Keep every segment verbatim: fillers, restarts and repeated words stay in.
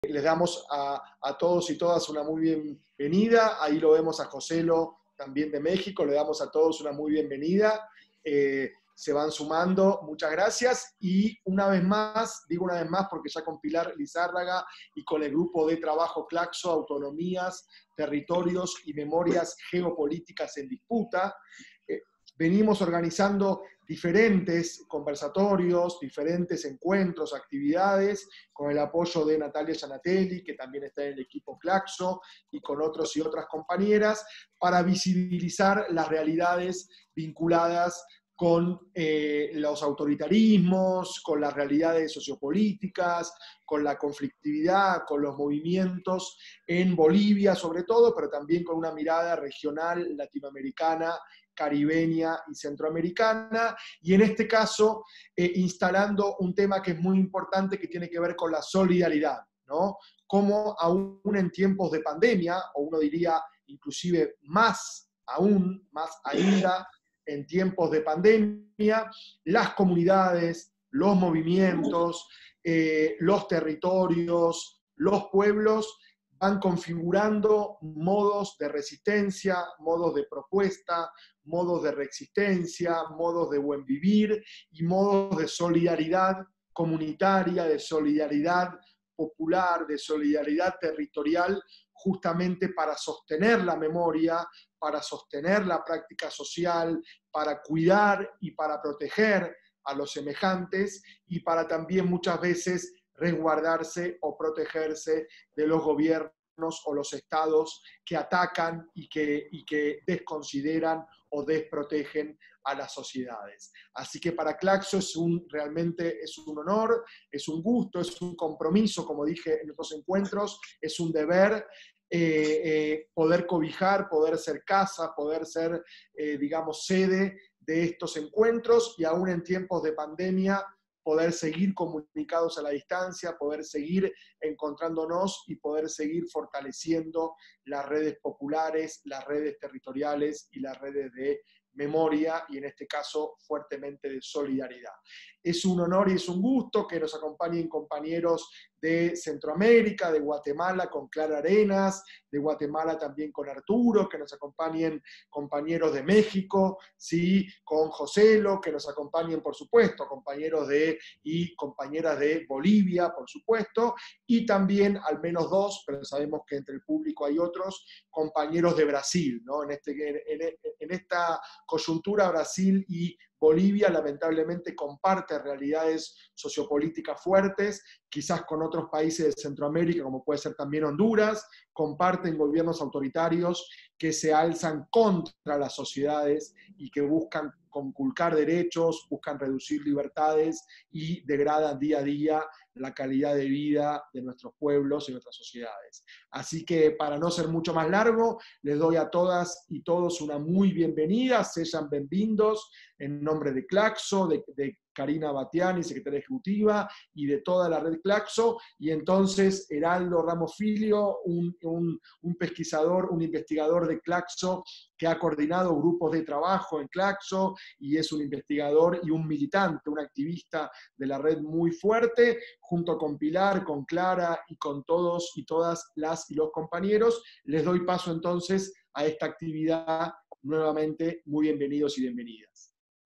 les damos a, a todos y todas una muy bienvenida. Ahí lo vemos a Joselo, también de México. Le damos a todos una muy bienvenida. Eh, se van sumando. Muchas gracias. Y una vez más, digo una vez más porque ya con Pilar Lizárraga y con el grupo de trabajo Claxo, Autonomías, Territorios y Memorias Geopolíticas en Disputa, eh, venimos organizando diferentes conversatorios, diferentes encuentros, actividades, con el apoyo de Natalia Gianatelli, que también está en el equipo Claxo, y con otros y otras compañeras, para visibilizar las realidades vinculadas con eh, los autoritarismos, con las realidades sociopolíticas, con la conflictividad, con los movimientos en Bolivia sobre todo, pero también con una mirada regional, latinoamericana, caribeña y centroamericana, y en este caso eh, instalando un tema que es muy importante que tiene que ver con la solidaridad, ¿no? Cómo aún en tiempos de pandemia, o uno diría inclusive más aún, más ainda, en tiempos de pandemia, las comunidades, los movimientos, eh, los territorios, los pueblos van configurando modos de resistencia, modos de propuesta, modos de reexistencia, modos de buen vivir y modos de solidaridad comunitaria, de solidaridad popular, de solidaridad territorial, justamente para sostener la memoria, para sostener la práctica social, para cuidar y para proteger a los semejantes y para también muchas veces resguardarse o protegerse de los gobiernos o los estados que atacan y que, y que desconsideran o desprotegen a las sociedades. Así que para Claxo es un, realmente es un honor, es un gusto, es un compromiso, como dije en otros encuentros, es un deber eh, eh, poder cobijar, poder ser casa, poder ser, eh, digamos, sede de estos encuentros y aún en tiempos de pandemia poder seguir comunicados a la distancia, poder seguir encontrándonos y poder seguir fortaleciendo las redes populares, las redes territoriales y las redes de memoria y en este caso fuertemente de solidaridad. Es un honor y es un gusto que nos acompañen compañeros de Centroamérica, de Guatemala con Clara Arenas, de Guatemala también con Arturo, que nos acompañen compañeros de México, ¿sí? Con Joselo, que nos acompañen por supuesto, compañeros de y compañeras de Bolivia, por supuesto, y también al menos dos, pero sabemos que entre el público hay otros, compañeros de Brasil, ¿no? En, este, en, en, en esta coyuntura Brasil y Bolivia lamentablemente comparte realidades sociopolíticas fuertes, quizás con otros países de Centroamérica, como puede ser también Honduras, comparten gobiernos autoritarios que se alzan contra las sociedades y que buscan conculcar derechos, buscan reducir libertades y degradan día a día la calidad de vida de nuestros pueblos y nuestras sociedades. Así que para no ser mucho más largo, les doy a todas y todos una muy bienvenida, sean bienvenidos en nombre de Claxo, de, de Karina Batiani, secretaria ejecutiva, y de toda la red Claxo, y entonces Heraldo Ramos Filio, un, un, un pesquisador, un investigador de Claxo, que ha coordinado grupos de trabajo en Claxo, y es un investigador y un militante, un activista de la red muy fuerte, junto con Pilar, con Clara, y con todos y todas las y los compañeros. Les doy paso entonces a esta actividad. Nuevamente, muy bienvenidos y bienvenidas.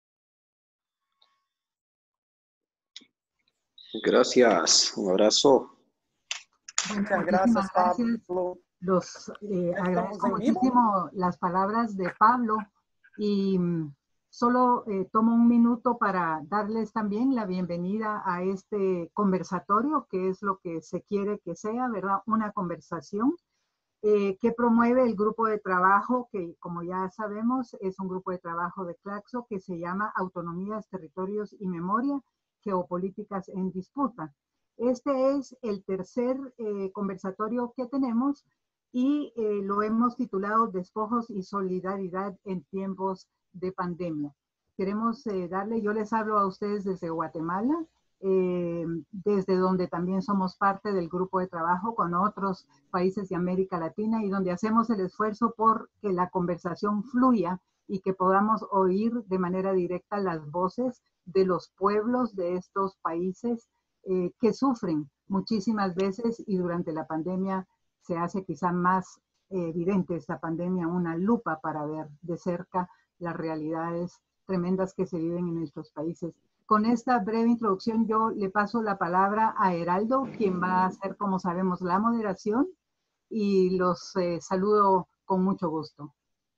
Gracias, un abrazo. Muchas gracias, Pablo. Los, eh, agradezco muchísimo las palabras de Pablo y mm, solo eh, tomo un minuto para darles también la bienvenida a este conversatorio, que es lo que se quiere que sea, ¿verdad? Una conversación eh, que promueve el grupo de trabajo, que como ya sabemos es un grupo de trabajo de Claxo que se llama Autonomías, Territorios y Memoria, Geopolíticas en Disputa. Este es el tercer eh, conversatorio que tenemos y eh, lo hemos titulado Despojos y Solidaridad en Tiempos de Pandemia. Queremos eh, darle, yo les hablo a ustedes desde Guatemala, eh, desde donde también somos parte del grupo de trabajo con otros países de América Latina y donde hacemos el esfuerzo por que la conversación fluya y que podamos oír de manera directa las voces de los pueblos de estos países eh, que sufren muchísimas veces y durante la pandemia se hace quizá más evidente esta pandemia, una lupa para ver de cerca las realidades tremendas que se viven en nuestros países. Con esta breve introducción yo le paso la palabra a Heraldo, quien va a hacer, como sabemos, la moderación, y los eh, saludo con mucho gusto.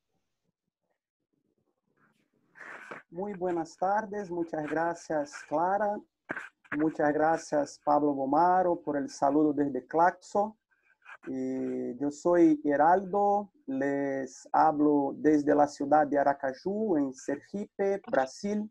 Muy buenas tardes, muchas gracias Clara, muchas gracias Pablo Bomaro por el saludo desde Claxo. Y yo soy Heraldo, les hablo desde la ciudad de Aracaju, en Sergipe, Brasil.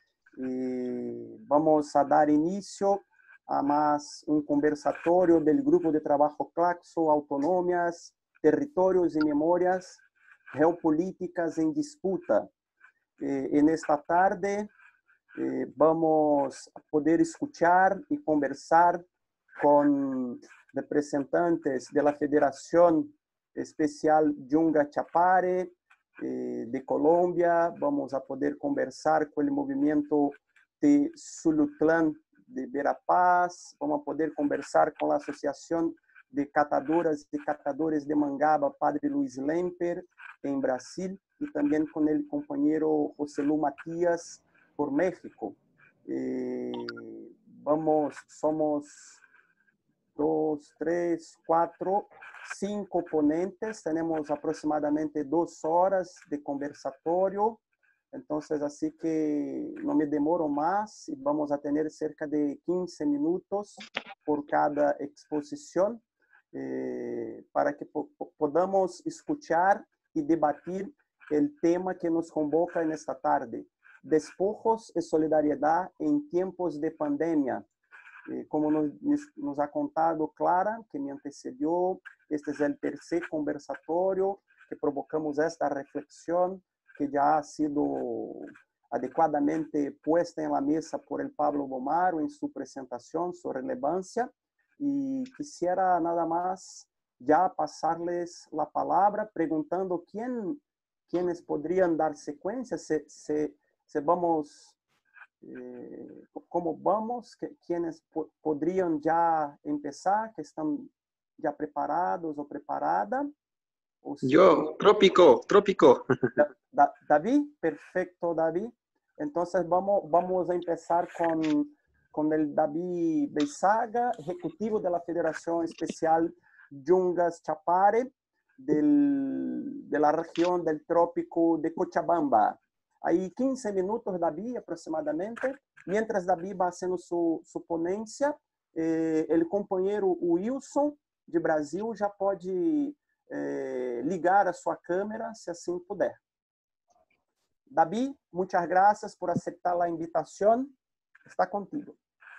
Y vamos a dar inicio a más un conversatorio del Grupo de Trabajo Claxo, Autonomias, Territorios y Memorias Geopolíticas en Disputa. Eh, en esta tarde eh, vamos a poder escuchar y conversar con representantes de la Federación Especial Yunga Chapare eh, de Colombia. Vamos a poder conversar con el movimiento de Sulutlán de Verapaz. Vamos a poder conversar con la Asociación de Catadoras y Catadores de Mangaba, Padre Luis Lemper, en Brasil, y también con el compañero José Lu Matías por México. Eh, vamos, somos dos, tres, cuatro, cinco ponentes. Tenemos aproximadamente dos horas de conversatorio. Entonces, así que no me demoro más y vamos a tener cerca de quince minutos por cada exposición eh, para que po podamos escuchar y debatir el tema que nos convoca en esta tarde. Despojos y solidaridad en tiempos de pandemia. Eh, como nos, nos ha contado Clara, que me antecedió, este es el tercer conversatorio que provocamos esta reflexión que ya ha sido adecuadamente puesta en la mesa por el Pablo Bomaro en su presentación, su relevancia. Y quisiera nada más ya pasarles la palabra preguntando quién, quiénes podrían dar secuencia, se, se, se vamos, eh, cómo vamos, que, quiénes po podrían ya empezar, que están ya preparados o preparada. O si Yo, Trópico, Trópico. Da, da, David, perfecto David. Entonces vamos, vamos a empezar con, con el David Beisaga, ejecutivo de la Federación Especial Yungas Chapare del, de la región del trópico de Cochabamba. Hay quince minutos, David, aproximadamente. Mientras David va haciendo su, su ponencia, eh, el compañero Wilson, de Brasil, já pode eh, ligar a sua câmera, se assim puder. David, muchas gracias por aceptar la invitación. Está contigo.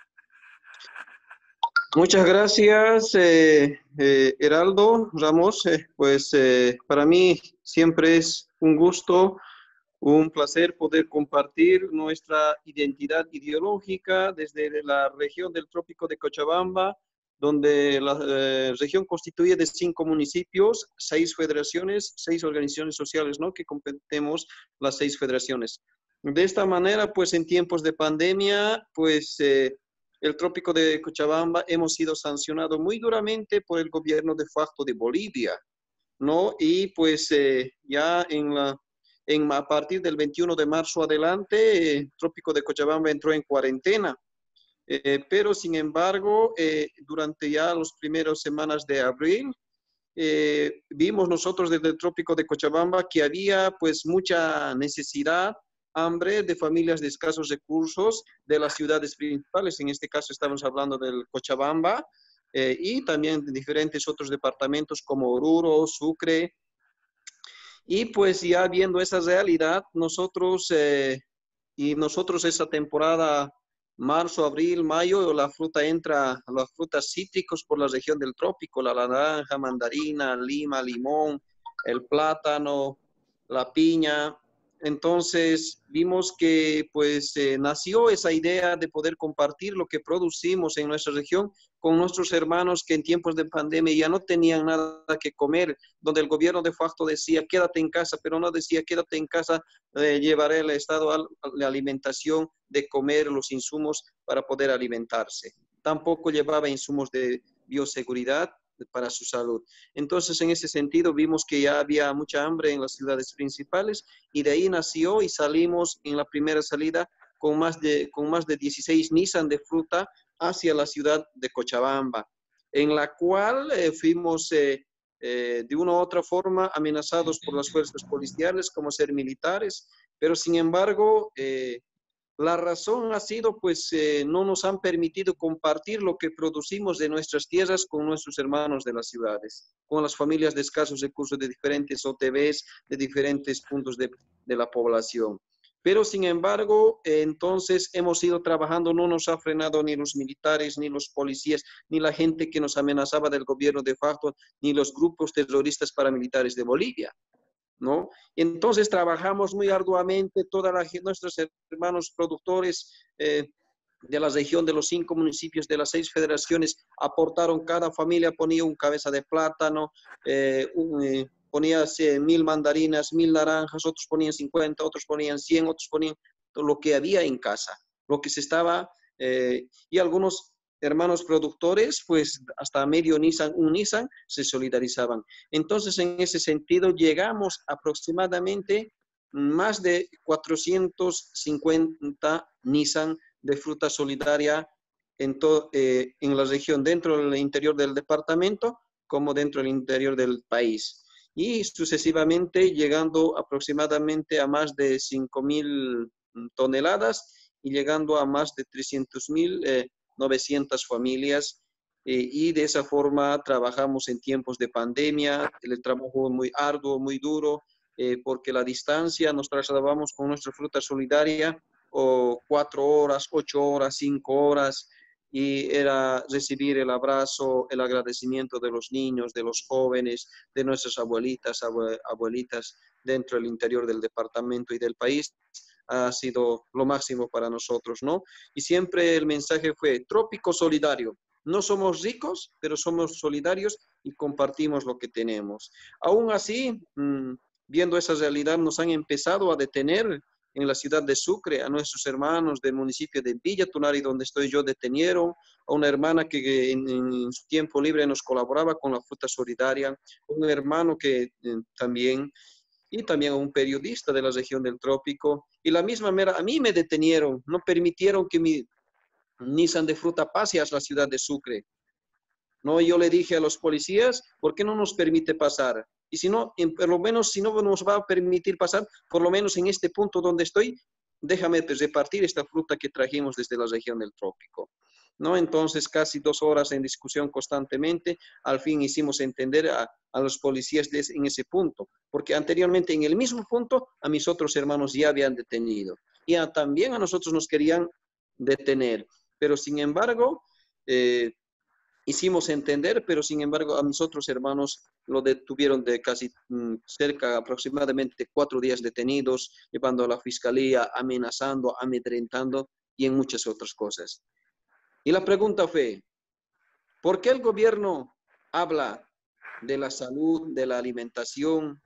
Muchas gracias, eh, eh, Heraldo Ramos. Eh, pues eh, para mí siempre es un gusto, un placer poder compartir nuestra identidad ideológica desde la región del Trópico de Cochabamba, donde la eh, región constituye de cinco municipios, seis federaciones, seis organizaciones sociales, ¿no?, que completemos las seis federaciones. De esta manera, pues en tiempos de pandemia, pues eh, el Trópico de Cochabamba hemos sido sancionados muy duramente por el gobierno de facto de Bolivia, ¿no? Y pues eh, ya en la, en, a partir del veintiuno de marzo adelante, el Trópico de Cochabamba entró en cuarentena. Eh, pero sin embargo, eh, durante ya las primeras semanas de abril, eh, vimos nosotros desde el Trópico de Cochabamba que había pues mucha necesidad, hambre de familias de escasos recursos de las ciudades principales. En este caso estamos hablando del Cochabamba eh, y también de diferentes otros departamentos como Oruro, Sucre. Y pues ya viendo esa realidad, nosotros eh, y nosotros esa temporada marzo, abril, mayo, la fruta entra, las frutas cítricos por la región del trópico, la naranja, mandarina, lima, limón, el plátano, la piña. Entonces vimos que pues eh, nació esa idea de poder compartir lo que producimos en nuestra región con nuestros hermanos que en tiempos de pandemia ya no tenían nada que comer, donde el gobierno de facto decía quédate en casa, pero no decía quédate en casa, eh, llevaré el Estado a la alimentación de comer los insumos para poder alimentarse. tampoco llevaba insumos de bioseguridad para su salud. Entonces, en ese sentido, vimos que ya había mucha hambre en las ciudades principales y de ahí nació y salimos en la primera salida con más de, con más de dieciséis Nissan de fruta hacia la ciudad de Cochabamba, en la cual eh, fuimos eh, eh, de una u otra forma amenazados por las fuerzas policiales como ser militares, pero sin embargo, eh, la razón ha sido, pues, eh, no nos han permitido compartir lo que producimos de nuestras tierras con nuestros hermanos de las ciudades, con las familias de escasos recursos de diferentes O T Bs, de diferentes puntos de, de la población. Pero, sin embargo, eh, entonces hemos ido trabajando, no nos ha frenado ni los militares, ni los policías, ni la gente que nos amenazaba del gobierno de facto, ni los grupos terroristas paramilitares de Bolivia, ¿no? Entonces trabajamos muy arduamente, todos nuestros hermanos productores eh, de la región de los cinco municipios de las seis federaciones aportaron, cada familia ponía un cabeza de plátano, eh, un, eh, ponía eh, mil mandarinas, mil naranjas, otros ponían cincuenta, otros ponían cien, otros ponían lo que había en casa, lo que se estaba, eh, y algunos hermanos productores, pues hasta medio Nissan, un Nissan, se solidarizaban. Entonces, en ese sentido, llegamos aproximadamente más de cuatrocientos cincuenta Nissan de fruta solidaria en, to, eh, en la región, dentro del interior del departamento, como dentro del interior del país. Y sucesivamente llegando aproximadamente a más de cinco mil toneladas y llegando a más de trescientos mil eh, novecientas familias, eh, y de esa forma trabajamos en tiempos de pandemia. El trabajo muy arduo, muy duro, eh, porque la distancia nos trasladábamos con nuestra fruta solidaria o cuatro horas, ocho horas, cinco horas, y era recibir el abrazo, el agradecimiento de los niños, de los jóvenes, de nuestras abuelitas, abuelitas dentro del interior del departamento y del país. Ha sido lo máximo para nosotros, ¿no? Y siempre el mensaje fue trópico solidario. No somos ricos, pero somos solidarios y compartimos lo que tenemos. Aún así, mmm, viendo esa realidad, nos han empezado a detener en la ciudad de Sucre, a nuestros hermanos del municipio de Villa Tunari, donde estoy yo, detenieron a una hermana que en, en su tiempo libre nos colaboraba con la fruta solidaria, un hermano que eh, también... y también a un periodista de la región del trópico, y la misma manera, a mí me detenieron, no permitieron que mi Nissan de fruta pase a la ciudad de Sucre. No, yo le dije a los policías, ¿por qué no nos permite pasar? Y si no, en, por lo menos, si no nos va a permitir pasar, por lo menos en este punto donde estoy, déjame repartir esta fruta que trajimos desde la región del trópico, ¿no? Entonces, casi dos horas en discusión constantemente, al fin hicimos entender a, a los policías de, en ese punto, porque anteriormente en el mismo punto a mis otros hermanos ya habían detenido, y a, también a nosotros nos querían detener, pero sin embargo, eh, hicimos entender, pero sin embargo a mis otros hermanos lo detuvieron de casi mmm, cerca, aproximadamente cuatro días detenidos, llevando a la fiscalía, amenazando, amedrentando y en muchas otras cosas. Y la pregunta fue, ¿por qué el gobierno habla de la salud, de la alimentación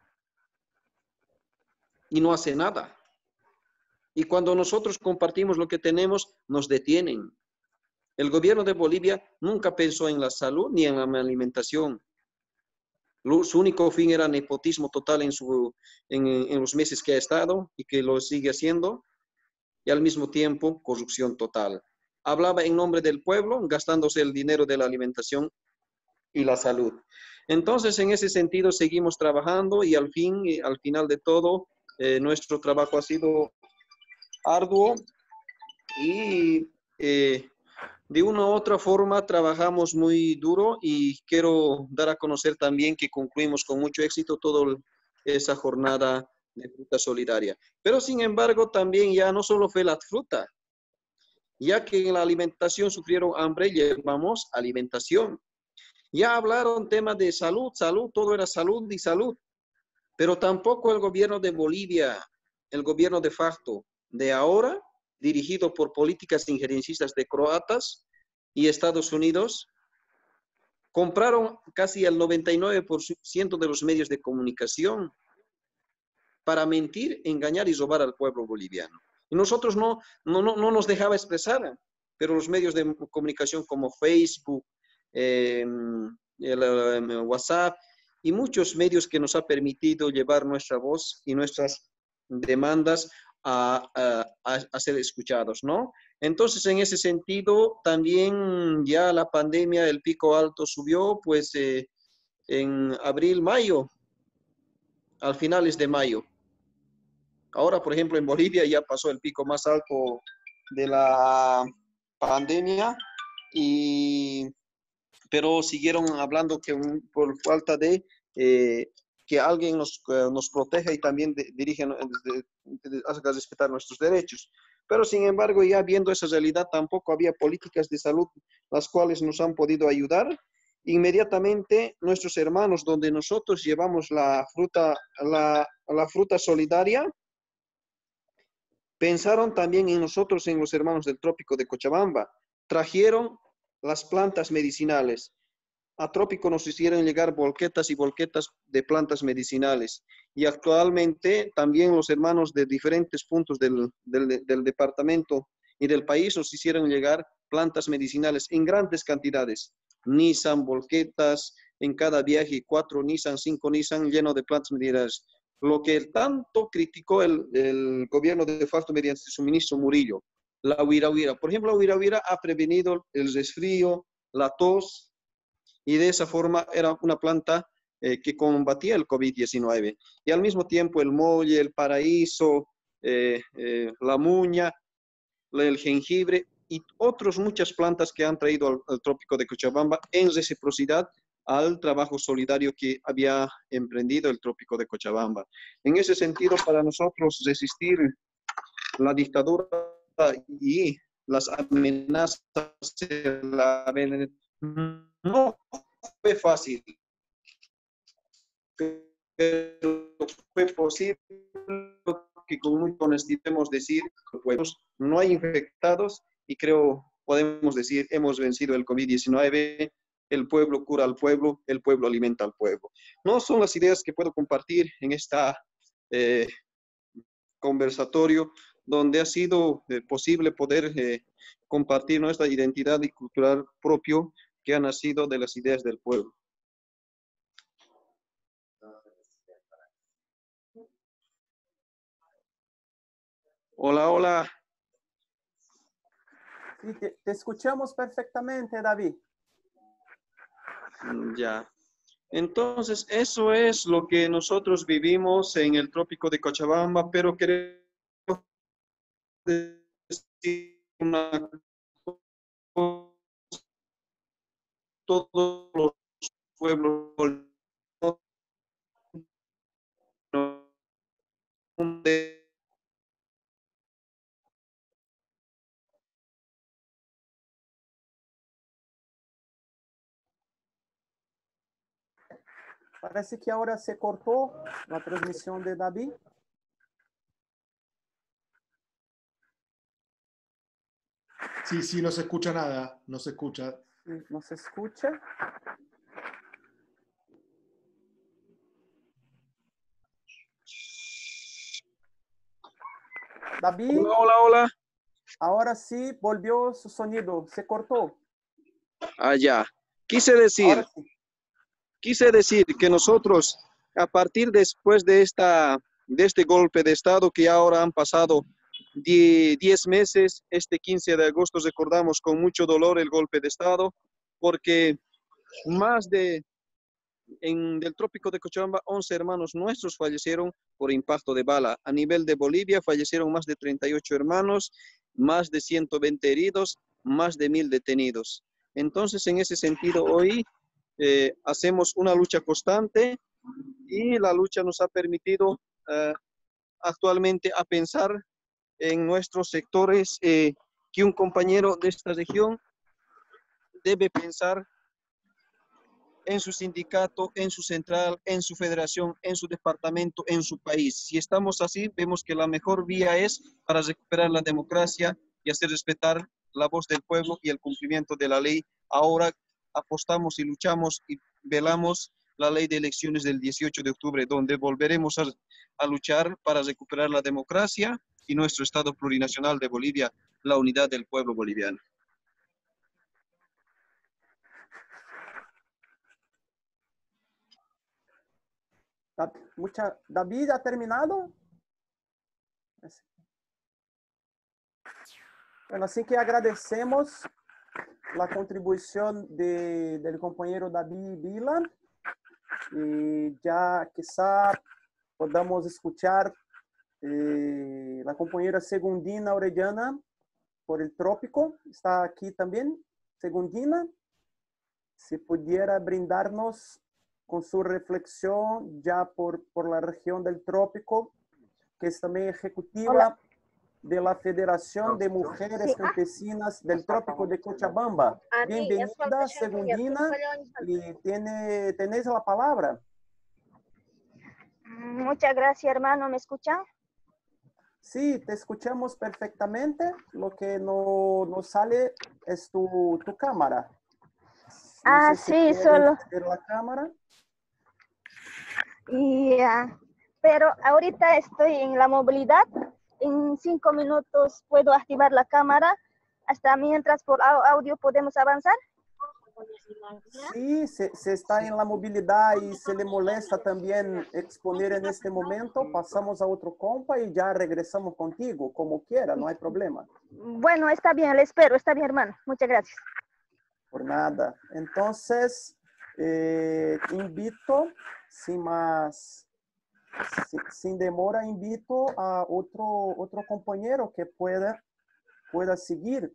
y no hace nada? Y cuando nosotros compartimos lo que tenemos, nos detienen. El gobierno de Bolivia nunca pensó en la salud ni en la alimentación. Su único fin era nepotismo total en, su, en, en los meses que ha estado y que lo sigue haciendo, y al mismo tiempo corrupción total. Hablaba en nombre del pueblo, gastándose el dinero de la alimentación y la salud. Entonces, en ese sentido, seguimos trabajando y al fin, al final de todo, eh, nuestro trabajo ha sido arduo y eh, de una u otra forma trabajamos muy duro, y quiero dar a conocer también que concluimos con mucho éxito toda esa jornada de fruta solidaria. Pero sin embargo, también ya no solo fue la fruta, ya que en la alimentación sufrieron hambre, llevamos alimentación. Ya hablaron temas de salud, salud, todo era salud y salud. Pero tampoco el gobierno de Bolivia, el gobierno de facto de ahora, dirigido por políticas injerencistas de croatas y Estados Unidos, compraron casi el noventa y nueve por ciento de los medios de comunicación para mentir, engañar y robar al pueblo boliviano. Y nosotros no, no, no, no nos dejaba expresar. pero los medios de comunicación como Facebook, eh, el, el WhatsApp y muchos medios que nos ha permitido llevar nuestra voz y nuestras demandas a, a, a ser escuchados, ¿no? Entonces, en ese sentido, también ya la pandemia, el pico alto subió, pues eh, en abril, mayo, al finales de mayo. Ahora, por ejemplo, en Bolivia ya pasó el pico más alto de la pandemia, y, pero siguieron hablando que un, por falta de eh, que alguien nos, uh, nos proteja y también de, dirige, de, de, haga respetar nuestros derechos. Pero sin embargo, ya viendo esa realidad, tampoco había políticas de salud las cuales nos han podido ayudar. Inmediatamente nuestros hermanos, donde nosotros llevamos la fruta, la, la fruta solidaria, pensaron también en nosotros, en los hermanos del trópico de Cochabamba. Trajeron las plantas medicinales. A trópico nos hicieron llegar volquetas y volquetas de plantas medicinales. Y actualmente también los hermanos de diferentes puntos del, del, del departamento y del país nos hicieron llegar plantas medicinales en grandes cantidades. Nissan, volquetas, en cada viaje cuatro Nissan, cinco Nissan lleno de plantas medicinales. Lo que tanto criticó el, el gobierno de facto mediante su ministro Murillo, la huira huira. Por ejemplo, la huira huira ha prevenido el resfrío, la tos, y de esa forma era una planta eh, que combatía el COVID diecinueve. Y al mismo tiempo el molle, el paraíso, eh, eh, la muña, el jengibre y otras muchas plantas que han traído al, al trópico de Cochabamba en reciprocidad al trabajo solidario que había emprendido el trópico de Cochabamba. En ese sentido, para nosotros resistir la dictadura y las amenazas de la no fue fácil, pero fue posible que con mucha honestidad podemos decir, pues, no hay infectados y creo podemos decir hemos vencido el COVID diecinueve. El pueblo cura al pueblo, el pueblo alimenta al pueblo. No son las ideas que puedo compartir en esta eh, conversatorio, donde ha sido eh, posible poder eh, compartir nuestra identidad y cultural propio que ha nacido de las ideas del pueblo. Hola, hola. Sí, te, te escuchamos perfectamente, David. Ya. Entonces, eso es lo que nosotros vivimos en el trópico de Cochabamba, pero queremos decir una cosa, todos los pueblos de Parece que ahora se cortó la transmisión de David. Sí, sí, no se escucha nada, no se escucha. No se escucha. David. Hola, hola, hola. Ahora sí volvió su sonido, se cortó. Ah, ya. Quise decir, sí. quise decir que nosotros, a partir después de, esta, de este golpe de Estado, que ahora han pasado diez meses, este quince de agosto recordamos con mucho dolor el golpe de Estado, porque más de, en el trópico de Cochabamba, once hermanos nuestros fallecieron por impacto de bala. A nivel de Bolivia fallecieron más de treinta y ocho hermanos, más de ciento veinte heridos, más de mil detenidos. Entonces, en ese sentido, hoy eh, hacemos una lucha constante y la lucha nos ha permitido eh, actualmente a pensar en nuestros sectores eh, que un compañero de esta región debe pensar en su sindicato, en su central, en su federación, en su departamento, en su país. Si estamos así, vemos que la mejor vía es para recuperar la democracia y hacer respetar la voz del pueblo y el cumplimiento de la ley. Ahora apostamos y luchamos y velamos la ley de elecciones del dieciocho de octubre, donde volveremos a, a luchar para recuperar la democracia y nuestro Estado plurinacional de Bolivia, la unidad del pueblo boliviano. Mucha, David, ¿ha terminado? Bueno, así que agradecemos la contribución de, del compañero David Vila y ya quizá podamos escuchar eh, la compañera Segundina Orellana por el trópico. Está aquí también. Segundina, si pudiera brindarnos con su reflexión ya por, por la región del trópico, que es también ejecutiva Hola. de la Federación de Mujeres Sí. Campesinas del Trópico de Cochabamba. A mí, Bienvenida, asfalto, Segundina, asfalto. y tiene, tenéis la palabra. Muchas gracias, hermano. ¿Me escuchan? Sí, te escuchamos perfectamente. Lo que no, no sale es tu, tu cámara. No Ah, sé si sí, quieres solo. ver la cámara. Y, ah, pero ahorita estoy en la movilidad. En cinco minutos puedo activar la cámara. Hasta mientras por au- audio podemos avanzar. Sí, se, se está en la movilidad y se le molesta también exponer en este momento, pasamos a otro compa y ya regresamos contigo, como quiera, no hay problema. Bueno, está bien, le espero. Está bien, hermano. Muchas gracias. Por nada. Entonces, eh, invito, sin más, sin, sin demora, invito a otro, otro compañero que pueda, pueda seguir.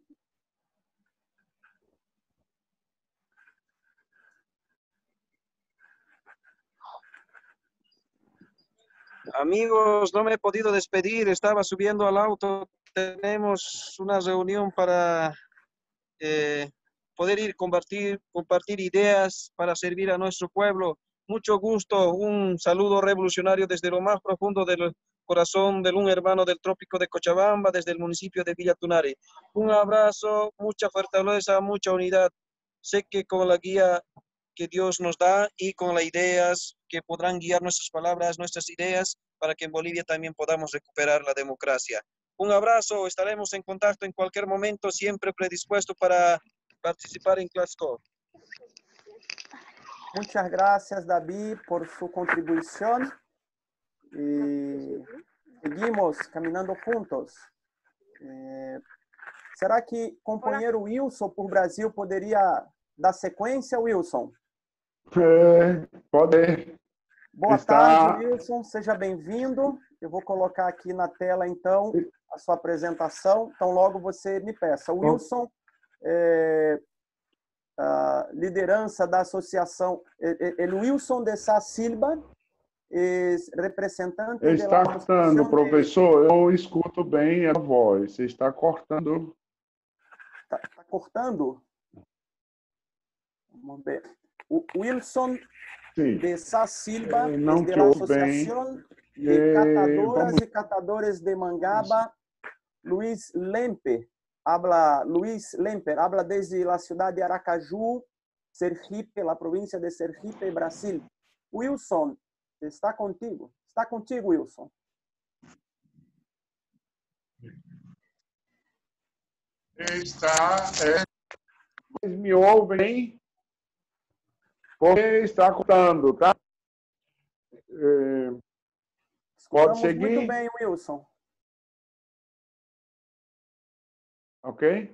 Amigos, no me he podido despedir, estaba subiendo al auto. Tenemos una reunión para eh, poder ir compartir, compartir ideas para servir a nuestro pueblo. Mucho gusto, un saludo revolucionario desde lo más profundo del corazón de un hermano del trópico de Cochabamba, desde el municipio de Villa Tunari. Un abrazo, mucha fortaleza, mucha unidad. Sé que con la guía que Dios nos da y con las ideas que podrán guiar nuestras palabras, nuestras ideas, para que en Bolivia también podamos recuperar la democracia. Un abrazo, estaremos en contacto en cualquier momento, siempre predispuesto para participar en Classco. Muchas gracias, David, por su contribución. Y seguimos caminando juntos. Eh, será que companheiro Wilson, por Brasil, poderia dar sequência, Wilson? É, pode. Boa Está... tarde, Wilson. Seja bem-vindo. Eu vou colocar aqui na tela, então, a sua apresentação. Então, logo você me peça. Wilson, é, a liderança da associação... El Wilson de Sá Silva, é representante... Está cortando, professor. Eu não escuto bem a voz. Você está cortando. Está tá cortando? Vamos ver. O Wilson Sim. de Sá Silva, é, não de la Associação de é, Catadoras vamos... e Catadores de Mangaba, Luiz Lemper, habla, Luiz Lemper, habla desde a cidade de Aracaju, Sergipe, la província de Sergipe, Brasil. Wilson, está contigo. Está contigo, Wilson. Está... É... Vocês me ouvem? Porque está cortando, tá? É... Pode seguir? Muito bem, Wilson. Ok?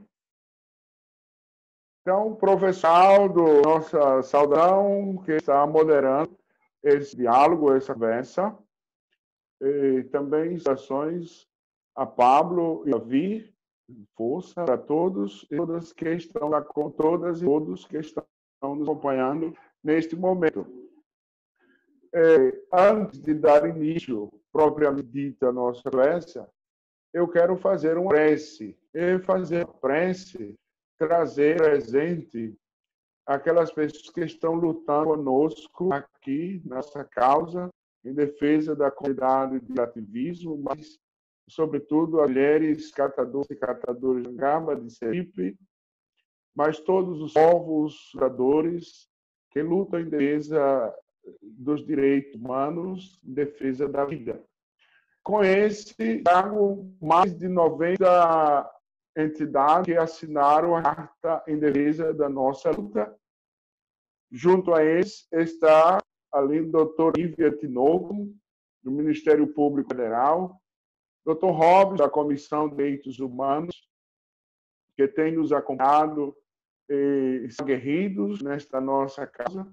Então, professor do nossa saudão, que está moderando esse diálogo, essa conversa, e também saudações a Pablo e a Vi, força para todos e todas que estão lá, com todas e todos que estão nos acompanhando neste momento. É, antes de dar início, propriamente dita, à nossa conversa, eu quero fazer uma prece. E fazer uma prece, trazer presente aquelas pessoas que estão lutando conosco aqui, nessa causa, em defesa da comunidade de ativismo, mas, sobretudo, as mulheres catadoras e catadores de Mangaba, de Sergipe, mas todos os povos lutadores que lutam em defesa dos direitos humanos, em defesa da vida. Com esse, trago mais de noventa entidades que assinaram a Carta em Defesa da Nossa Luta. Junto a eles está além do doutor Ivia Tinoco, do Ministério Público Federal, doutor Robson, da Comissão de Direitos Humanos, que tem nos acompanhado e são aguerridos nesta nossa casa,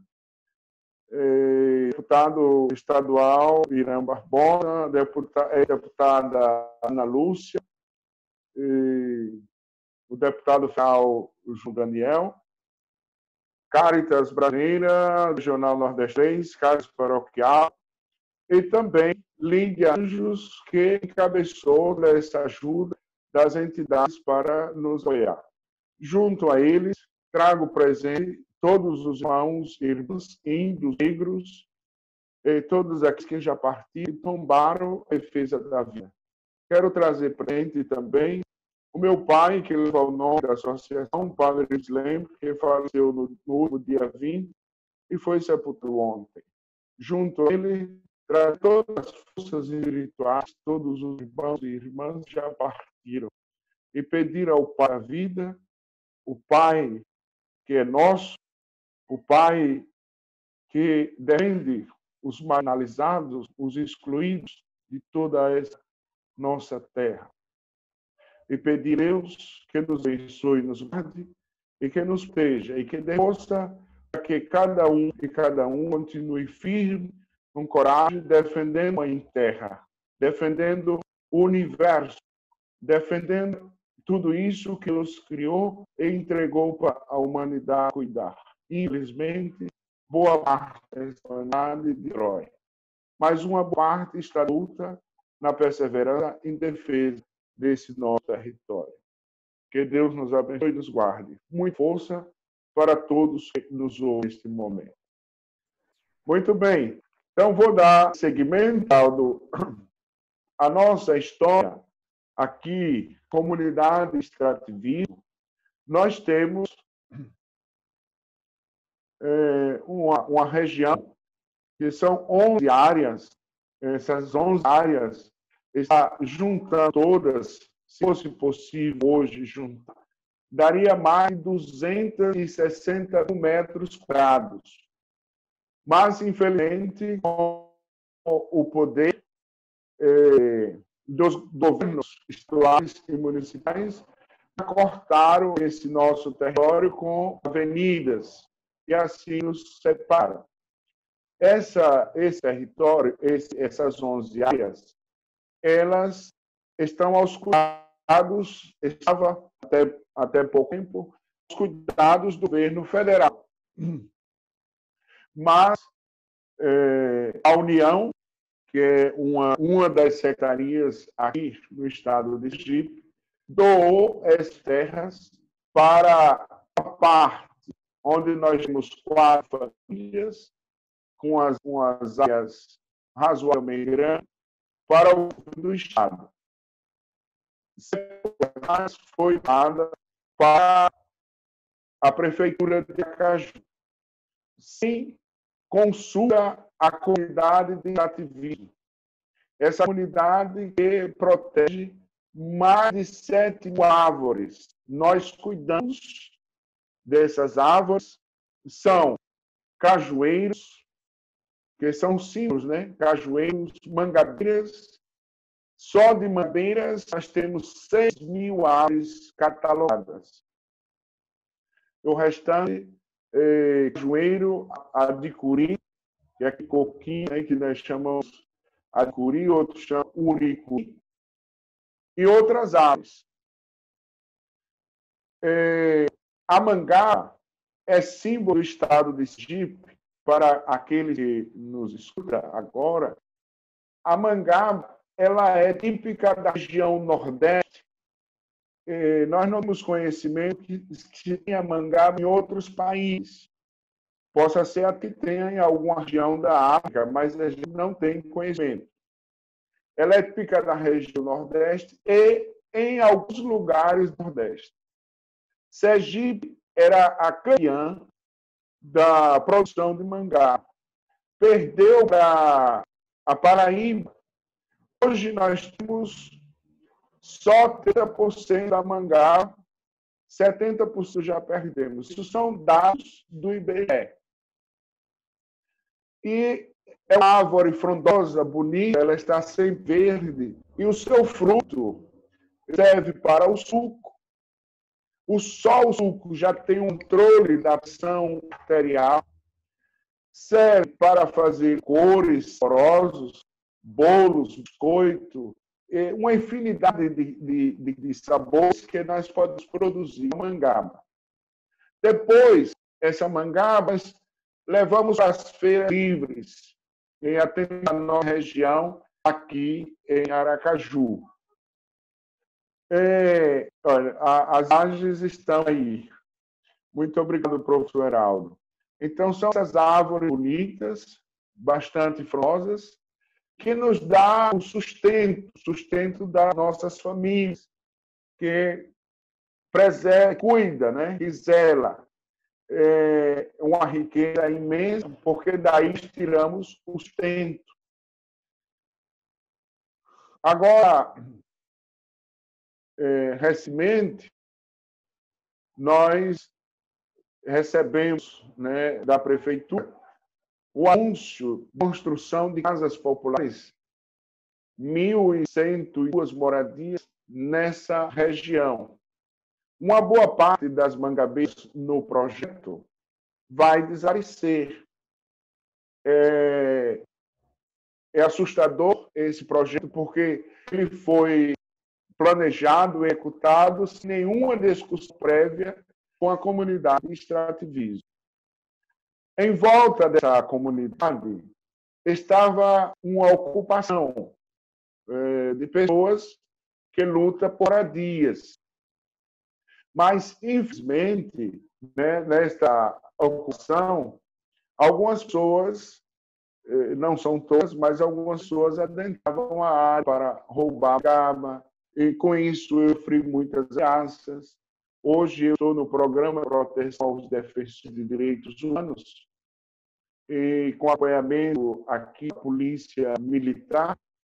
e, deputado estadual Irã Barbosa, deputada, deputada Ana Lúcia, e, o deputado federal João Daniel, Caritas Brasileira, Regional Nordeste, Caritas Paroquial, e também Lídia Anjos, que encabeçou essa ajuda das entidades para nos apoiar. Junto a eles, trago presente todos os irmãos e irmãs índios, negros, e todos aqueles que já partiram e tombaram a defesa da vida. Quero trazer presente também o meu pai, que leva o nome da associação, o Padre Islem, que faleceu no, no dia vinte e foi sepultado ontem. Junto a ele, traz todas as forças espirituais, todos os irmãos e irmãs já partiram. E pedir ao Pai da vida, o Pai que é nosso, o Pai que defende os marginalizados, os excluídos de toda essa nossa terra. E pedir a Deus que nos abençoe, nos guarde e que nos proteja e que dê força para que cada um e cada um continue firme, com coragem, defendendo a terra, defendendo o universo, defendendo tudo isso que Deus criou e entregou para a humanidade cuidar. Infelizmente, boa parte está de herói, mas uma parte está luta na perseverança em defesa desse nosso território. Que Deus nos abençoe e nos guarde. Muita força para todos que nos ouvem neste momento. Muito bem. Então, vou dar seguimento à nossa história aqui, comunidade extrativismo. Nós temos é, uma, uma região que são onze áreas. Essas onze áreas está juntando todas, se fosse possível hoje juntar, daria mais de duzentos e sessenta mil metros quadrados. Mas, infelizmente, com o poder eh, dos governos estaduais e municipais, cortaram esse nosso território com avenidas e assim nos separam. Essa, esse território, esse, essas onze áreas, elas estão aos cuidados, estava até, até pouco tempo, aos cuidados do governo federal. Mas eh, a União, que é uma, uma das secretarias aqui no estado de Sergipe, doou essas terras para a parte onde nós temos quatro famílias, com as, com as áreas razoavelmente grandes, para o do Estado. Mas foi dada para a Prefeitura de Aracaju, sem consulta à comunidade de ativismo. Essa comunidade que protege mais de sete mil árvores. Nós cuidamos dessas árvores, são cajueiros, que são símbolos, né? Cajueiros, mangabeiras. Só de madeiras nós temos seis mil árvores catalogadas. O restante, é, cajueiro, adicuri, que é coquinho, né? Que nós chamamos adicuri, outros chamam uricuri, e outras árvores. É, a mangá é símbolo do estado de Sergipe. Para aqueles que nos escutam agora, a mangá ela é típica da região Nordeste. E nós não temos conhecimento que, que tenha mangá em outros países. Possa ser até que tenha em alguma região da África, mas a gente não tem conhecimento. Ela é típica da região Nordeste e em alguns lugares do Nordeste. Sergipe era a campeã da produção de mangá. Perdeu para a Paraíba. Hoje nós temos só trinta por cento da mangá, setenta por cento já perdemos. Isso são dados do I B G E. E é uma árvore frondosa, bonita, ela está sempre verde, e o seu fruto serve para o suco. O só o suco já tem um controle da pressão arterial, serve para fazer cores saborosos, bolos, biscoito, uma infinidade de, de, de, de sabores que nós podemos produzir. Mangaba. Depois, essa mangaba, levamos às feiras livres, em a nossa região, aqui em Aracaju. É, olha, as imagens estão aí. Muito obrigado, professor Heraldo. Então, são essas árvores bonitas, bastante frondosas, que nos dá o sustento, sustento das nossas famílias, que preserva, cuida, né? E zela. É uma riqueza imensa, porque daí tiramos o sustento. Agora, é, recentemente, nós recebemos, né, da prefeitura o anúncio de construção de casas populares, mil e cento e duas moradias nessa região. Uma boa parte das mangabeiras no projeto vai desaparecer. É, é assustador esse projeto, porque ele foi planejado, executado, sem nenhuma discussão prévia com a comunidade de extrativismo. Em volta dessa comunidade estava uma ocupação é, de pessoas que lutam por moradias. Mas, infelizmente, né, nesta ocupação, algumas pessoas, não são todas, mas algumas pessoas adentravam a área para roubar gaba, e com isso eu sofri muitas ameaças. Hoje eu estou no programa de proteção aos defensores de direitos humanos, e com acompanhamento aqui da Polícia Militar.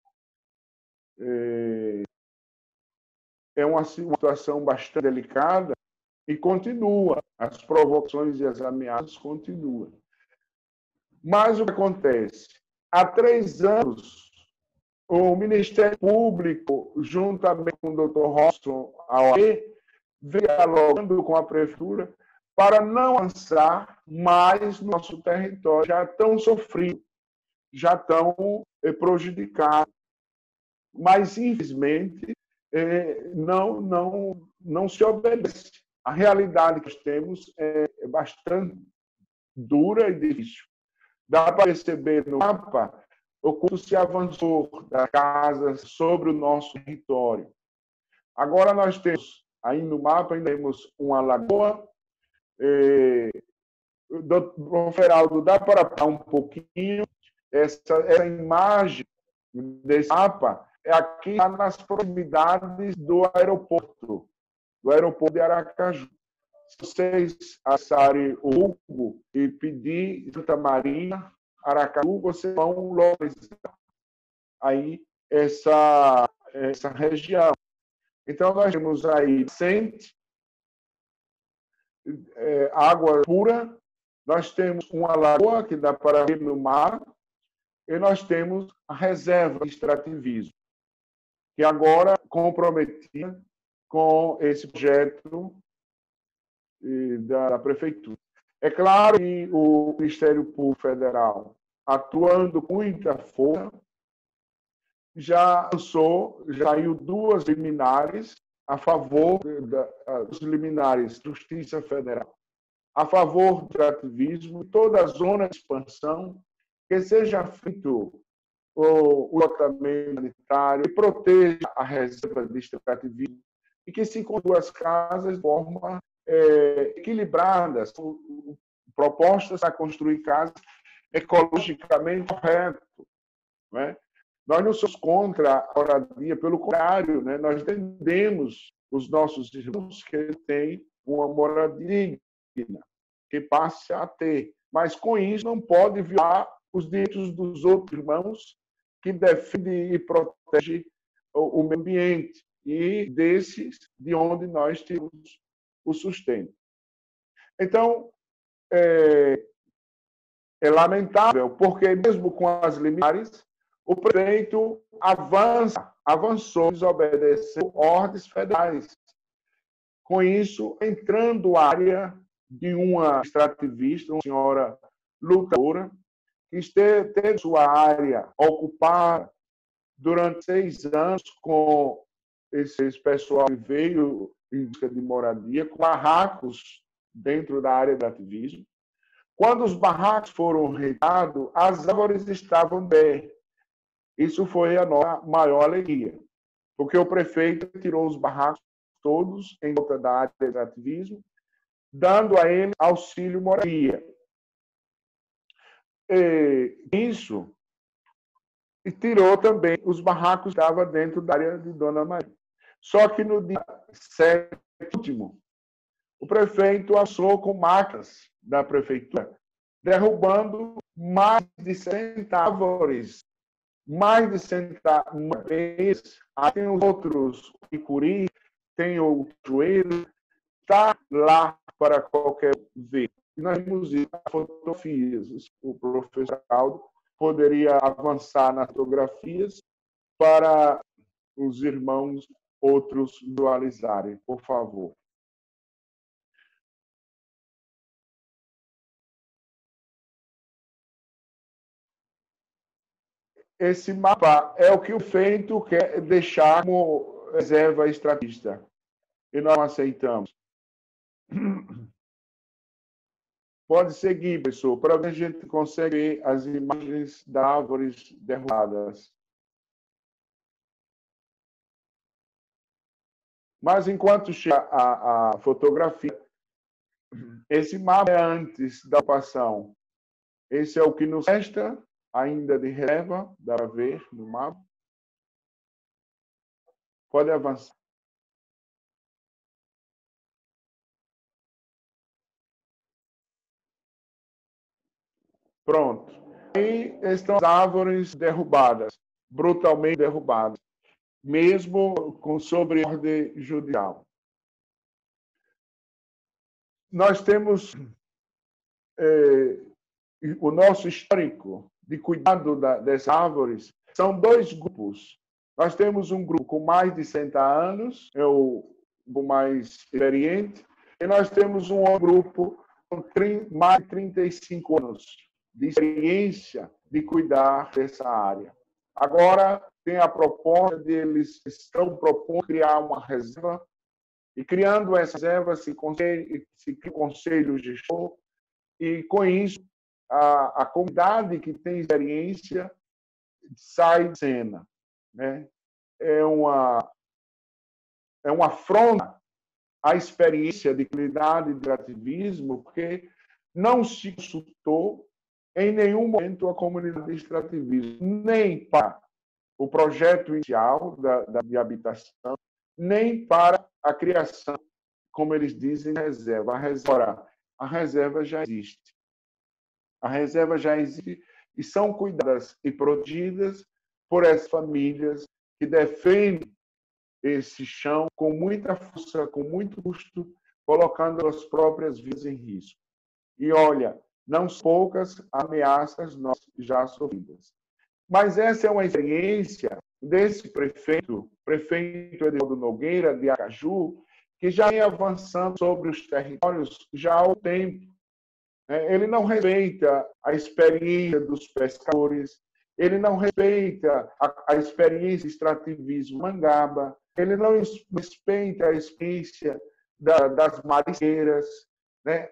É uma situação bastante delicada e continua. As provocações e as ameaças continuam. Mas o que acontece? Há três anos, o Ministério Público, juntamente com o doutor Robson, a O A B, vem dialogando com a Prefeitura para não avançar mais no nosso território, já tão sofrido, já tão prejudicado. Mas, infelizmente, não, não, não se obedece. A realidade que nós temos é bastante dura e difícil. Dá para perceber no mapa o quanto se avançou das casas sobre o nosso território. Agora nós temos, aí no mapa, ainda temos uma lagoa. É, doutor Feraldo, dá para dar um pouquinho essa, essa imagem desse mapa? É aqui nas proximidades do aeroporto, do aeroporto de Aracaju. Se vocês acessarem o Google e pedir Santa Maria, Aracaju, vocês vão localizar aí essa, essa região. Então, nós temos aí nascente, é, água pura, nós temos uma lagoa que dá para ver no mar, e nós temos a reserva de extrativismo, que agora comprometida com esse projeto da Prefeitura. É claro que o Ministério Público Federal, atuando com muita força, já lançou, já saiu duas liminares a favor dos liminares da Justiça Federal, a favor do extrativismo, toda a zona de expansão, que seja feito o loteamento sanitário, que proteja a reserva de extrativismo e que se construa as casas de forma é, equilibrada, propostas a construir casas ecologicamente corretas. Né? Nós não somos contra a moradia, pelo contrário, né? Nós entendemos os nossos irmãos que têm uma moradia digna, que passe a ter. Mas, com isso, não pode violar os direitos dos outros irmãos que defendem e protegem o meio ambiente e desses de onde nós temos o sustento. Então, é, É lamentável, porque mesmo com as limiares, o prefeito avança, avançou, desobedeceu ordens federais. Com isso, entrando a área de uma extrativista, uma senhora lutadora, que teve sua área ocupada durante seis anos com esse pessoal que veio em busca de moradia, com barracos dentro da área do ativismo. Quando os barracos foram retirados, as árvores estavam bem. Isso foi a nossa maior alegria, porque o prefeito tirou os barracos todos em volta da área de ativismo, dando a ele auxílio moradia. E isso e tirou também os barracos que estavam dentro da área de Dona Maria. Só que no dia sétimo, o prefeito assou com máquinas da prefeitura, derrubando mais de cem árvores, mais de cem árvores. Tem os outros, o Icuri, tem o Joelho, está lá para qualquer ver. E nós vimos fotografias. O professor Aldo poderia avançar nas fotografias para os irmãos outros visualizarem, por favor. Esse mapa é o que o feito quer deixar como reserva estrategista. E nós aceitamos. Pode seguir, pessoal, para ver se a gente consegue ver as imagens das árvores derrubadas. Mas enquanto chega a, a fotografia, esse mapa é antes da ocupação. Esse é o que nos resta ainda de reserva, dá para ver no mapa. Pode avançar. Pronto. Aí estão as árvores derrubadas, brutalmente derrubadas, mesmo com sobre ordem judicial. Nós temos eh, o nosso histórico de cuidado da, dessas árvores. São dois grupos. Nós temos um grupo com mais de sessenta anos, é o, o mais experiente, e nós temos um outro grupo com mais de trinta e cinco anos de experiência de cuidar dessa área. Agora, tem a proposta de eles estão propondo criar uma reserva, e criando essa reserva se, se cria um conselho gestor, e com isso, a, a comunidade que tem experiência sai de cena. Né? É uma, é uma afronta à experiência de comunidade de ativismo, porque não se consultou em nenhum momento a comunidade de extrativismo, nem para o projeto inicial da, da, de habitação, nem para a criação, como eles dizem, reserva. A reserva, a reserva já existe. A reserva já existe e são cuidadas e protegidas por essas famílias que defendem esse chão com muita força, com muito custo, colocando as próprias vidas em risco. E olha, não são poucas ameaças nós já sofridas. Mas essa é uma experiência desse prefeito, prefeito Eduardo Nogueira, de Aracaju, que já vem avançando sobre os territórios já há um tempo. Ele não respeita a experiência dos pescadores, ele não respeita a, a experiência do extrativismo mangaba, ele não respeita a experiência da, das marisqueiras, né?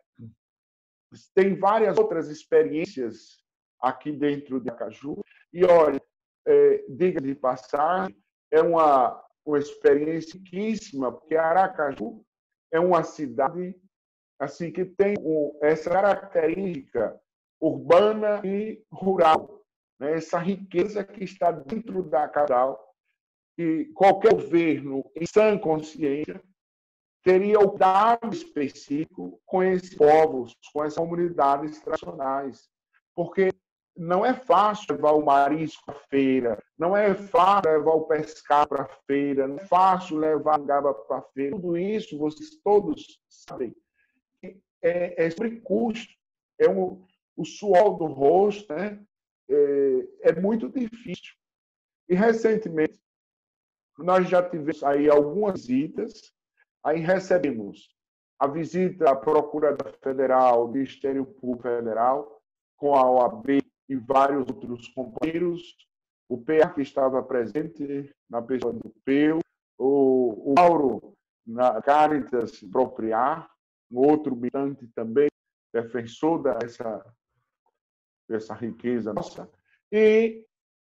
Tem várias outras experiências aqui dentro de Aracaju. E, olha, é, diga de passagem, é uma, uma experiência riquíssima, porque Aracaju é uma cidade assim que tem um, essa característica urbana e rural, né? Essa riqueza que está dentro da capital, e qualquer governo em sã consciência teria o dado específico com esses povos, com essas comunidades tradicionais, porque não é fácil levar o marisco para a feira, não é fácil levar o pescado para a feira, não é fácil levar a gaba para a feira. Tudo isso, vocês todos sabem, é, é sobre custo. É um, o suor do rosto, né? é, é muito difícil. E, recentemente, nós já tivemos aí algumas visitas, aí recebemos a visita à Procuradora Federal, Ministério Público Federal, com a O A B e vários outros companheiros, o P A que estava presente na pessoa do P E U, o, o Mauro na Caritas Propriar, um outro militante também, defensor dessa, dessa riqueza nossa, e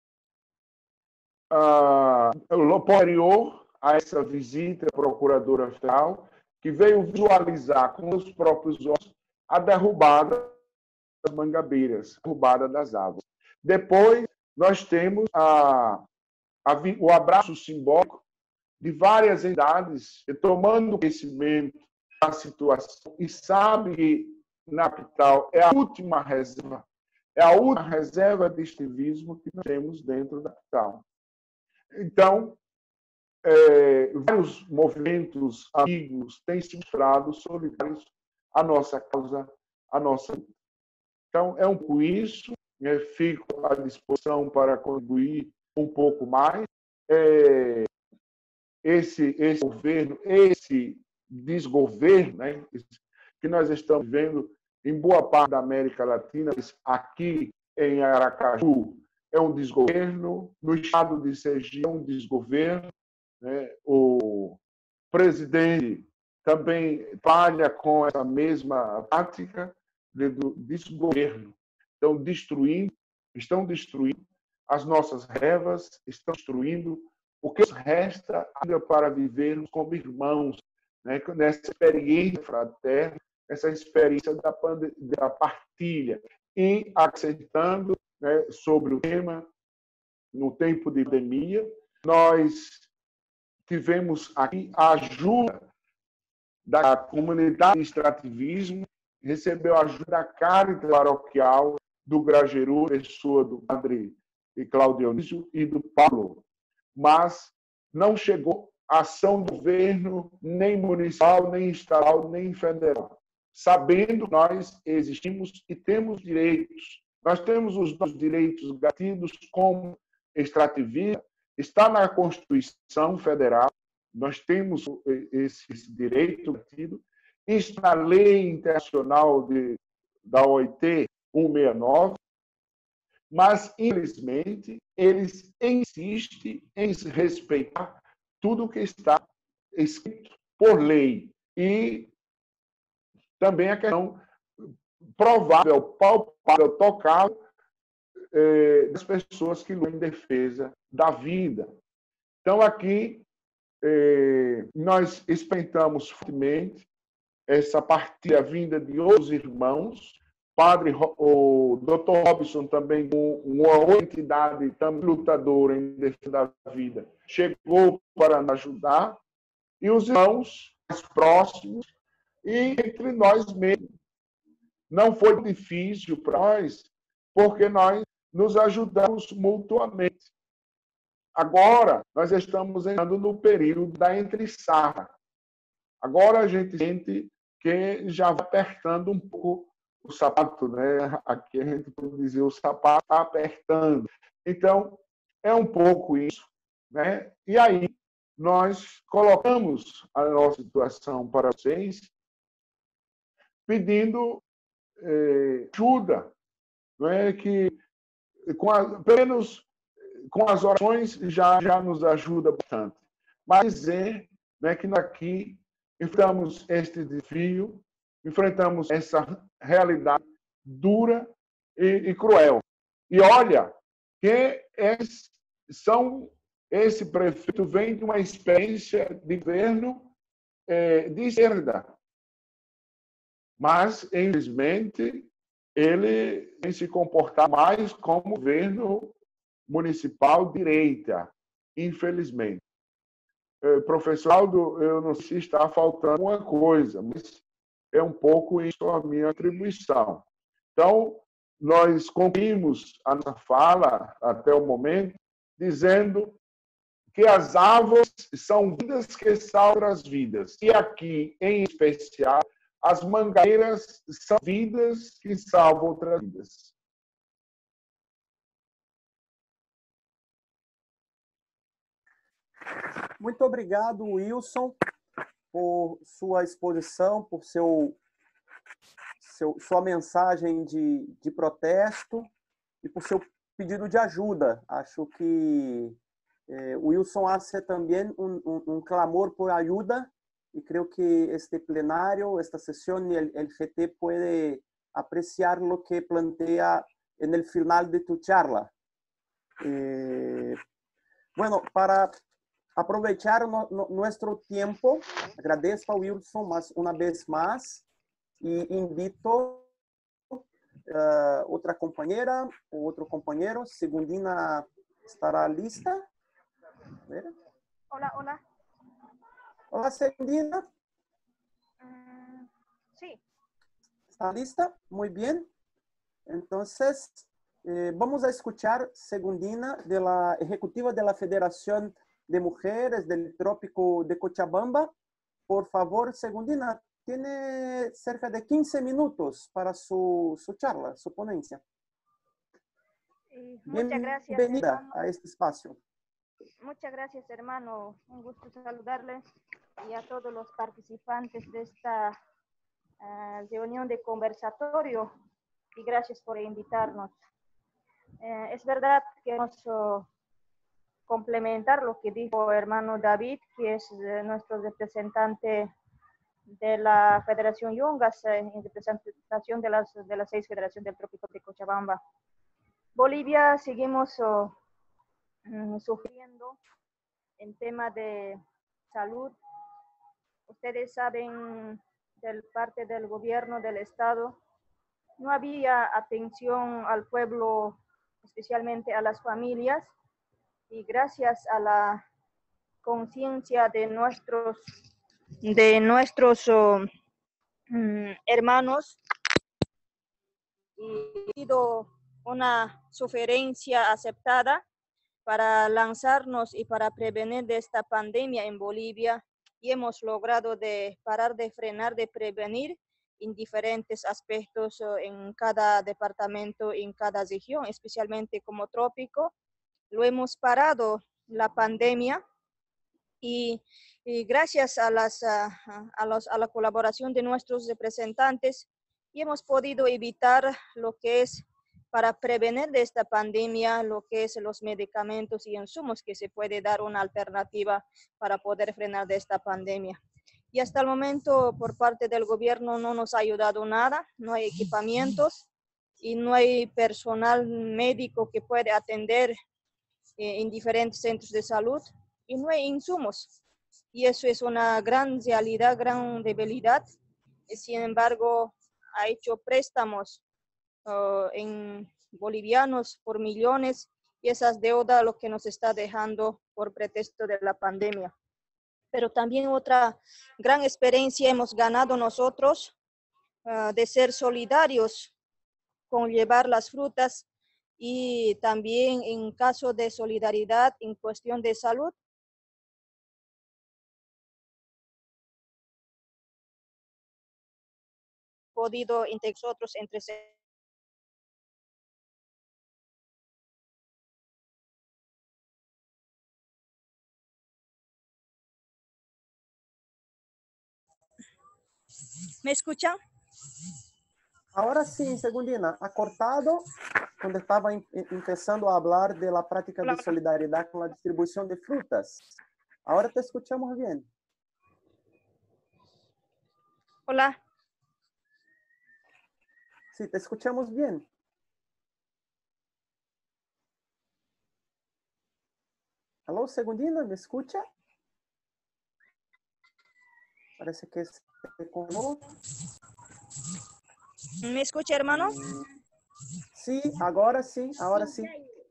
uh, posterior a essa visita à Procuradora Federal, que veio visualizar com os próprios olhos a derrubada das mangabeiras, a derrubada das árvores. Depois, nós temos a, a, o abraço simbólico de várias entidades, tomando conhecimento da situação, e sabe que na capital é a última reserva, é a última reserva de estivismo que nós temos dentro da capital. Então, é, vários movimentos amigos têm se mostrado solidários à nossa causa, à nossa luta. Então, é um pouco isso, né? Fico à disposição para contribuir um pouco mais. É, esse, esse governo, esse desgoverno, né, que nós estamos vendo em boa parte da América Latina, aqui em Aracaju, é um desgoverno, no estado de Sergipe é um desgoverno, né? O presidente também falha com essa mesma prática de desgoverno. Estão destruindo, estão destruindo as nossas revas, estão destruindo o que nos resta ainda para vivermos como irmãos, né? Nessa experiência fraterna, essa experiência da, da partilha. E acrescentando, né, sobre o tema, no tempo de pandemia, nós tivemos aqui a ajuda da comunidade de extrativismo, recebeu a ajuda da Caritas Paroquial do Grajeru, pessoa do padre Claudio Dionísio e do Paulo, mas não chegou ação do governo, nem municipal, nem estadual, nem federal, sabendo que nós existimos e temos direitos. Nós temos os nossos direitos garantidos como extrativista, está na Constituição Federal, nós temos esse, esse direito garantido, está na Lei Internacional de, da O I T cento e sessenta e nove, mas, infelizmente, eles insistem em respeitar tudo que está escrito por lei. E também a questão provável, palpável, tocável eh, das pessoas que lutam em defesa da vida. Então, aqui, eh, nós experimentamos fortemente essa partilha vinda de outros irmãos, Padre, o doutor Robson também, uma outra entidade também lutadora em defesa da vida, chegou para nos ajudar, e os irmãos mais próximos, e entre nós mesmos. Não foi difícil para nós, porque nós nos ajudamos mutuamente. Agora, nós estamos entrando no período da entre-safra. Agora a gente sente que já vai apertando um pouco o sapato, né? Aqui a gente pode dizer o sapato está apertando. Então, é um pouco isso, né? E aí, nós colocamos a nossa situação para vocês, pedindo eh, ajuda, não é? Que com a, pelo menos com as orações já, já nos ajuda bastante. Mas dizer, né, que aqui enfrentamos este desafio, enfrentamos essa realidade dura e, e cruel. E olha, que esse, são, esse prefeito vem de uma experiência de governo eh, de esquerda. Mas, infelizmente, ele tem se comportar mais como governo municipal direita, infelizmente. Eh, professor Aldo, eu não sei se está faltando uma coisa, mas é um pouco isso a minha atribuição. Então, nós concluímos a nossa fala, até o momento, dizendo que as árvores são vidas que salvam as vidas. E aqui, em especial, as mangueiras são vidas que salvam outras vidas. Muito obrigado, Wilson, por sua exposição, por seu, seu, sua mensagem de, de protesto e por seu pedido de ajuda. Acho que eh, Wilson hace também um, um, um clamor por ajuda y creo que este plenario, esta sesión y el, el G T puede apreciar lo que plantea en el final de tu charla. Eh, bueno, para aprovechar no, no, nuestro tiempo, agradezco a Wilson más una vez más y invito a uh, otra compañera o otro compañero. Segundina estará lista. A ver. Hola, hola. Hola, Segundina. Uh, sí. ¿Está lista? Muy bien. Entonces, eh, vamos a escuchar Segundina, de la ejecutiva de la Federación de Mujeres del Trópico de Cochabamba. Por favor, Segundina, tiene cerca de quince minutos para su, su charla, su ponencia. Eh, muchas gracias, Bienvenida hermano. a este espacio. Muchas gracias, hermano. Un gusto saludarles y a todos los participantes de esta uh, reunión de conversatorio. Y gracias por invitarnos. Eh, es verdad que vamos a complementar lo que dijo hermano David, que es eh, nuestro representante de la Federación Yungas, eh, en representación de las, de las seis federaciones del Trópico de Cochabamba. Bolivia seguimos oh, mm, sufriendo en tema de salud. Ustedes saben, del parte del gobierno del Estado, no había atención al pueblo, especialmente a las familias, y gracias a la conciencia de nuestros, de nuestros oh, mm, hermanos, y ha sido una sugerencia aceptada para lanzarnos y para prevenir de esta pandemia en Bolivia, y hemos logrado de parar de frenar, de prevenir en diferentes aspectos en cada departamento, en cada región, especialmente como trópico. Lo hemos parado la pandemia y, y gracias a, las, a, a, los, a la colaboración de nuestros representantes y hemos podido evitar lo que es para prevenir de esta pandemia, lo que es los medicamentos y insumos que se puede dar una alternativa para poder frenar de esta pandemia. Y hasta el momento por parte del gobierno no nos ha ayudado nada, no hay equipamientos y no hay personal médico que puede atender eh, en diferentes centros de salud y no hay insumos. Y eso es una gran realidad, gran debilidad. Sin embargo, ha hecho préstamos uh, en bolivianos por millones y esas deudas lo que nos está dejando por pretexto de la pandemia. Pero también otra gran experiencia hemos ganado nosotros uh, de ser solidarios con llevar las frutas y también en caso de solidaridad en cuestión de salud. Podido entre nosotros entre ¿Me escuchan? Ahora sí, Segundina, ha cortado cuando estaba em, empezando a hablar de la práctica de solidaridad con la distribución de frutas. Ahora te escuchamos bien. Hola. Sí, te escuchamos bien. ¿Aló, Segundina? ¿Me escucha? Parece que es como... ¿Me escucha, hermano? Sí, ahora sí, ahora sí.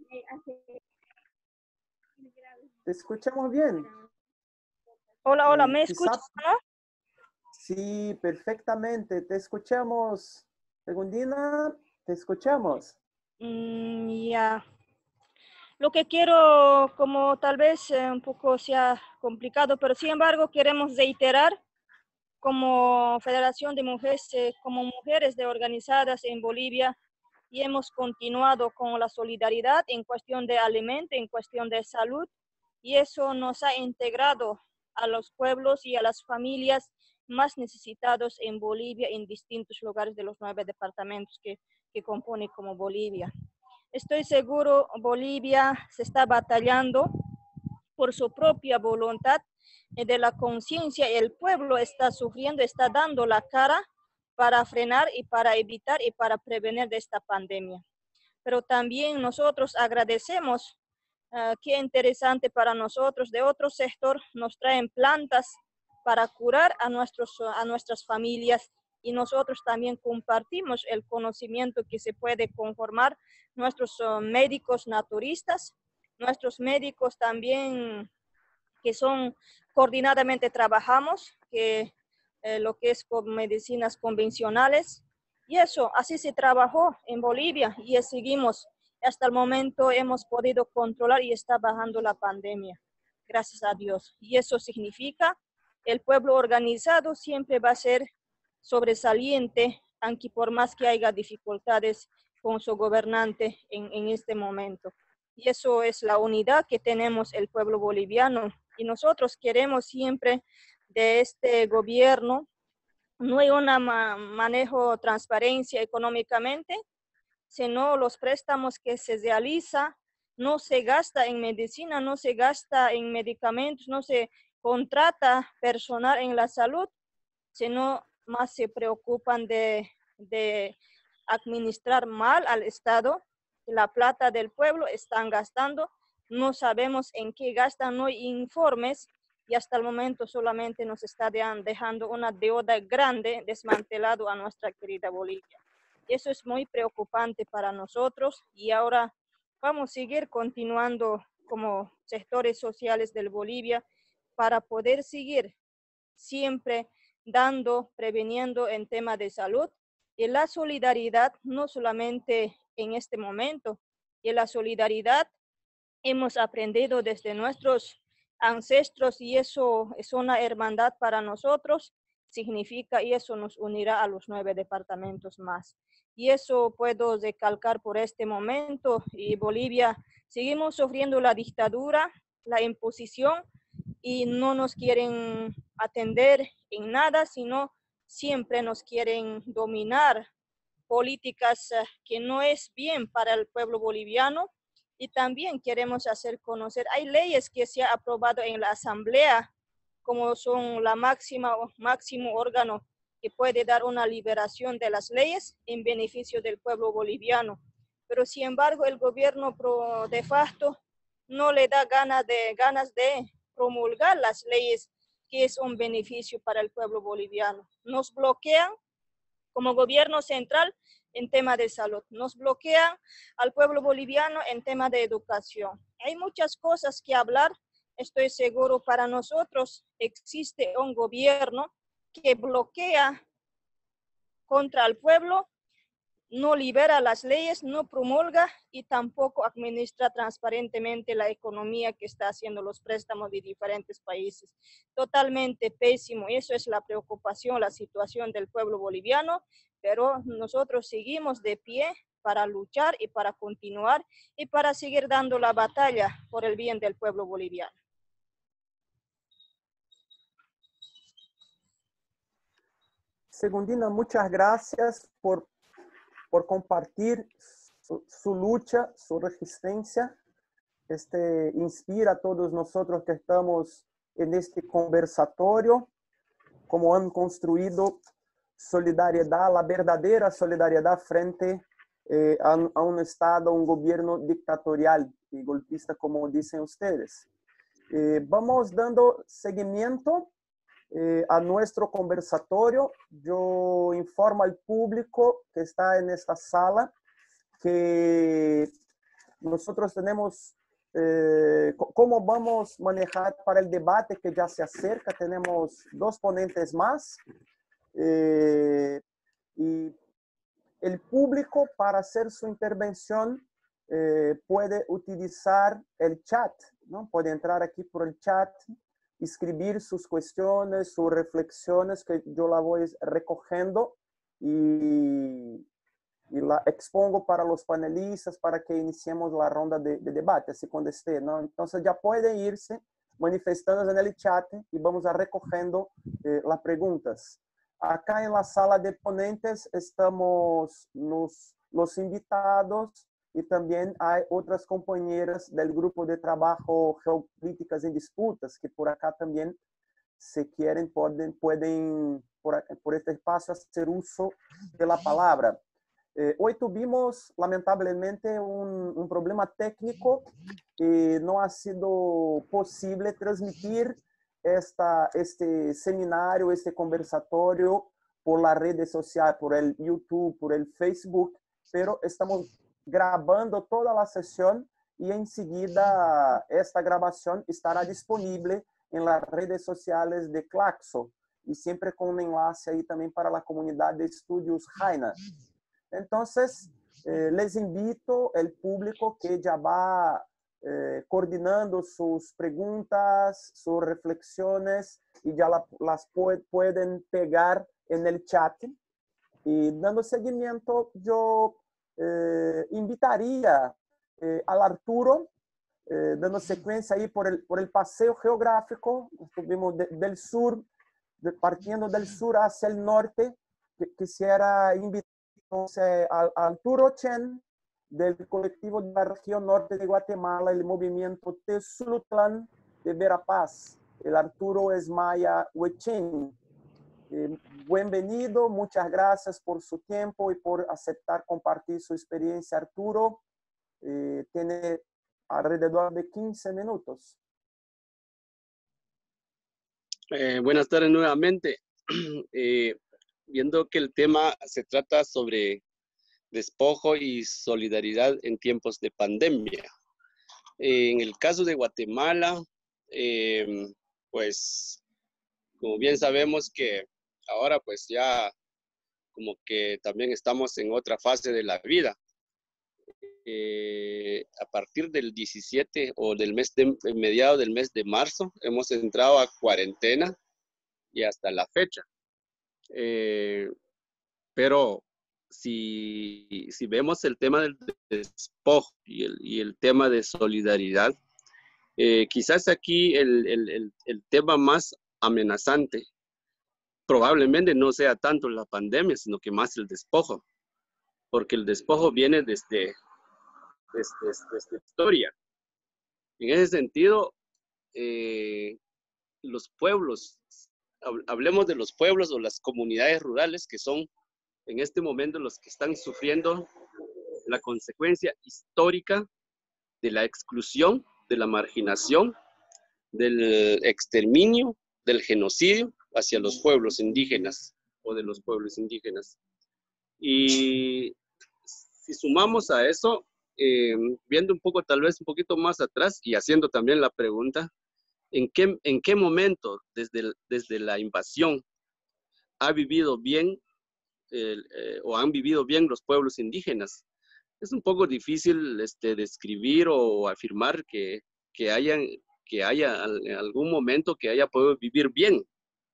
Te escuchamos bien. Hola, hola, ¿me eh, escuchas? quizá... Sí, perfectamente. Te escuchamos. Segundina, te escuchamos. Mm, ya. Lo que quiero, como tal vez eh, un poco sea complicado, pero sin embargo queremos reiterar como Federación de Mujeres, eh, como mujeres de organizadas en Bolivia, y hemos continuado con la solidaridad en cuestión de alimento, en cuestión de salud, y eso nos ha integrado a los pueblos y a las familias más necesitados en Bolivia, en distintos lugares de los nueve departamentos que, que compone como Bolivia. Estoy seguro Bolivia se está batallando por su propia voluntad de la conciencia. El pueblo está sufriendo, está dando la cara para frenar y para evitar y para prevenir de esta pandemia. Pero también nosotros agradecemos, uh, qué interesante para nosotros, de otro sector nos traen plantas para curar a, nuestros, a nuestras familias, y nosotros también compartimos el conocimiento que se puede conformar nuestros uh, médicos naturistas, nuestros médicos también que son coordinadamente trabajamos, que eh, lo que es con medicinas convencionales, y eso, así se trabajó en Bolivia y seguimos. Hasta el momento hemos podido controlar y está bajando la pandemia, gracias a Dios. Y eso significa el pueblo organizado siempre va a ser sobresaliente, aunque por más que haya dificultades con su gobernante en, en este momento. Y eso es la unidad que tenemos el pueblo boliviano. Y nosotros queremos siempre de este gobierno, no hay un ma manejo transparencia económicamente, sino los préstamos que se realiza, no se gasta en medicina, no se gasta en medicamentos, no se contrata personal en la salud, sino más se preocupan de, de administrar mal al Estado. La plata del pueblo están gastando, no sabemos en qué gastan, no hay informes, y hasta el momento solamente nos está dejando una deuda grande desmantelado a nuestra querida Bolivia. Eso es muy preocupante para nosotros, y ahora vamos a seguir continuando como sectores sociales del Bolivia para poder seguir siempre dando, preveniendo en tema de salud, y la solidaridad no solamente en este momento, y la solidaridad hemos aprendido desde nuestros ancestros, y eso es una hermandad para nosotros, significa, y eso nos unirá a los nueve departamentos más. Y eso puedo recalcar por este momento. Y Bolivia, seguimos sufriendo la dictadura, la imposición, y no nos quieren atender en nada, sino siempre nos quieren dominar políticas uh, que no es bien para el pueblo boliviano. Y también queremos hacer conocer, hay leyes que se han aprobado en la asamblea, como son la máxima o máximo órgano que puede dar una liberación de las leyes en beneficio del pueblo boliviano. Pero sin embargo, el gobierno pro de facto no le da ganas de, ganas de promulgar las leyes que es un beneficio para el pueblo boliviano. Nos bloquean como gobierno central en tema de salud, nos bloquean al pueblo boliviano en tema de educación. Hay muchas cosas que hablar. Estoy seguro para nosotros existe un gobierno que bloquea contra el pueblo, no libera las leyes, no promulga y tampoco administra transparentemente la economía que está haciendo los préstamos de diferentes países. Totalmente pésimo. Eso es la preocupación, la situación del pueblo boliviano, pero nosotros seguimos de pie para luchar y para continuar y para seguir dando la batalla por el bien del pueblo boliviano. Segundina, muchas gracias por, por compartir su, su lucha, su resistencia. Este, inspira a todos nosotros que estamos en este conversatorio, como han construido solidariedad, la verdadera solidariedad frente eh, a, a un Estado, un gobierno dictatorial y golpista, como dicen ustedes. Eh, vamos dando seguimiento eh, a nuestro conversatorio. Yo informo al público que está en esta sala que nosotros tenemos eh, cómo vamos a manejar para el debate que ya se acerca. Tenemos dos ponentes más. Eh, y el público, para hacer su intervención, eh, puede utilizar el chat, ¿no? Puede entrar aquí por el chat escribir sus cuestiones, sus reflexiones, que yo la voy recogiendo y, y la expongo para los panelistas para que iniciemos la ronda de, de debate, así cuando esté, ¿no? Entonces ya pueden irse manifestando en el chat y vamos a recogiendo eh, las preguntas. Acá en la sala de ponentes estamos los, los invitados y también hay otras compañeras del grupo de trabajo Geopolíticas en Disputas que por acá también, si quieren, pueden, pueden por, por este espacio hacer uso de la palabra. Eh, hoy tuvimos lamentablemente un, un problema técnico y no ha sido posible transmitir esta, este seminario, este conversatorio por las redes sociales, por el YouTube, por el Facebook, pero estamos grabando toda la sesión y enseguida esta grabación estará disponible en las redes sociales de Claxo y siempre con un enlace ahí también para la comunidad de estudios Jaina. Entonces, eh, les invito al público que ya va eh, coordinando sus preguntas, sus reflexiones y ya la, las pu pueden pegar en el chat. Y dando seguimiento, yo eh, invitaría eh, al Arturo, eh, dando secuencia ahí por el, por el paseo geográfico. Estuvimos de, del sur, de, partiendo del sur hacia el norte. Que, quisiera invitar entonces a Arturo Chen, del colectivo de la región norte de Guatemala, el movimiento Tezulutlán de Verapaz. El Arturo es maya Huechín. Eh, bienvenido, muchas gracias por su tiempo y por aceptar compartir su experiencia, Arturo. Eh, tiene alrededor de quince minutos. Eh, buenas tardes nuevamente. Eh, viendo que el tema se trata sobre despojo y solidaridad en tiempos de pandemia. Eh, en el caso de Guatemala, eh, pues como bien sabemos que ahora pues ya como que también estamos en otra fase de la vida. Eh, a partir del diecisiete o del mes de mediado del mes de marzo hemos entrado a cuarentena y hasta la fecha. Eh, pero si, si vemos el tema del despojo y el, y el tema de solidaridad, eh, quizás aquí el, el, el, el tema más amenazante probablemente no sea tanto la pandemia, sino que más el despojo, porque el despojo viene desde, desde, desde la historia. En ese sentido, eh, los pueblos, hablemos de los pueblos o las comunidades rurales que son en este momento los que están sufriendo la consecuencia histórica de la exclusión, de la marginación, del exterminio, del genocidio hacia los pueblos indígenas o de los pueblos indígenas. Y si sumamos a eso, eh, viendo un poco, tal vez un poquito más atrás y haciendo también la pregunta, ¿en qué, en qué momento desde, desde la invasión ha vivido bien eh, eh, o han vivido bien los pueblos indígenas? Es un poco difícil este, describir o afirmar que, que, hayan, que haya en algún momento que haya podido vivir bien.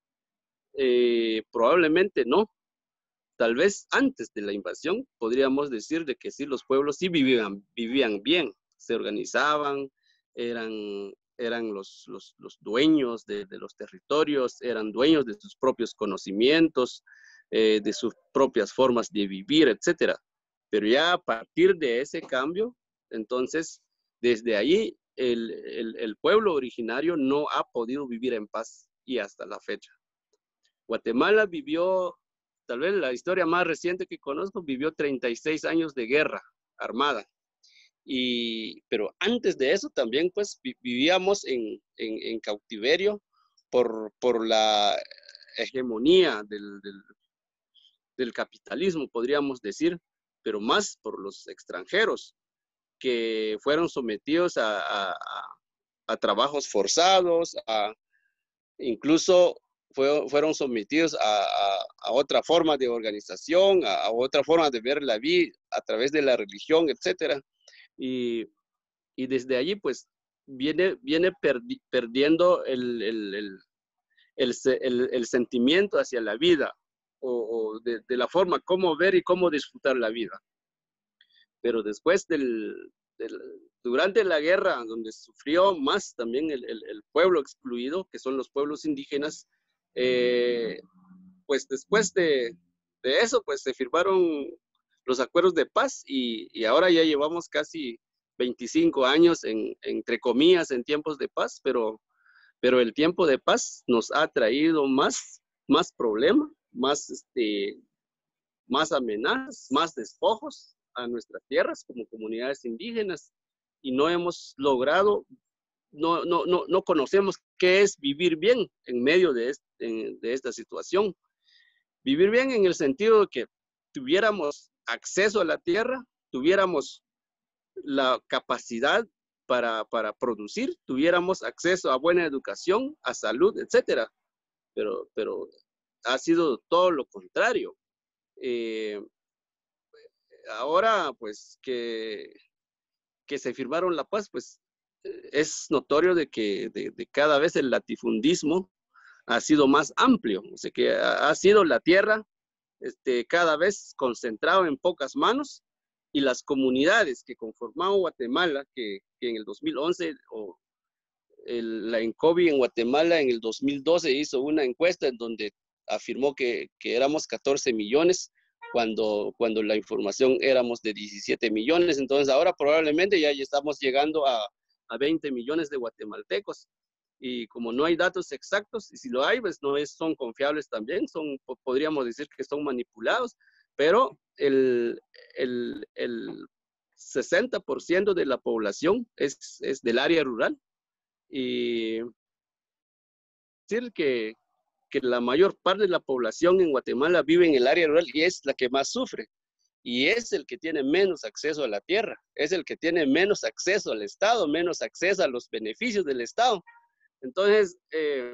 Eh, probablemente no. Tal vez antes de la invasión podríamos decir de que sí, los pueblos sí vivían, vivían bien, se organizaban, eran, eran los, los, los dueños de, de los territorios, eran dueños de sus propios conocimientos, eh, de sus propias formas de vivir, etcétera. Pero ya a partir de ese cambio, entonces, desde ahí, el, el, el pueblo originario no ha podido vivir en paz y hasta la fecha. Guatemala vivió, tal vez la historia más reciente que conozco, vivió treinta y seis años de guerra armada. Y, pero antes de eso también, pues, vivíamos en, en, en cautiverio por, por la hegemonía del, del, del capitalismo, podríamos decir, pero más por los extranjeros que fueron sometidos a, a, a trabajos forzados, a, incluso fue, fueron sometidos a, a, a otra forma de organización, a, a otra forma de ver la vida a través de la religión, etcétera. Y, y desde allí, pues, viene, viene perdi perdiendo el, el, el, el, el, el sentimiento hacia la vida, o, o de, de la forma cómo ver y cómo disfrutar la vida. Pero después del, del durante la guerra, donde sufrió más también el, el, el pueblo excluido, que son los pueblos indígenas, eh, pues después de, de eso, pues se firmaron los acuerdos de paz y, y ahora ya llevamos casi veinticinco años, en, entre comillas, en tiempos de paz, pero, pero el tiempo de paz nos ha traído más, más problemas, más, este, más amenazas, más despojos a nuestras tierras como comunidades indígenas, y no hemos logrado, no, no, no, no conocemos qué es vivir bien en medio de, este, de esta situación. Vivir bien en el sentido de que tuviéramos acceso a la tierra, tuviéramos la capacidad para, para producir, tuviéramos acceso a buena educación, a salud, etcétera. Pero, pero ha sido todo lo contrario. Eh, ahora, pues, que, que se firmaron la paz, pues, es notorio de que de, de cada vez el latifundismo ha sido más amplio. O sea, que ha, ha sido la tierra este, cada vez concentrado en pocas manos, y las comunidades que conformaban Guatemala, que, que en el dos mil once, o el, la ENCOBI en Guatemala en el dos mil doce hizo una encuesta en donde afirmó que, que éramos catorce millones, cuando, cuando la información éramos de diecisiete millones. Entonces ahora probablemente ya estamos llegando a, a veinte millones de guatemaltecos. Y como no hay datos exactos, y si lo hay, pues no es, son confiables también, son, podríamos decir que son manipulados, pero el, el, el sesenta por ciento de la población es, es del área rural, y decir que, que la mayor parte de la población en Guatemala vive en el área rural y es la que más sufre, y es el que tiene menos acceso a la tierra, es el que tiene menos acceso al Estado, menos acceso a los beneficios del Estado. Entonces, eh,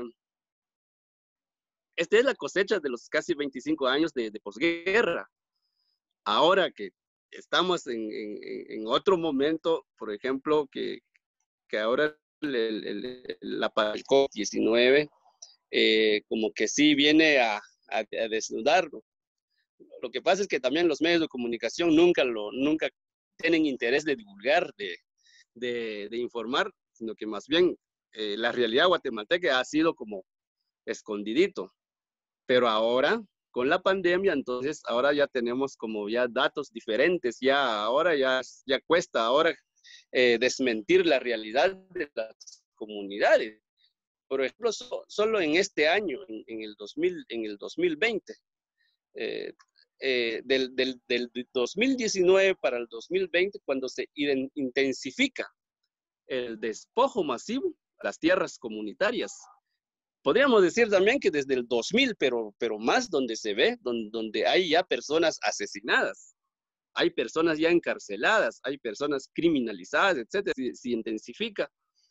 esta es la cosecha de los casi veinticinco años de, de posguerra. Ahora que estamos en, en, en otro momento, por ejemplo, que, que ahora el, el, el, la COVID diecinueve eh, como que sí viene a, a, a desnudarlo. Lo que pasa es que también los medios de comunicación nunca, lo, nunca tienen interés de divulgar, de, de, de informar, sino que más bien eh, la realidad guatemalteca ha sido como escondidito. Pero ahora, con la pandemia, entonces ahora ya tenemos como ya datos diferentes, ya ahora ya, ya cuesta ahora eh, desmentir la realidad de las comunidades. Por ejemplo, so, solo en este año, en, en, el, dos mil, en el dos mil veinte, eh, eh, del, del, del dos mil diecinueve para el dos mil veinte, cuando se intensifica el despojo masivo a las tierras comunitarias. Podríamos decir también que desde el dos mil, pero, pero más donde se ve, donde, donde hay ya personas asesinadas, hay personas ya encarceladas, hay personas criminalizadas, etcétera, se, se intensifica.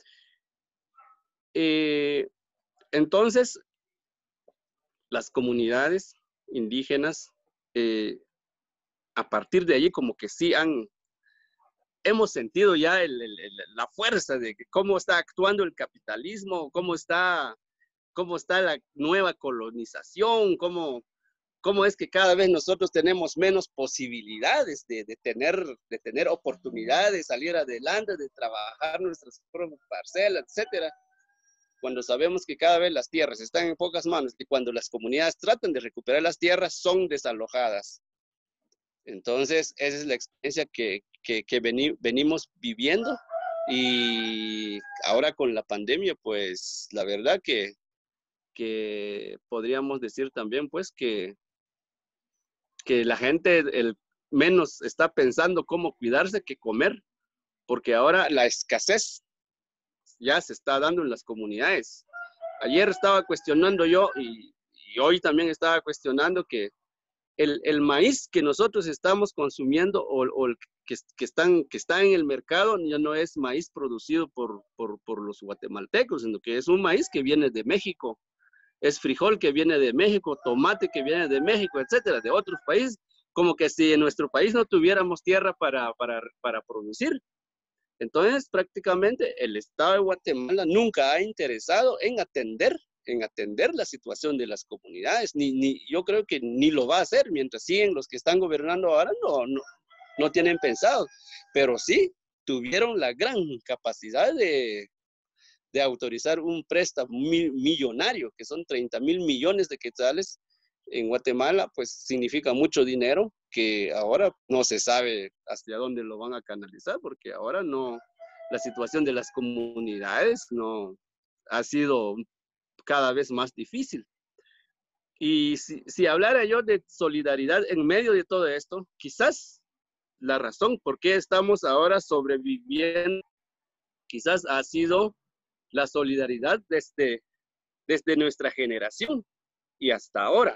Eh, entonces, las comunidades indígenas, eh, a partir de allí como que sí han, hemos sentido ya el, el, el, la fuerza de cómo está actuando el capitalismo, cómo está, cómo está la nueva colonización, cómo, cómo es que cada vez nosotros tenemos menos posibilidades de, de, tener, de tener oportunidades, de salir adelante, de trabajar nuestras propias parcelas, etcétera. Cuando sabemos que cada vez las tierras están en pocas manos y cuando las comunidades tratan de recuperar las tierras son desalojadas. Entonces, esa es la experiencia que, que, que veni, venimos viviendo, y ahora con la pandemia, pues la verdad que, que podríamos decir también pues que, que la gente el, menos está pensando cómo cuidarse que comer, porque ahora la escasez ya se está dando en las comunidades. Ayer estaba cuestionando yo y, y hoy también estaba cuestionando que el, el maíz que nosotros estamos consumiendo o, o el que, que, están, que está en el mercado ya no es maíz producido por, por, por los guatemaltecos, sino que es un maíz que viene de México, es frijol que viene de México, tomate que viene de México, etcétera, de otros países, como que si en nuestro país no tuviéramos tierra para, para, para producir. Entonces, prácticamente el Estado de Guatemala nunca ha interesado en atender, en atender la situación de las comunidades, ni, ni, yo creo que ni lo va a hacer, mientras siguen los que están gobernando ahora, no, no, no tienen pensado, pero sí tuvieron la gran capacidad de, de autorizar un préstamo millonario, que son treinta mil millones de quetzales en Guatemala, pues significa mucho dinero que ahora no se sabe hacia dónde lo van a canalizar, porque ahora no, la situación de las comunidades no ha sido cada vez más difícil. Y si, si hablara yo de solidaridad en medio de todo esto, quizás la razón por qué estamos ahora sobreviviendo, quizás ha sido la solidaridad desde, desde nuestra generación y hasta ahora.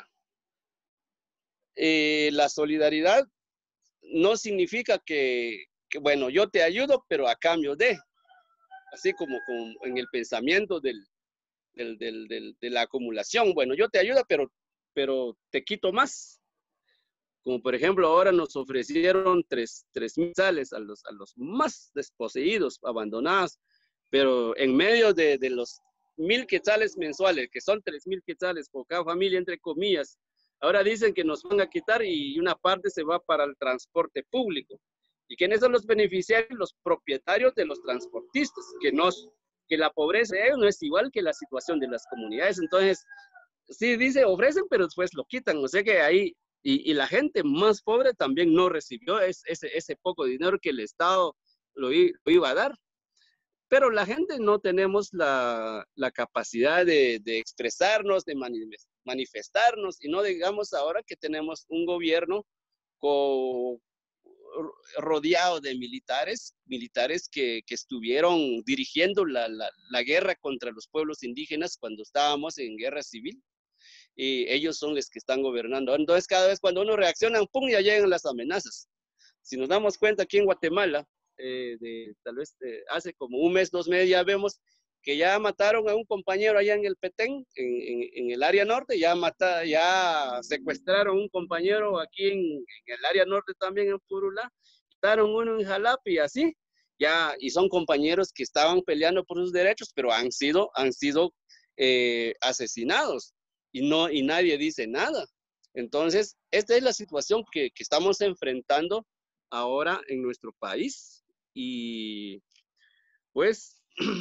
Eh, la solidaridad no significa que, que, bueno, yo te ayudo, pero a cambio de, así como, como en el pensamiento del, del, del, del, de la acumulación. Bueno, yo te ayudo, pero, pero te quito más. Como por ejemplo, ahora nos ofrecieron tres mil quetzales a los, a los más desposeídos, abandonados, pero en medio de, de los mil quetzales mensuales, que son tres mil quetzales por cada familia, entre comillas, ahora dicen que nos van a quitar y una parte se va para el transporte público. ¿Y quiénes son los beneficiarios? Los propietarios de los transportistas, que, nos, que la pobreza de ellos no es igual que la situación de las comunidades. Entonces, sí dice, ofrecen, pero después lo quitan. O sea que ahí, y, y la gente más pobre también no recibió ese, ese, ese poco dinero que el Estado lo, lo iba a dar. Pero la gente no tenemos la, la capacidad de, de expresarnos, de manifestarnos, y no digamos ahora que tenemos un gobierno con, rodeado de militares, militares que, que estuvieron dirigiendo la, la, la guerra contra los pueblos indígenas cuando estábamos en guerra civil, y ellos son los que están gobernando. Entonces cada vez cuando uno reacciona, ¡pum!, ya llegan las amenazas. Si nos damos cuenta aquí en Guatemala, Eh, de, tal vez eh, hace como un mes, dos meses, ya vemos que ya mataron a un compañero allá en el Petén, en, en, en el área norte, ya, mata, ya secuestraron a un compañero aquí en, en el área norte también en Purulá, mataron uno en Jalapa y así, ya, y son compañeros que estaban peleando por sus derechos, pero han sido, han sido eh, asesinados y, no, y nadie dice nada. Entonces, esta es la situación que, que estamos enfrentando ahora en nuestro país. Y pues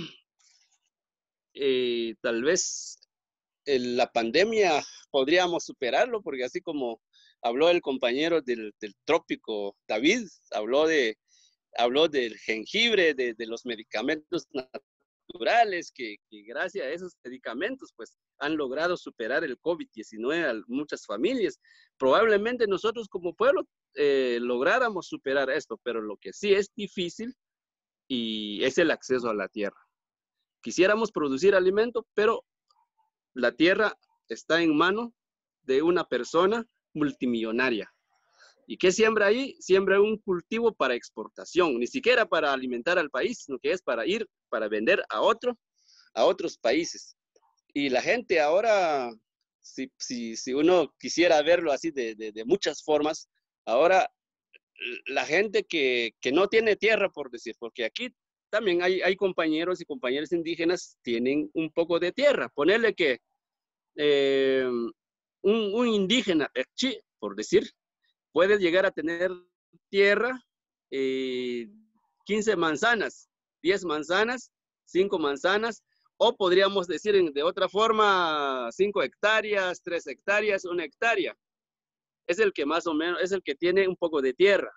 eh, tal vez el, la pandemia podríamos superarlo, porque así como habló el compañero del, del trópico David, habló, de, habló del jengibre, de, de los medicamentos naturales, que, que gracias a esos medicamentos pues han logrado superar el COVID diecinueve a muchas familias. Probablemente nosotros como pueblo eh, lográramos superar esto, pero lo que sí es difícil y es el acceso a la tierra. Quisiéramos producir alimento, pero la tierra está en mano de una persona multimillonaria. ¿Y qué siembra ahí? Siembra un cultivo para exportación, ni siquiera para alimentar al país, sino que es para ir, para vender a otro, a otros países. Y la gente ahora, si, si, si uno quisiera verlo así de, de, de muchas formas, ahora la gente que, que no tiene tierra, por decir, porque aquí también hay, hay compañeros y compañeras indígenas tienen un poco de tierra. Ponerle que eh, un, un indígena, por decir, puede llegar a tener tierra, eh, quince manzanas, diez manzanas, cinco manzanas, o podríamos decir de otra forma, cinco hectáreas, tres hectáreas, una hectárea. Es el que más o menos, es el que tiene un poco de tierra.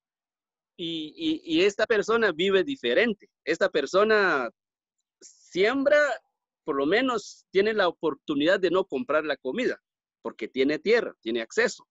Y, y, y esta persona vive diferente. Esta persona siembra, por lo menos tiene la oportunidad de no comprar la comida, porque tiene tierra, tiene acceso.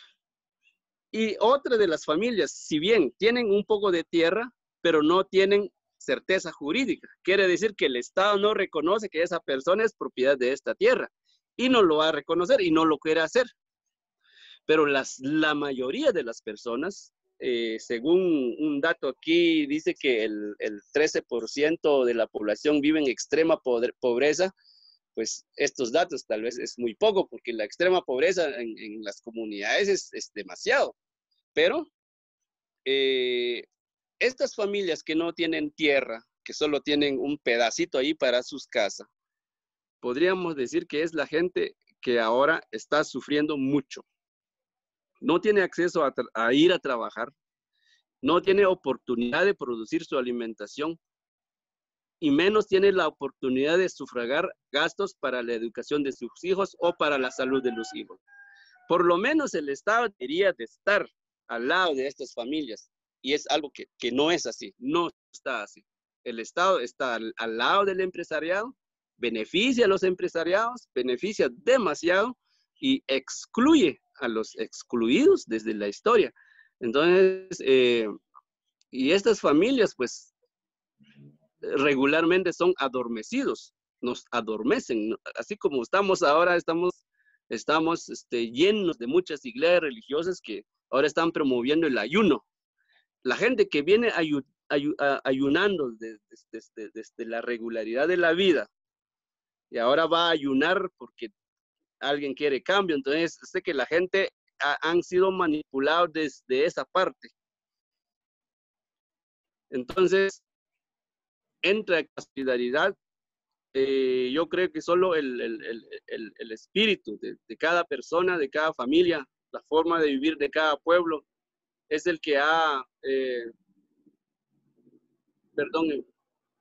Y otra de las familias, si bien tienen un poco de tierra, pero no tienen certeza jurídica. Quiere decir que el Estado no reconoce que esa persona es propiedad de esta tierra y no lo va a reconocer y no lo quiere hacer. Pero las, la mayoría de las personas, eh, según un dato aquí, dice que el, el trece por ciento de la población vive en extrema pobreza. Pues estos datos tal vez es muy poco, porque la extrema pobreza en, en las comunidades es, es demasiado. Pero eh, estas familias que no tienen tierra, que solo tienen un pedacito ahí para sus casas, podríamos decir que es la gente que ahora está sufriendo mucho. No tiene acceso a, a ir a trabajar, no tiene oportunidad de producir su alimentación y menos tiene la oportunidad de sufragar gastos para la educación de sus hijos o para la salud de los hijos. Por lo menos el Estado debería de estar al lado de estas familias y es algo que, que no es así, no está así. El Estado está al, al lado del empresariado, beneficia a los empresariados, beneficia demasiado y excluye a los excluidos desde la historia. Entonces, eh, y estas familias, pues, regularmente son adormecidos, nos adormecen. Así como estamos ahora, estamos, estamos este, llenos de muchas iglesias religiosas que ahora están promoviendo el ayuno. La gente que viene ayu, ayu, a, ayunando desde, desde, desde la regularidad de la vida y ahora va a ayunar porque alguien quiere cambio. Entonces, sé que la gente ha, han sido manipulados desde esa parte. Entonces, entra la solidaridad. Eh, yo creo que solo el, el, el, el espíritu de, de cada persona, de cada familia, la forma de vivir de cada pueblo, es el que ha, eh, perdón, hay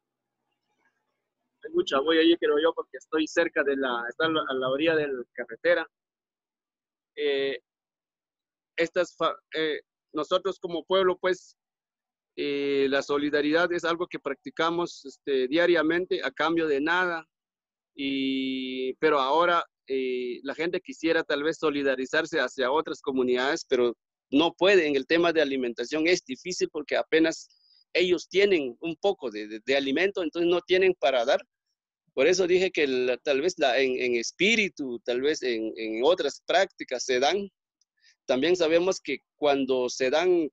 mucha voy allí, creo yo, porque estoy cerca de la, está a la orilla de la carretera. Eh, estas, eh, nosotros como pueblo, pues, eh, la solidaridad es algo que practicamos este, diariamente a cambio de nada, y, pero ahora eh, la gente quisiera tal vez solidarizarse hacia otras comunidades, pero no puede. En el tema de alimentación es difícil porque apenas ellos tienen un poco de, de, de alimento, entonces no tienen para dar. Por eso dije que la, tal vez la, en, en espíritu, tal vez en, en otras prácticas se dan. También sabemos que cuando se dan,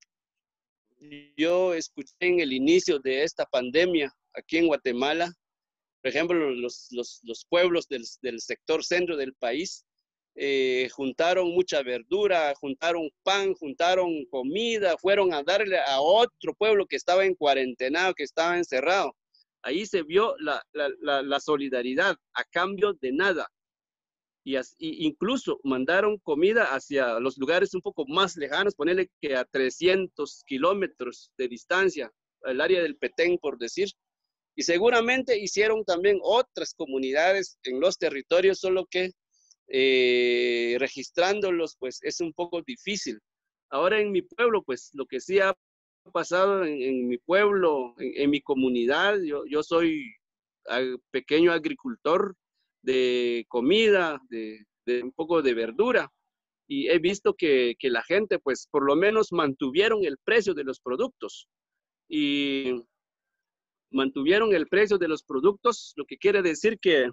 yo escuché en el inicio de esta pandemia aquí en Guatemala, por ejemplo, los, los, los pueblos del, del sector centro del país eh, juntaron mucha verdura, juntaron pan, juntaron comida, fueron a darle a otro pueblo que estaba en cuarentena, que estaba encerrado. Ahí se vio la, la, la, la solidaridad a cambio de nada. Y, as, y incluso mandaron comida hacia los lugares un poco más lejanos, ponerle que a trescientos kilómetros de distancia, el área del Petén, por decir. Y seguramente hicieron también otras comunidades en los territorios, solo que eh, registrándolos, pues es un poco difícil. Ahora en mi pueblo, pues lo que sí ha pasado en, en mi pueblo, en, en mi comunidad, yo, yo soy pequeño agricultor de comida, de, de un poco de verdura, y he visto que, que la gente, pues por lo menos mantuvieron el precio de los productos, y mantuvieron el precio de los productos, lo que quiere decir que,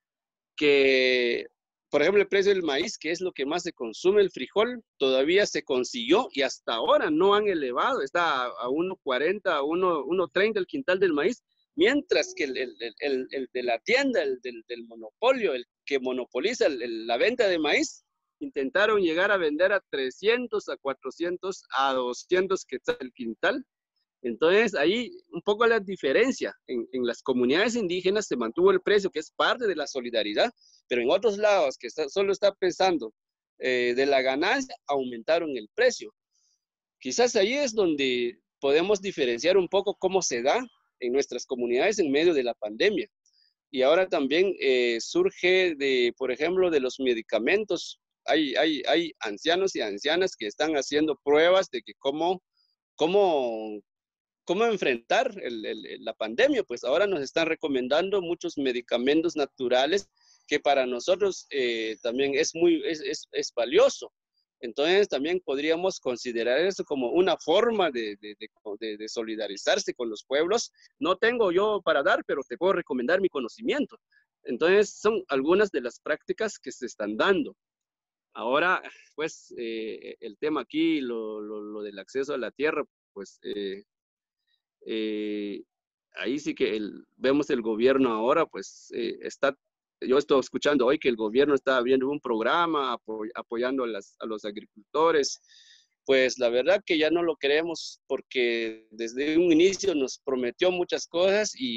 que, por ejemplo, el precio del maíz, que es lo que más se consume, el frijol, todavía se consiguió y hasta ahora no han elevado, está a uno cuarenta, a uno treinta el quintal del maíz, mientras que el, el, el, el de la tienda, el del, del monopolio, el que monopoliza el, el, la venta de maíz, intentaron llegar a vender a trescientos, a cuatrocientos, a doscientos quetzales el quintal. Entonces, ahí un poco la diferencia. En, en las comunidades indígenas se mantuvo el precio, que es parte de la solidaridad, pero en otros lados, que está, solo está pensando eh, de la ganancia, aumentaron el precio. Quizás ahí es donde podemos diferenciar un poco cómo se da en nuestras comunidades en medio de la pandemia. Y ahora también eh, surge de, por ejemplo, de los medicamentos. Hay, hay, hay ancianos y ancianas que están haciendo pruebas de que cómo, cómo, cómo enfrentar el, el, la pandemia. Pues ahora nos están recomendando muchos medicamentos naturales que para nosotros eh, también es, muy, es, es, es valioso. Entonces también podríamos considerar eso como una forma de, de, de, de solidarizarse con los pueblos. No tengo yo para dar, pero te puedo recomendar mi conocimiento. Entonces son algunas de las prácticas que se están dando. Ahora, pues, eh, el tema aquí, lo, lo, lo del acceso a la tierra, pues, eh, eh, ahí sí que el, vemos el gobierno ahora, pues, eh, está, yo estoy escuchando hoy que el gobierno está abriendo un programa apoy, apoyando a, las, a los agricultores, pues la verdad que ya no lo queremos porque desde un inicio nos prometió muchas cosas y,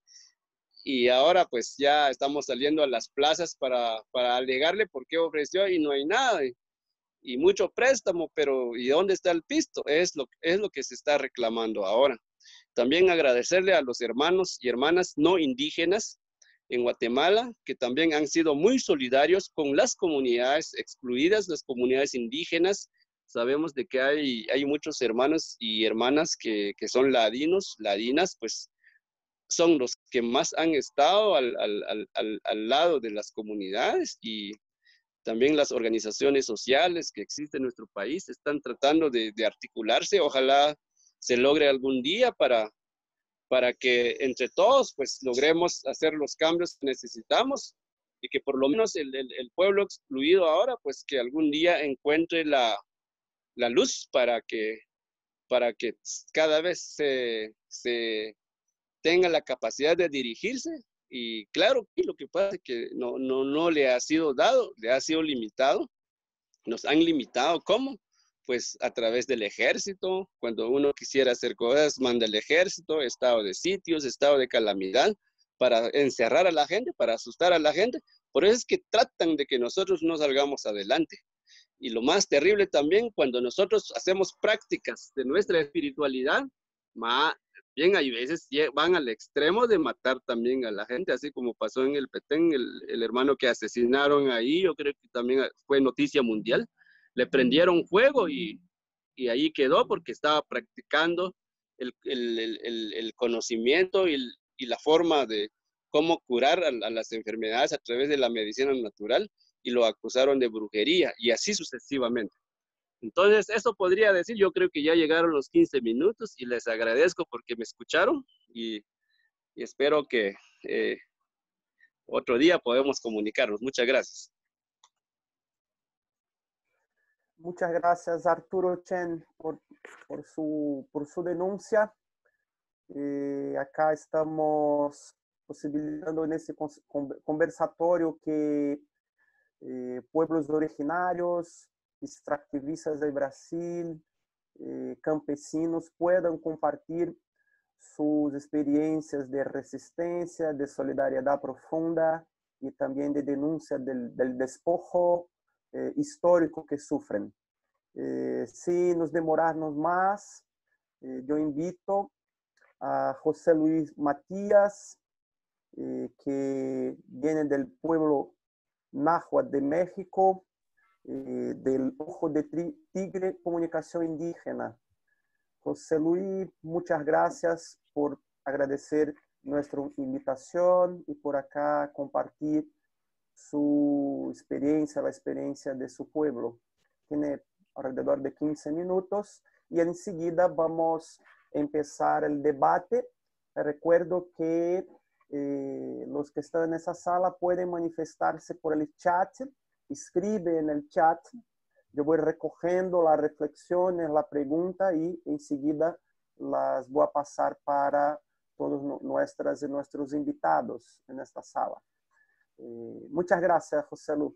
y ahora pues ya estamos saliendo a las plazas para, para alegarle por qué ofreció y no hay nada. Y, y mucho préstamo, pero ¿y dónde está el pisto? Es lo, es lo que se está reclamando ahora. También agradecerle a los hermanos y hermanas no indígenas en Guatemala, que también han sido muy solidarios con las comunidades excluidas, las comunidades indígenas. Sabemos de que hay, hay muchos hermanos y hermanas que, que son ladinos, ladinas, pues son los que más han estado al, al, al, al lado de las comunidades, y también las organizaciones sociales que existen en nuestro país están tratando de, de articularse. Ojalá se logre algún día para, para que entre todos pues logremos hacer los cambios que necesitamos y que por lo menos el, el, el pueblo excluido ahora pues que algún día encuentre la, la luz para que, para que cada vez se, se tenga la capacidad de dirigirse. Y claro, lo que pasa es que no, no, no le ha sido dado, le ha sido limitado. Nos han limitado, ¿cómo? Pues a través del ejército. Cuando uno quisiera hacer cosas, manda el ejército, estado de sitios, estado de calamidad, para encerrar a la gente, para asustar a la gente. Por eso es que tratan de que nosotros no salgamos adelante. Y lo más terrible también, cuando nosotros hacemos prácticas de nuestra espiritualidad, más bien hay veces van al extremo de matar también a la gente, así como pasó en el Petén, el, el hermano que asesinaron ahí, yo creo que también fue noticia mundial. Le prendieron fuego y, y ahí quedó porque estaba practicando el, el, el, el conocimiento y, el, y la forma de cómo curar a, a las enfermedades a través de la medicina natural, y lo acusaron de brujería y así sucesivamente. Entonces, eso podría decir. Yo creo que ya llegaron los quince minutos y les agradezco porque me escucharon, y, y espero que eh, otro día podamos comunicarnos. Muchas gracias. Muchas gracias, Arturo Chen, por, por, su, por su denuncia. Eh, acá estamos posibilitando en ese conversatorio que eh, pueblos originarios, extractivistas de Brasil, eh, campesinos puedan compartir sus experiencias de resistencia, de solidaridad profunda y también de denuncia del, del despojo eh, histórico que sufren. Eh, sin nos demorarnos más, eh, yo invito a José Luis Matías, eh, que viene del pueblo Náhuatl de México, eh, del Ojo de Tigre Comunicación Indígena. José Luis, muchas gracias por agradecer nuestra invitación y por acá compartir su experiencia, la experiencia de su pueblo. Tiene alrededor de quince minutos y enseguida vamos a empezar el debate. Recuerdo que eh, los que están en esa sala pueden manifestarse por el chat. Escribe en el chat. Yo voy recogiendo las reflexiones, la pregunta, y enseguida las voy a pasar para todos nuestras y nuestros invitados en esta sala. Eh, muchas gracias, José Lu.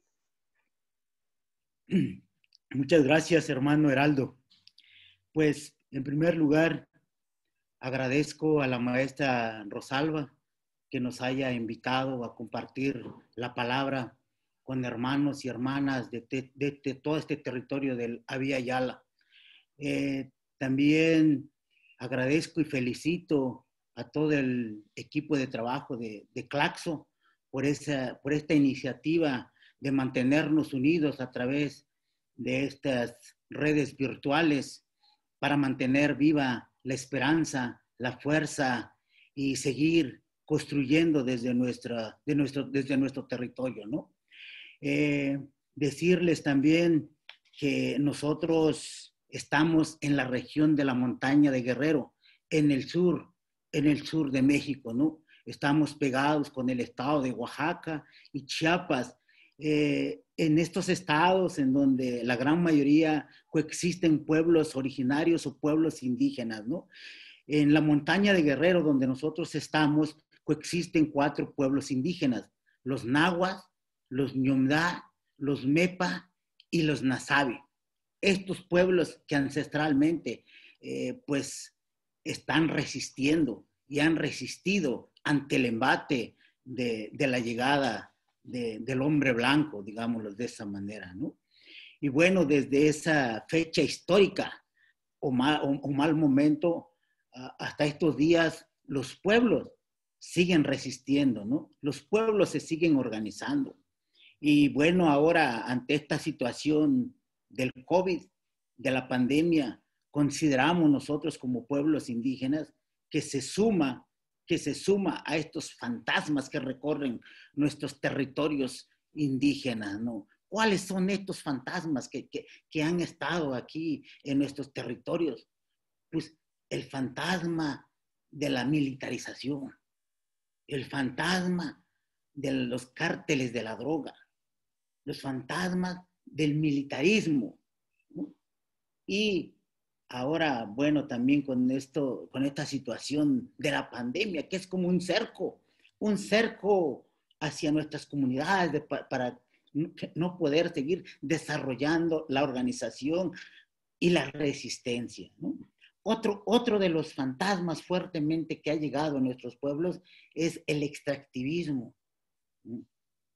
Muchas gracias, hermano Heraldo. Pues, en primer lugar, agradezco a la maestra Rosalba que nos haya invitado a compartir la palabra con hermanos y hermanas de, de, de, de todo este territorio del Abya Yala. Eh, también agradezco y felicito a todo el equipo de trabajo de, de Claxo por, esa, por esta iniciativa de mantenernos unidos a través de estas redes virtuales para mantener viva la esperanza, la fuerza y seguir construyendo desde, nuestra, de nuestro, desde nuestro territorio, ¿no? Eh, decirles también que nosotros estamos en la región de la montaña de Guerrero, en el sur, en el sur de México, ¿no? Estamos pegados con el estado de Oaxaca y Chiapas, eh, en estos estados en donde la gran mayoría coexisten pueblos originarios o pueblos indígenas, ¿no? En la montaña de Guerrero, donde nosotros estamos, coexisten cuatro pueblos indígenas: los nahuas, los ñomdá, los mepa y los nasabi. estos pueblos que ancestralmente eh, pues están resistiendo y han resistido ante el embate de, de la llegada de, del hombre blanco, digámoslo de esa manera, ¿no? Y bueno, desde esa fecha histórica o mal, o, o mal momento hasta estos días, los pueblos siguen resistiendo, ¿no? Los pueblos se siguen organizando. Y bueno, ahora ante esta situación del COVID, de la pandemia, consideramos nosotros como pueblos indígenas que se suma, que se suma a estos fantasmas que recorren nuestros territorios indígenas, ¿no? ¿Cuáles son estos fantasmas que, que, que han estado aquí en nuestros territorios? Pues el fantasma de la militarización, el fantasma de los cárteles de la droga, los fantasmas del militarismo, ¿no? Y ahora, bueno, también con esto, con esta situación de la pandemia, que es como un cerco, un cerco hacia nuestras comunidades de, para, para no poder seguir desarrollando la organización y la resistencia, ¿no? Otro, otro de los fantasmas fuertemente que ha llegado a nuestros pueblos es el extractivismo, ¿no?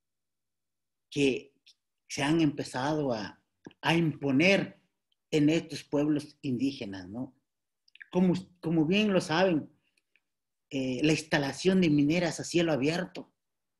Que se han empezado a, a imponer en estos pueblos indígenas, ¿no? Como, como bien lo saben, eh, la instalación de mineras a cielo abierto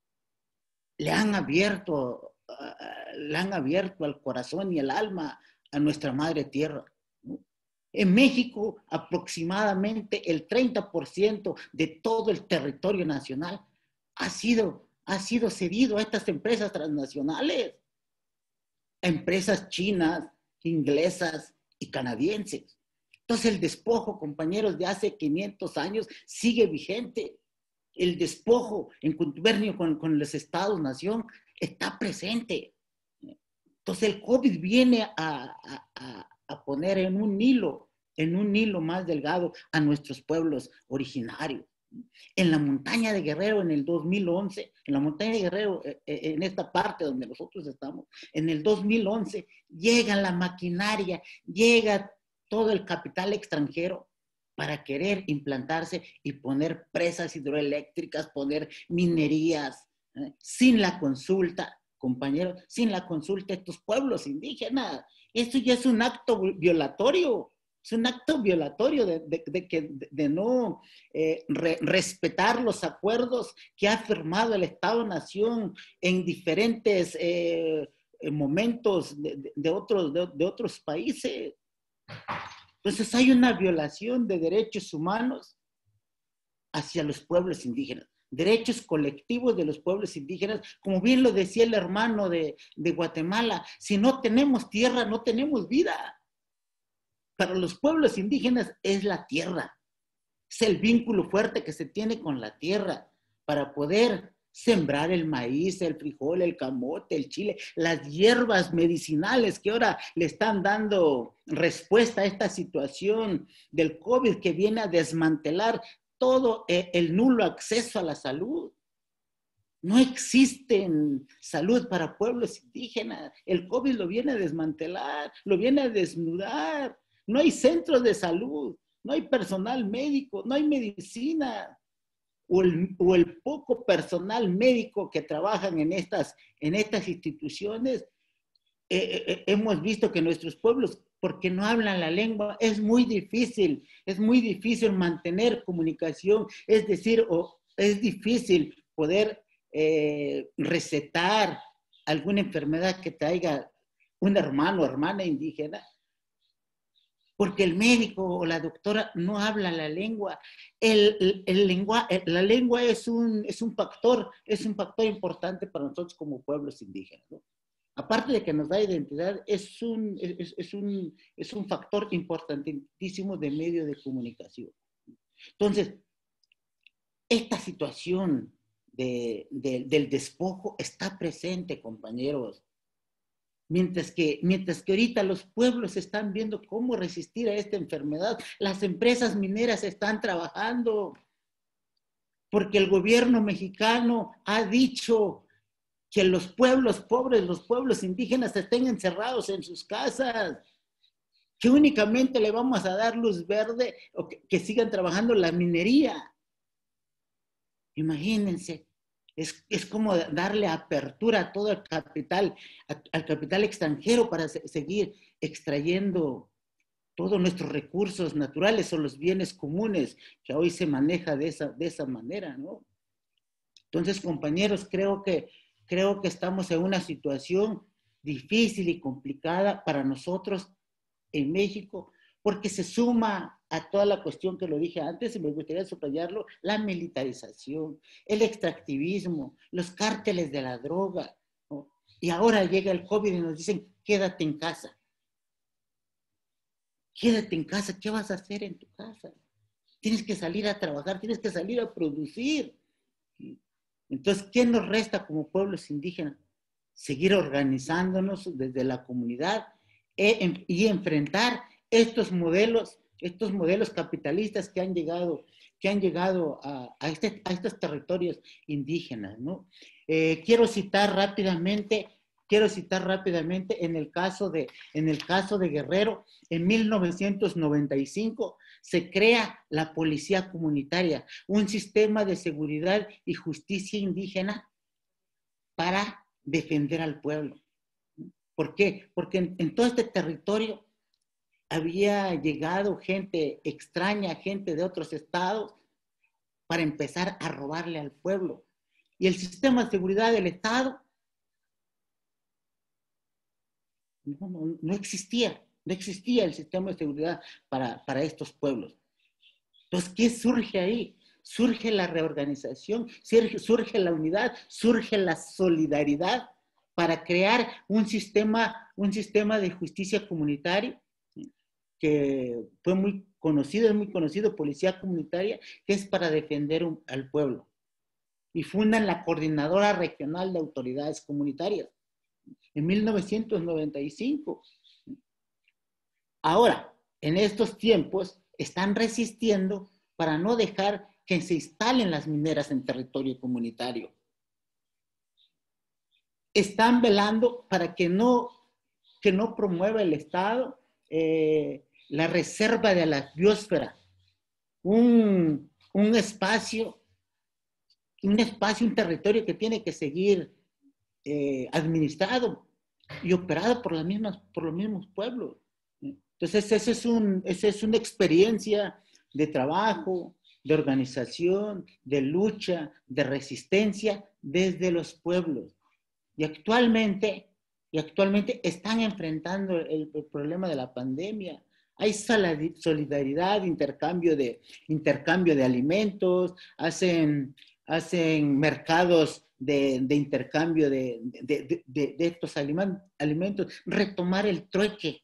le han abierto, uh, le han abierto al corazón y el alma a nuestra madre tierra, ¿no? En México, aproximadamente el treinta por ciento de todo el territorio nacional ha sido, ha sido cedido a estas empresas transnacionales, a empresas chinas, inglesas y canadienses. Entonces el despojo, compañeros, de hace quinientos años sigue vigente. El despojo en contubernio con, con los estados-nación está presente. Entonces el COVID viene a, a, a, a poner en un hilo, en un hilo más delgado a nuestros pueblos originarios. En la montaña de Guerrero en el dos mil once, en la montaña de Guerrero, eh, en esta parte donde nosotros estamos, en el dos mil once llega la maquinaria, llega todo el capital extranjero para querer implantarse y poner presas hidroeléctricas, poner minerías, ¿eh? Sin la consulta, compañeros, sin la consulta de estos pueblos indígenas. Esto ya es un acto violatorio. Es un acto violatorio de, de, de, de, de no eh, re, respetar los acuerdos que ha firmado el Estado-Nación en diferentes eh, momentos de, de, de, otros, de, de otros países. Entonces hay una violación de derechos humanos hacia los pueblos indígenas, derechos colectivos de los pueblos indígenas, como bien lo decía el hermano de, de Guatemala, si no tenemos tierra, no tenemos vida. Para los pueblos indígenas es la tierra, es el vínculo fuerte que se tiene con la tierra para poder sembrar el maíz, el frijol, el camote, el chile, las hierbas medicinales que ahora le están dando respuesta a esta situación del COVID que viene a desmantelar todo el nulo acceso a la salud. No existe salud para pueblos indígenas. El COVID lo viene a desmantelar, lo viene a desnudar. No hay centros de salud, no hay personal médico, no hay medicina. O el, o el poco personal médico que trabajan en estas, en estas instituciones, eh, eh, hemos visto que nuestros pueblos, porque no hablan la lengua, es muy difícil, es muy difícil mantener comunicación, es decir, o es difícil poder eh, recetar alguna enfermedad que traiga un hermano o hermana indígena, porque el médico o la doctora no habla la lengua. El, el, el lengua, la lengua es un, es un factor, es un factor importante para nosotros como pueblos indígenas, ¿no? Aparte de que nos da identidad, es un, es, es un, es un factor importantísimo de medio de comunicación. Entonces, esta situación de, de, del despojo está presente, compañeros. Mientras que, mientras que ahorita los pueblos están viendo cómo resistir a esta enfermedad, las empresas mineras están trabajando, porque el gobierno mexicano ha dicho que los pueblos pobres, los pueblos indígenas estén encerrados en sus casas. que únicamente le vamos a dar luz verde o que, que sigan trabajando la minería. Imagínense, es, es como darle apertura a todo el capital, a, al capital extranjero para se, seguir extrayendo todos nuestros recursos naturales o los bienes comunes que hoy se maneja de esa, de esa manera, ¿no? Entonces, compañeros, creo que, creo que estamos en una situación difícil y complicada para nosotros en México, porque se suma a toda la cuestión que lo dije antes, y me gustaría subrayarlo, la militarización, el extractivismo, los cárteles de la droga, ¿no? Y ahora llega el COVID y nos dicen, quédate en casa. Quédate en casa, ¿qué vas a hacer en tu casa? Tienes que salir a trabajar, tienes que salir a producir. Entonces, ¿qué nos resta como pueblos indígenas? Seguir organizándonos desde la comunidad e, y enfrentar estos modelos, estos modelos capitalistas que han llegado, que han llegado a, a, este, a estos territorios indígenas, ¿no? Eh, quiero citar rápidamente, quiero citar rápidamente en el caso de, en el caso de Guerrero, en mil novecientos noventa y cinco se crea la policía comunitaria, un sistema de seguridad y justicia indígena para defender al pueblo. ¿Por qué? Porque en, en todo este territorio había llegado gente extraña, gente de otros estados, para empezar a robarle al pueblo. Y el sistema de seguridad del Estado no, no, no existía, no existía el sistema de seguridad para, para estos pueblos. Entonces, ¿qué surge ahí? Surge la reorganización, surge, surge la unidad, surge la solidaridad para crear un sistema, un sistema de justicia comunitaria que fue muy conocido, es muy conocido, policía comunitaria, que es para defender un, al pueblo. Y fundan la Coordinadora Regional de Autoridades Comunitarias en mil novecientos noventa y cinco. Ahora, en estos tiempos, están resistiendo para no dejar que se instalen las mineras en territorio comunitario. Están velando para que no, que no promueva el Estado eh, la reserva de la biosfera, un, un espacio, un espacio, un territorio que tiene que seguir eh, administrado y operado por, las mismas, por los mismos pueblos. Entonces, esa es, un, esa es una experiencia de trabajo, de organización, de lucha, de resistencia desde los pueblos. Y actualmente, y actualmente están enfrentando el, el problema de la pandemia. Hay solidaridad, intercambio de, intercambio de alimentos, hacen, hacen mercados de, de intercambio de, de, de, de estos alimentos, retomar el trueque,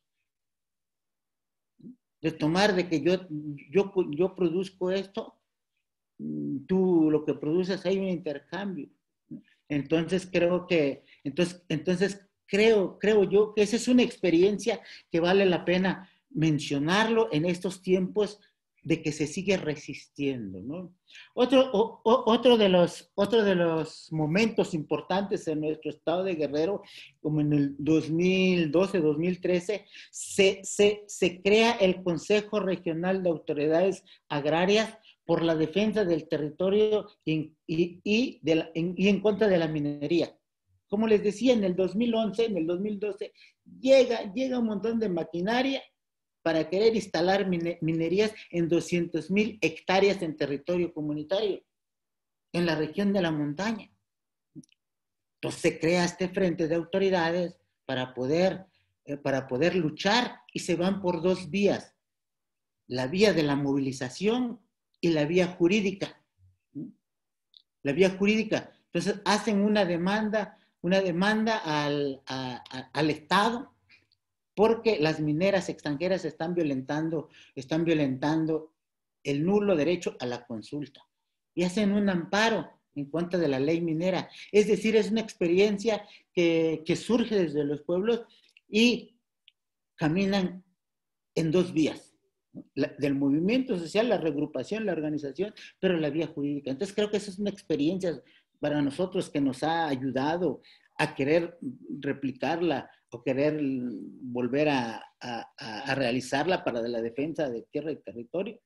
retomar de que yo, yo, yo produzco esto, tú lo que produces, hay un intercambio. Entonces creo que, entonces, entonces creo, creo yo que esa es una experiencia que vale la pena mencionarlo en estos tiempos de que se sigue resistiendo, ¿no? Otro, o, o, otro, de los, otro de los momentos importantes en nuestro estado de Guerrero, como en el dos mil doce, dos mil trece, se, se, se crea el Consejo Regional de Autoridades Agrarias por la defensa del territorio y, y, y, de la, en, y en contra de la minería. Como les decía, en el dos mil once, en el dos mil doce, llega, llega un montón de maquinaria para querer instalar minerías en doscientas mil hectáreas en territorio comunitario, en la región de la montaña. Entonces se crea este frente de autoridades para poder, eh, para poder luchar, y se van por dos vías: la vía de la movilización y la vía jurídica. La vía jurídica. Entonces hacen una demanda, una demanda al, a, a, al Estado, porque las mineras extranjeras están violentando, están violentando el nulo derecho a la consulta. Y hacen un amparo en contra de la ley minera. Es decir, es una experiencia que, que surge desde los pueblos y caminan en dos vías. La, del movimiento social, la reagrupación, la organización, pero la vía jurídica. Entonces creo que esa es una experiencia para nosotros que nos ha ayudado a querer replicarla o querer volver a, a, a, a realizarla para la defensa de tierra y territorio.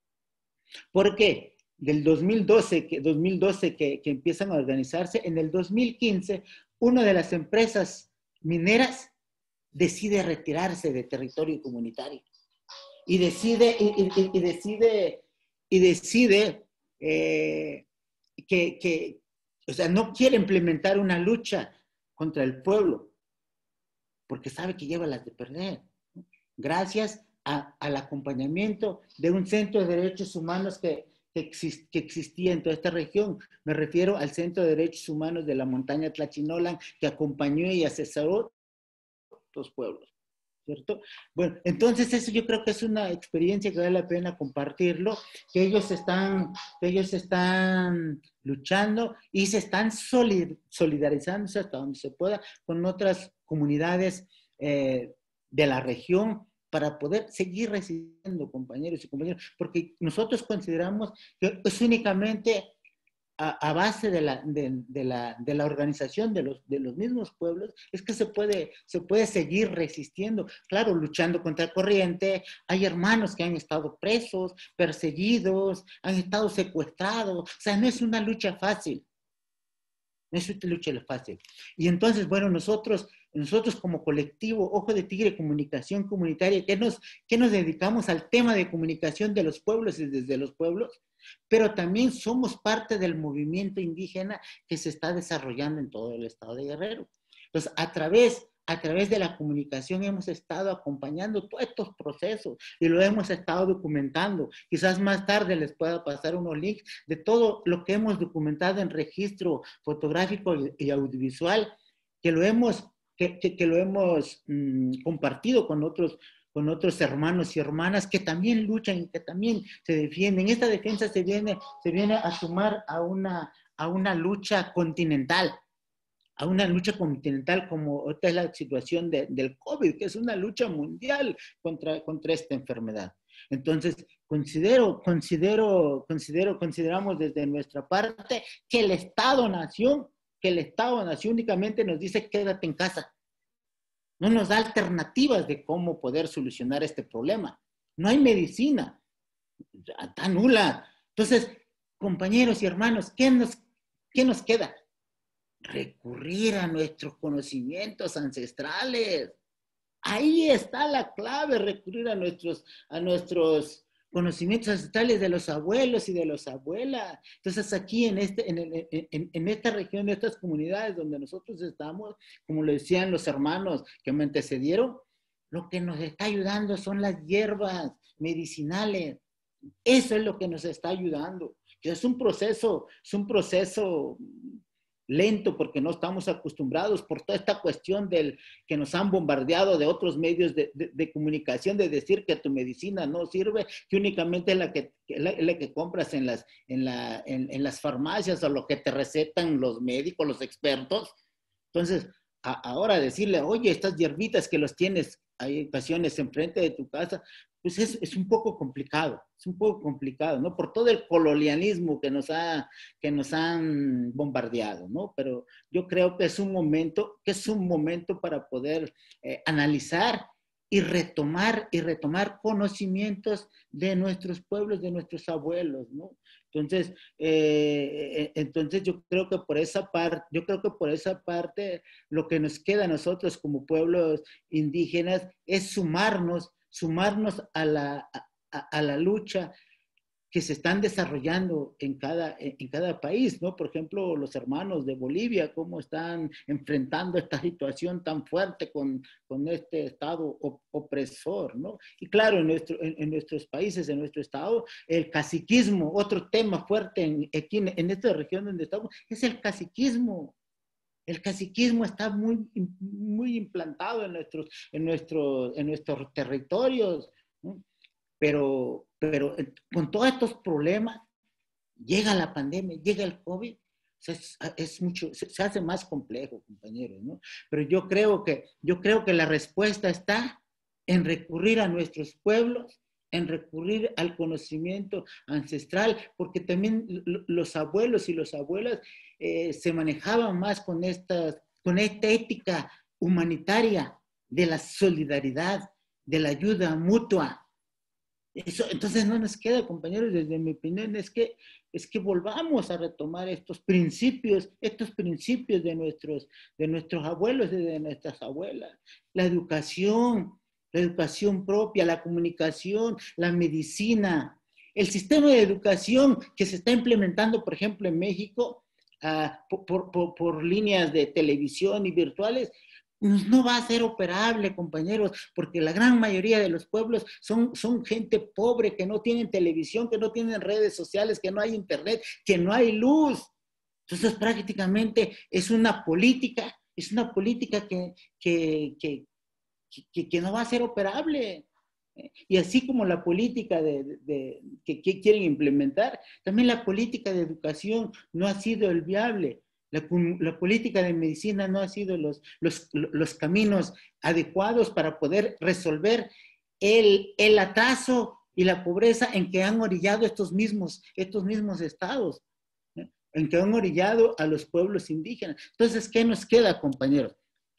¿Por qué? Del dos mil doce, que, dos mil doce que, que empiezan a organizarse, en el dos mil quince, una de las empresas mineras decide retirarse de territorio comunitario y decide, y, y, y decide, y decide eh, que, que, o sea, no quiere implementar una lucha contra el pueblo, porque sabe que lleva las de perder, ¿no? Gracias a, al acompañamiento de un centro de derechos humanos que, que, exist, que existía en toda esta región. Me refiero al Centro de Derechos Humanos de la Montaña Tlachinolan, que acompañó y asesoró a los pueblos, ¿cierto? Bueno, entonces eso yo creo que es una experiencia que vale la pena compartirlo, que ellos están, que ellos están luchando y se están solid, solidarizándose hasta donde se pueda con otras comunidades eh, de la región para poder seguir resistiendo, compañeros y compañeras, porque nosotros consideramos que es únicamente a, a base de la, de, de, la, de la organización de los, de los mismos pueblos, es que se puede, se puede seguir resistiendo. Claro, luchando contra la corriente, hay hermanos que han estado presos, perseguidos, han estado secuestrados, o sea, no es una lucha fácil. No es una lucha fácil. Y entonces, bueno, nosotros, nosotros como colectivo Ojo de Tigre Comunicación Comunitaria, que nos, que nos dedicamos al tema de comunicación de los pueblos y desde los pueblos, pero también somos parte del movimiento indígena que se está desarrollando en todo el estado de Guerrero. Entonces, a través, a través de la comunicación hemos estado acompañando todos estos procesos y lo hemos estado documentando. Quizás más tarde les pueda pasar unos links de todo lo que hemos documentado en registro fotográfico y audiovisual, que lo hemos, que, que, que lo hemos mmm, compartido con otros con otros hermanos y hermanas que también luchan y que también se defienden. Esta defensa se viene, se viene a sumar a una, a una lucha continental, a una lucha continental como esta es la situación de, del COVID, que es una lucha mundial contra, contra esta enfermedad. Entonces, considero, considero, considero, consideramos desde nuestra parte que el Estado-Nación, que el Estado-Nación únicamente nos dice quédate en casa. No nos da alternativas de cómo poder solucionar este problema. No hay medicina, está nula. Entonces, compañeros y hermanos, ¿qué nos, qué nos queda? Recurrir a nuestros conocimientos ancestrales. Ahí está la clave, recurrir a nuestros, a nuestros conocimientos ancestrales de los abuelos y de las abuelas. Entonces aquí en, este, en, el, en, en esta región, en estas comunidades donde nosotros estamos, como lo decían los hermanos que me antecedieron, lo que nos está ayudando son las hierbas medicinales. Eso es lo que nos está ayudando. Es un proceso, es un proceso lento porque no estamos acostumbrados por toda esta cuestión del que nos han bombardeado de otros medios de, de, de comunicación de decir que tu medicina no sirve, que únicamente es la que, la, la que compras en las, en, la, en, en las farmacias o lo que te recetan los médicos, los expertos. Entonces, a, ahora decirle, oye, estas hierbitas que los tienes, hay ocasiones enfrente de tu casa, pues es, es un poco complicado, es un poco complicado, ¿no? Por todo el colonialismo que nos, ha, que nos han bombardeado, ¿no? Pero yo creo que es un momento, que es un momento para poder eh, analizar y retomar, y retomar conocimientos de nuestros pueblos, de nuestros abuelos, ¿no? Entonces, eh, entonces yo creo que por esa parte, yo creo que por esa parte lo que nos queda a nosotros como pueblos indígenas es sumarnos, sumarnos a la, a, a la lucha que se están desarrollando en cada, en cada país, ¿no? Por ejemplo, los hermanos de Bolivia, cómo están enfrentando esta situación tan fuerte con, con este Estado opresor, ¿no? Y claro, en, nuestro, en, en nuestros países, en nuestro Estado, el caciquismo, otro tema fuerte en, aquí en, en esta región donde estamos, es el caciquismo. El caciquismo está muy, muy implantado en nuestros, en nuestros, en nuestros territorios, ¿no? Pero, pero con todos estos problemas, llega la pandemia, llega el COVID, es, es mucho, se, se hace más complejo, compañeros, ¿no? Pero yo creo, que, yo creo que la respuesta está en recurrir a nuestros pueblos, en recurrir al conocimiento ancestral, porque también los abuelos y las abuelas eh, se manejaban más con, estas, con esta ética humanitaria de la solidaridad, de la ayuda mutua. Eso, entonces no nos queda, compañeros, desde mi opinión, es que, es que volvamos a retomar estos principios, estos principios de nuestros, de nuestros abuelos y de nuestras abuelas. La educación, la educación propia, la comunicación, la medicina, el sistema de educación que se está implementando, por ejemplo, en México, uh, por, por, por líneas de televisión y virtuales, no va a ser operable, compañeros, porque la gran mayoría de los pueblos son, son gente pobre, que no tienen televisión, que no tienen redes sociales, que no hay internet, que no hay luz. Entonces, prácticamente es una política, es una política que, que, que, que, que no va a ser operable. Y así como la política de, de, de, que, que quieren implementar, también la política de educación no ha sido el viable. La, la política de medicina no ha sido los, los, los caminos adecuados para poder resolver el, el atraso y la pobreza en que han orillado estos mismos, estos mismos estados, ¿eh? En que han orillado a los pueblos indígenas. Entonces, ¿qué nos queda, compañeros?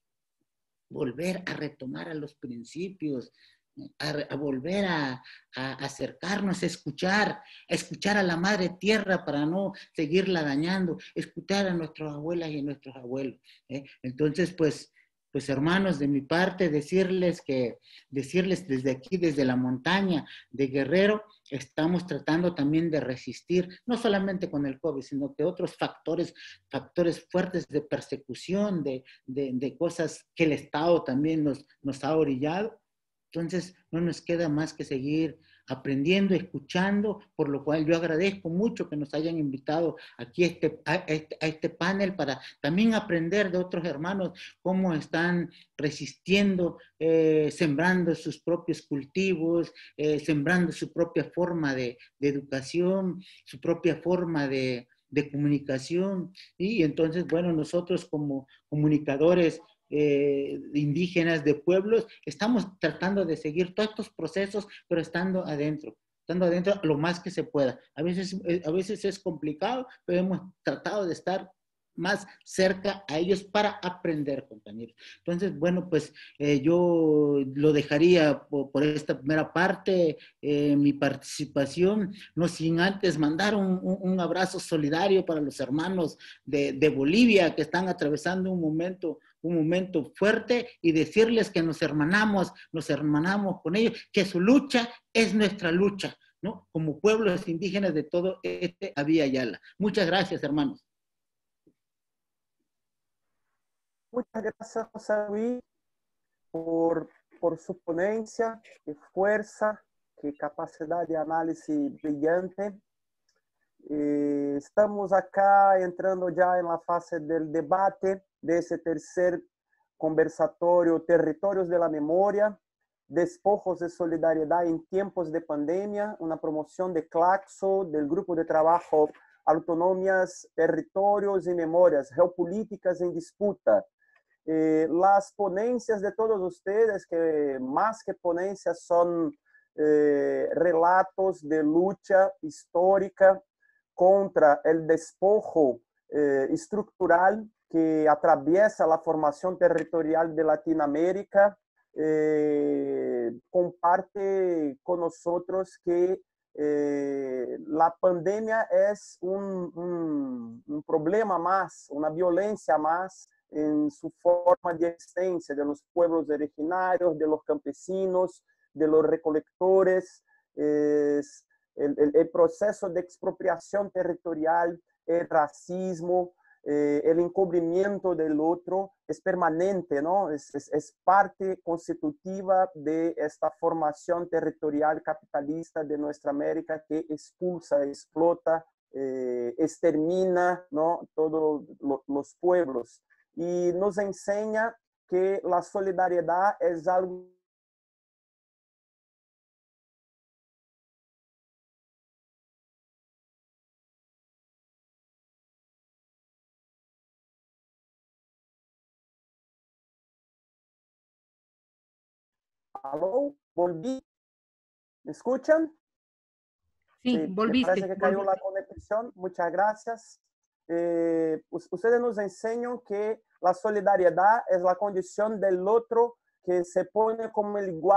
Volver a retomar a los principios, A, a volver a, a acercarnos, a escuchar, a escuchar a la madre tierra para no seguirla dañando, escuchar a nuestras abuelas y a nuestros abuelos. ¿eh? Entonces, pues, pues hermanos, de mi parte, decirles que, decirles desde aquí, desde la montaña de Guerrero, estamos tratando también de resistir, no solamente con el COVID, sino que otros factores, factores fuertes de persecución, de, de, de cosas que el Estado también nos, nos ha orillado. Entonces, no nos queda más que seguir aprendiendo, escuchando, por lo cual yo agradezco mucho que nos hayan invitado aquí a este, a este, a este panel para también aprender de otros hermanos cómo están resistiendo, eh, sembrando sus propios cultivos, eh, sembrando su propia forma de, de educación, su propia forma de, de comunicación. Y entonces, bueno, nosotros como comunicadores Eh, indígenas, de pueblos, estamos tratando de seguir todos estos procesos, pero estando adentro, estando adentro lo más que se pueda. A veces, a veces es complicado, pero hemos tratado de estar más cerca a ellos para aprender, compañeros. Entonces, bueno, pues eh, yo lo dejaría por, por esta primera parte, eh, mi participación, no sin antes mandar un, un, un abrazo solidario para los hermanos de, de Bolivia que están atravesando un momento un momento fuerte y decirles que nos hermanamos, nos hermanamos con ellos, que su lucha es nuestra lucha, ¿no? Como pueblos indígenas de todo este Abya Yala. Muchas gracias, hermanos. Muchas gracias, José Luis, por, por su ponencia, qué fuerza, qué capacidad de análisis brillante. Eh, estamos acá entrando ya en la fase del debate de ese tercer conversatorio Territorios de la Memoria, Despojos de Solidariedad en Tiempos de Pandemia, una promoción de Claxo, del Grupo de Trabajo Autonomias, Territorios y Memorias, Geopolíticas en Disputa. Eh, las ponencias de todos ustedes, que más que ponencias son eh, relatos de lucha histórica contra el despojo eh, estructural que atraviesa la formación territorial de Latinoamérica, eh, comparte con nosotros que eh, la pandemia es un, un, un problema más, una violencia más en su forma de existencia de los pueblos originarios, de los campesinos, de los recolectores. Es el, el, el proceso de expropiación territorial, el racismo, eh, el encubrimiento del otro es permanente, ¿no? Es, es, es parte constitutiva de esta formación territorial capitalista de nuestra América que expulsa, explota, eh, extermina, ¿no? Todos lo, los pueblos. Y nos enseña que la solidaridad es algo ¿Aló? ¿Volví? ¿Me escuchan? Sí, sí, volviste. Me parece que cayó volviste. la conexión. Muchas gracias. Eh, ustedes nos enseñan que la solidaridad es la condición del otro que se pone como el igual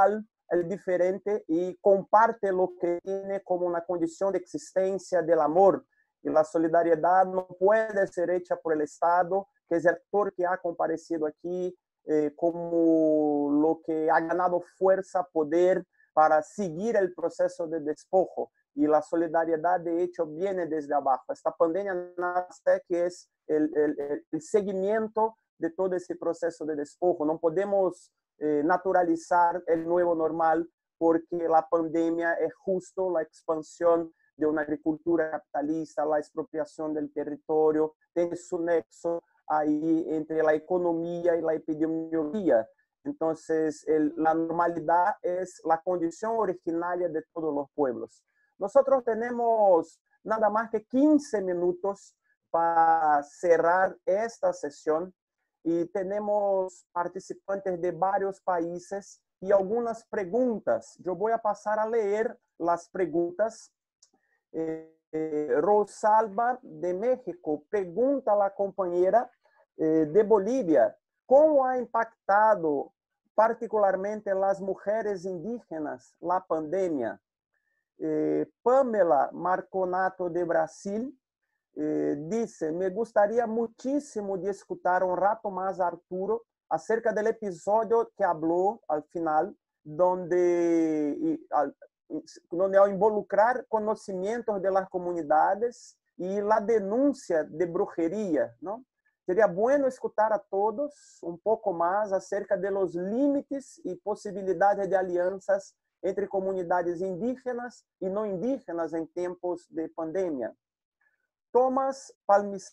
el diferente y comparte lo que tiene como una condición de existencia del amor. Y la solidaridad no puede ser hecha por el Estado, que es el actor que ha comparecido aquí, eh, como lo que ha ganado fuerza, poder para seguir el proceso de despojo. Y la solidaridad, de hecho, viene desde abajo. Esta pandemia nace que es el, el, el seguimiento de todo ese proceso de despojo. No podemos eh, naturalizar el nuevo normal, porque la pandemia es justo la expansión de una agricultura capitalista, la expropiación del territorio, tiene su nexo ahí entre la economía y la epidemiología. Entonces, el, la normalidad es la condición originaria de todos los pueblos. Nosotros tenemos nada más que quince minutos para cerrar esta sesión y tenemos participantes de varios países y algunas preguntas. Yo voy a pasar a leer las preguntas. Eh, eh, Rosalba de México pregunta a la compañera eh, de Bolivia, ¿cómo ha impactado particularmente las mujeres indígenas la pandemia? Eh, Pamela Marconato de Brasil eh, dice, me gustaría muchísimo de escuchar un rato más a Arturo acerca del episodio que habló al final, donde, y, al, donde al involucrar conocimientos de las comunidades y la denuncia de brujería, ¿no? Sería bueno escuchar a todos un poco más acerca de los límites y posibilidades de alianzas entre comunidades indígenas y no indígenas en tiempos de pandemia. Tomás Palmis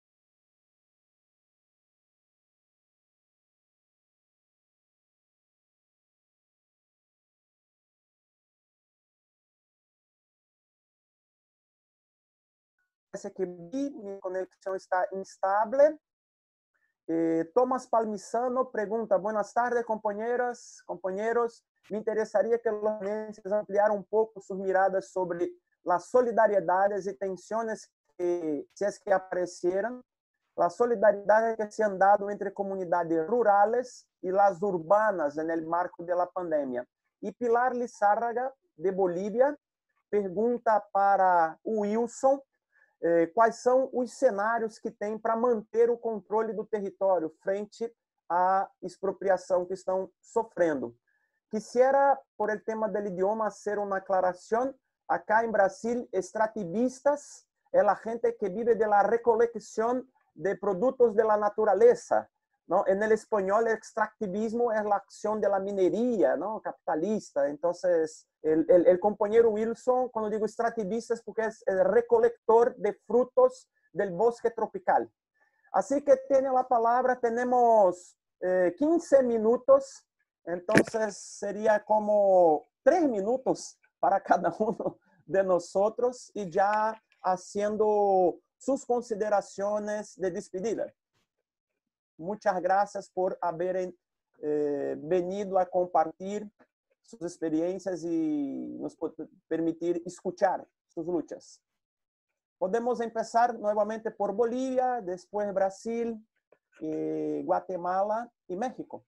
Parece que mi conexión está instable. Eh, Tomás Palmisano pregunta, buenas tardes compañeras, compañeros. Me interesaría que los ponentes ampliaran un poco sus miradas sobre las solidaridades y tensiones que, si es que aparecieran, las solidaridades que se han dado entre comunidades rurales y las urbanas en el marco de la pandemia. Y Pilar Lizárraga, de Bolívia, pergunta para Wilson eh, quais são os cenários que tem para manter o controle do território frente à expropriação que estão sofrendo. Quisiera, por el tema del idioma, hacer una aclaración. Acá en Brasil, extractivistas es la gente que vive de la recolección de productos de la naturaleza, ¿no? En el español, el extractivismo es la acción de la minería, ¿no? Capitalista. Entonces, el, el, el compañero Wilson, cuando digo extractivista, es porque es el recolector de frutos del bosque tropical. Así que tiene la palabra, tenemos eh, quince minutos. Entonces sería como tres minutos para cada uno de nosotros y ya haciendo sus consideraciones de despedida. Muchas gracias por haber eh, venido a compartir sus experiencias y nos permitir escuchar sus luchas. Podemos empezar nuevamente por Bolivia, después Brasil, eh, Guatemala y México.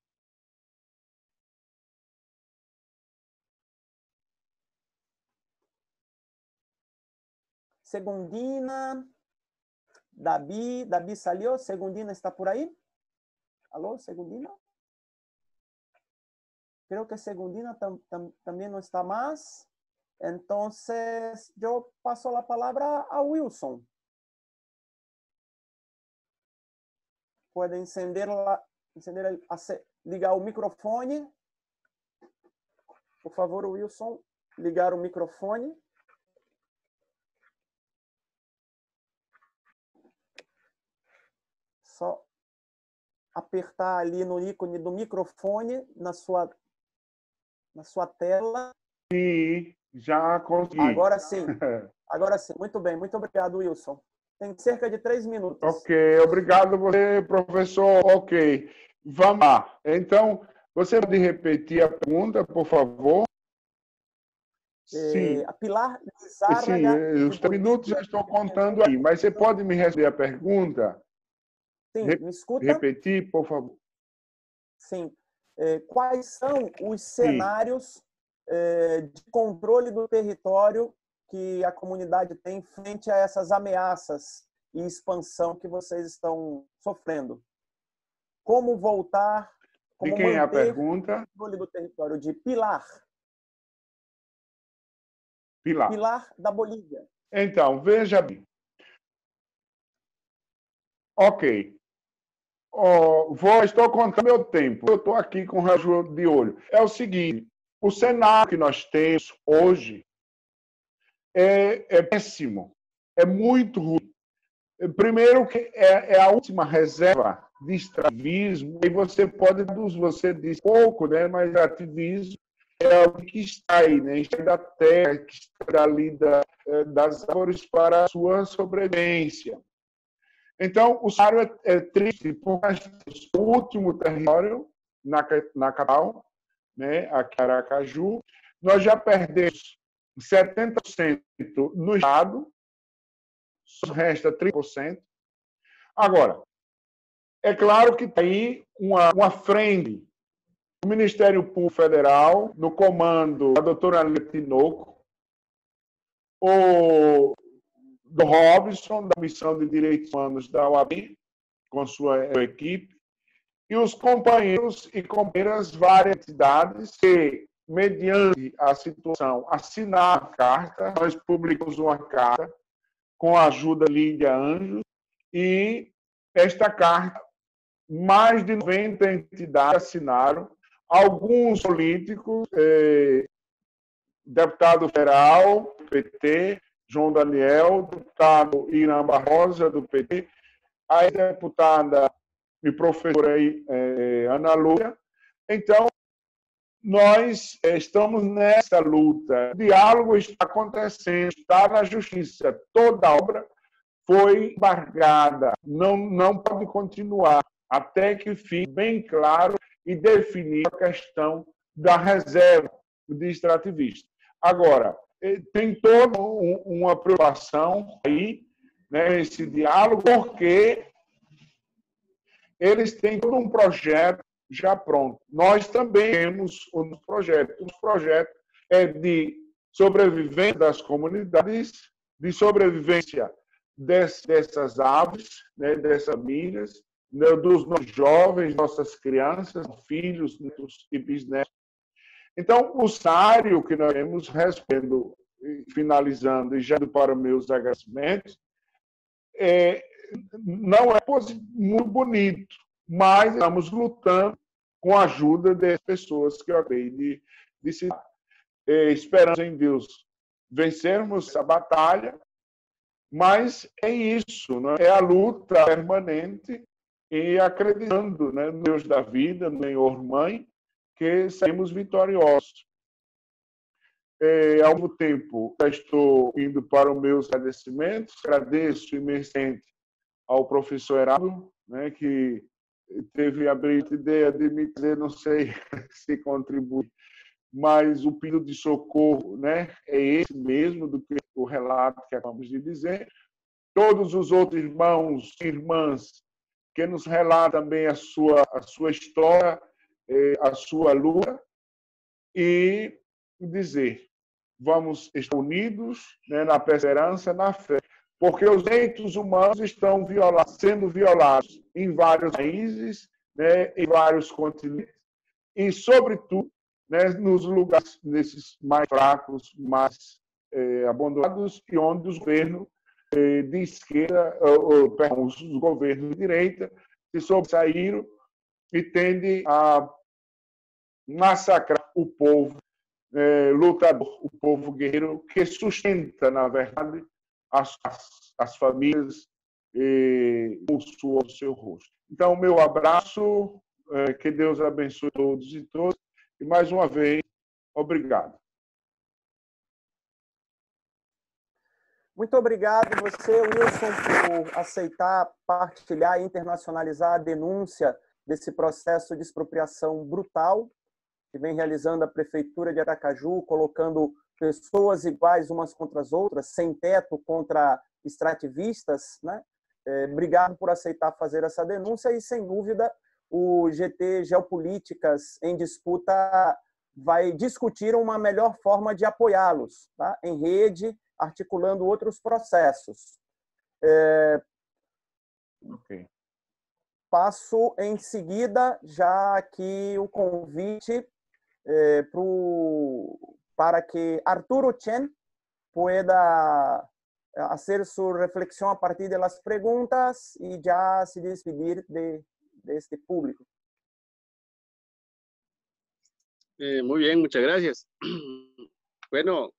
Segundina, David, David salió, Segundina está por ahí. ¿Aló, Segundina? Creo que Segundina tam, tam, también no está más. Entonces, yo paso la palabra a Wilson. Puede encender, la, encender el, hacer, ligar o microfone. Por favor, Wilson, ligar o microfone. Só apertar ali no ícone do microfone na sua, na sua tela. Sim, já consegui. Agora sim. Agora sim. Muito bem. Muito obrigado, Wilson. Tem cerca de três minutos. Ok. Obrigado a você, professor. Ok. Vamos lá. Então, você pode repetir a pergunta, por favor? Sim. A Pilar Lizárraga... Sim, os três minutos já estão contando aí. Mas você pode me responder a pergunta? Sim, me escuta? Repetir, por favor. Sim. É, quais são os cenários Sim. é, de controle do território que a comunidade tem frente a essas ameaças e expansão que vocês estão sofrendo. Como voltar, como de quem é a manter pergunta? o controle do território de Pilar. Pilar. Pilar da Bolívia. Então, veja bem. Ok. Oh, vou, estou contando meu tempo. Eu estou aqui com o relógio de olho. É o seguinte, o cenário que nós temos hoje é, é péssimo. É muito ruim. Primeiro, que é, é a última reserva de extrativismo, e você pode, você diz pouco, né? Mas extrativismo é o que extrai, né? Extrai da terra, que extrai ali da, das árvores para a sua sobrevivência. Então, o cenário é, é triste, porque o último território na, na capital, né? Aqui Aracaju, nós já perdemos setenta por cento no estado, só resta trinta por cento. Agora, é claro que tem aí uma, uma frente. O Ministério Público Federal, no comando da doutora Aline Tinoco, o do Robson, da Missão de Direitos Humanos da O A B, com sua equipe, e os companheiros e companheiras várias entidades que, mediante a situação, assinaram a carta. Nós publicamos uma carta com a ajuda de Lídia Anjos, e esta carta, mais de noventa entidades assinaram, alguns políticos, eh, deputado federal do P T, João Daniel, deputado Irã Barrosa, do P T, a deputada e professora aí, eh, Ana Lúcia. Então, nós estamos nessa luta. O diálogo está acontecendo, está na justiça. Toda a obra foi embargada, não, não pode continuar, até que fique bem claro e definir a questão da reserva de extrativistas. Agora, tem toda uma preocupação aí, né, esse diálogo, porque eles têm todo um projeto já pronto. Nós também temos um projeto. O projeto é de sobrevivência das comunidades, de sobrevivência dessas aves, né, dessas famílias, né, dos nossos jovens, nossas crianças, filhos, netos e bisnetos. Então, o cenário que nós temos, respondendo, finalizando e já indo para meus agradecimentos, é, não é muito bonito, mas estamos lutando com a ajuda das pessoas que eu acabei de, de citar. É, esperamos em Deus vencermos essa batalha, mas é isso, né? É a luta permanente e acreditando, né, no Deus da vida, no Senhor Mãe, que saímos vitoriosos. É, ao mesmo tempo, já estou indo para os meus agradecimentos. Agradeço imensamente ao professor Heraldo, né, que teve a brilhante ideia de me dizer, não sei se contribui, mas o pedido de socorro, né, é esse mesmo do que o relato que acabamos de dizer. Todos os outros irmãos e irmãs que nos relatam também a sua, a sua história, a sua luta, e dizer, vamos estar unidos, né, na perseverança, na fé, porque os direitos humanos estão violados, sendo violados em vários países, né, em vários continentes, e, sobretudo, né, nos lugares nesses mais fracos, mais eh, abandonados, e onde os governos eh, de esquerda, ou, ou, perdão, os governos de direita se sobressaíram e tendem a massacrar o povo eh, lutador, o povo guerreiro, que sustenta, na verdade, as, as, as famílias eh, com o suor do seu rosto. Então, meu abraço, eh, que Deus abençoe todos e todas, e mais uma vez, obrigado. Muito obrigado você, Wilson, por aceitar, partilhar e internacionalizar a denúncia desse processo de expropriação brutal que vem realizando a Prefeitura de Aracaju, colocando pessoas iguais umas contra as outras, sem teto contra extrativistas, né? É, obrigado por aceitar fazer essa denúncia e, sem dúvida, o G T Geopolíticas em Disputa vai discutir uma melhor forma de apoiá-los, tá? Em rede, articulando outros processos. É... Ok. Passo em seguida já aqui o convite eh, pro, para que Arturo Chen pueda hacer su reflexión a partir de las preguntas y ya se despedir de, de este público. Eh, muy bien, muchas gracias. Bueno,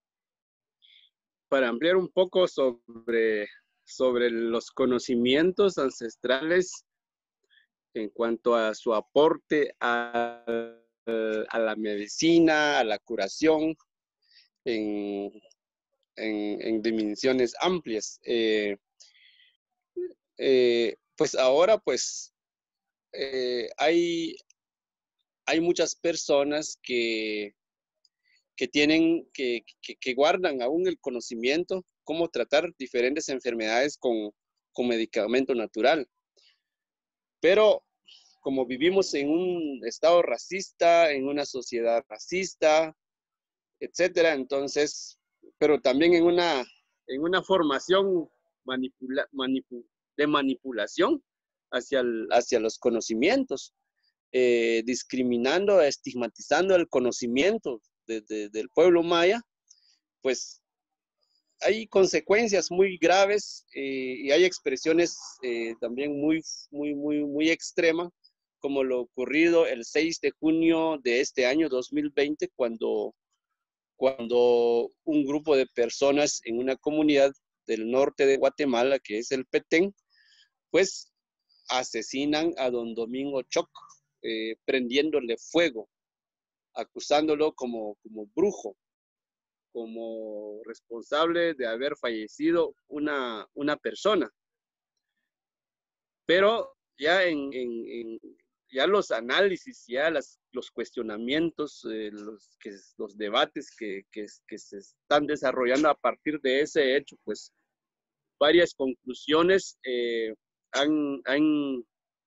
para ampliar un poco sobre, sobre los conocimientos ancestrales en cuanto a su aporte a, a la medicina, a la curación, en, en, en dimensiones amplias. Eh, eh, pues ahora, pues, eh, hay, hay muchas personas que, que tienen, que, que, que guardan aún el conocimiento, cómo tratar diferentes enfermedades con, con medicamento natural. Pero como vivimos en un estado racista, en una sociedad racista, etcétera, entonces, pero también en una, en una formación manipula, manipu, de manipulación hacia, el, hacia los conocimientos, eh, discriminando, estigmatizando el conocimiento de, de, del pueblo maya, pues hay consecuencias muy graves eh, y hay expresiones eh, también muy, muy, muy, muy extremas, como lo ocurrido el seis de junio de este año dos mil veinte, cuando, cuando un grupo de personas en una comunidad del norte de Guatemala, que es el Petén, pues asesinan a don Domingo Choc, eh, prendiéndole fuego, acusándolo como, como brujo, como responsable de haber fallecido una, una persona. Pero ya en, en, en ya los análisis, ya las, los cuestionamientos, eh, los, que, los debates que, que, que se están desarrollando a partir de ese hecho, pues varias conclusiones eh, han, han,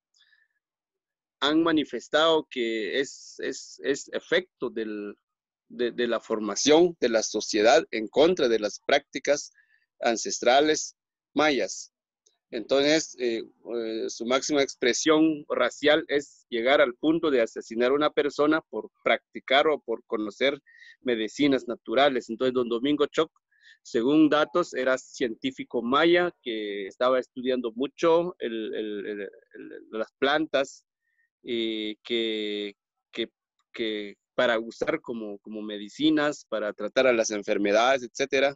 han manifestado que es, es, es efecto del, de, de la formación de la sociedad en contra de las prácticas ancestrales mayas. Entonces, eh, eh, su máxima expresión racial es llegar al punto de asesinar a una persona por practicar o por conocer medicinas naturales. Entonces, don Domingo Choc, según datos, era científico maya que estaba estudiando mucho el, el, el, el, las plantas eh, que, que, que para usar como, como medicinas, para tratar a las enfermedades, etcétera.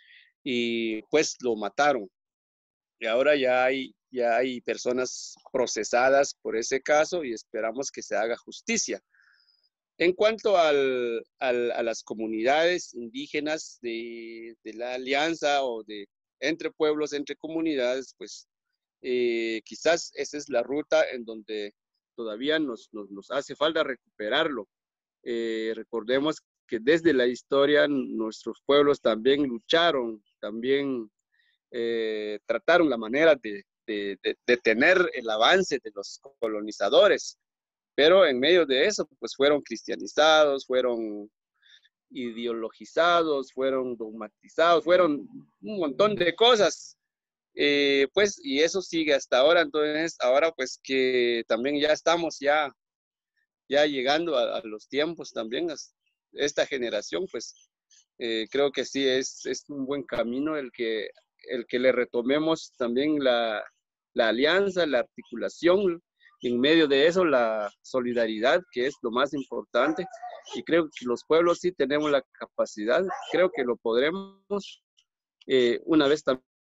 Y pues lo mataron. Y ahora ya hay, ya hay personas procesadas por ese caso y esperamos que se haga justicia. En cuanto al, al, a las comunidades indígenas de, de la alianza o de entre pueblos, entre comunidades, pues eh, quizás esa es la ruta en donde todavía nos, nos, nos hace falta recuperarlo. Eh, recordemos que desde la historia nuestros pueblos también lucharon, también Eh, trataron la manera de, de, de detener el avance de los colonizadores, pero en medio de eso, pues fueron cristianizados, fueron ideologizados, fueron dogmatizados, fueron un montón de cosas, eh, pues, y eso sigue hasta ahora. Entonces, ahora pues que también ya estamos ya, ya llegando a, a los tiempos también, a esta generación, pues, eh, creo que sí, es, es un buen camino el que el que le retomemos también la, la alianza, la articulación, en medio de eso la solidaridad, que es lo más importante, y creo que los pueblos sí tenemos la capacidad, creo que lo podremos, eh, una vez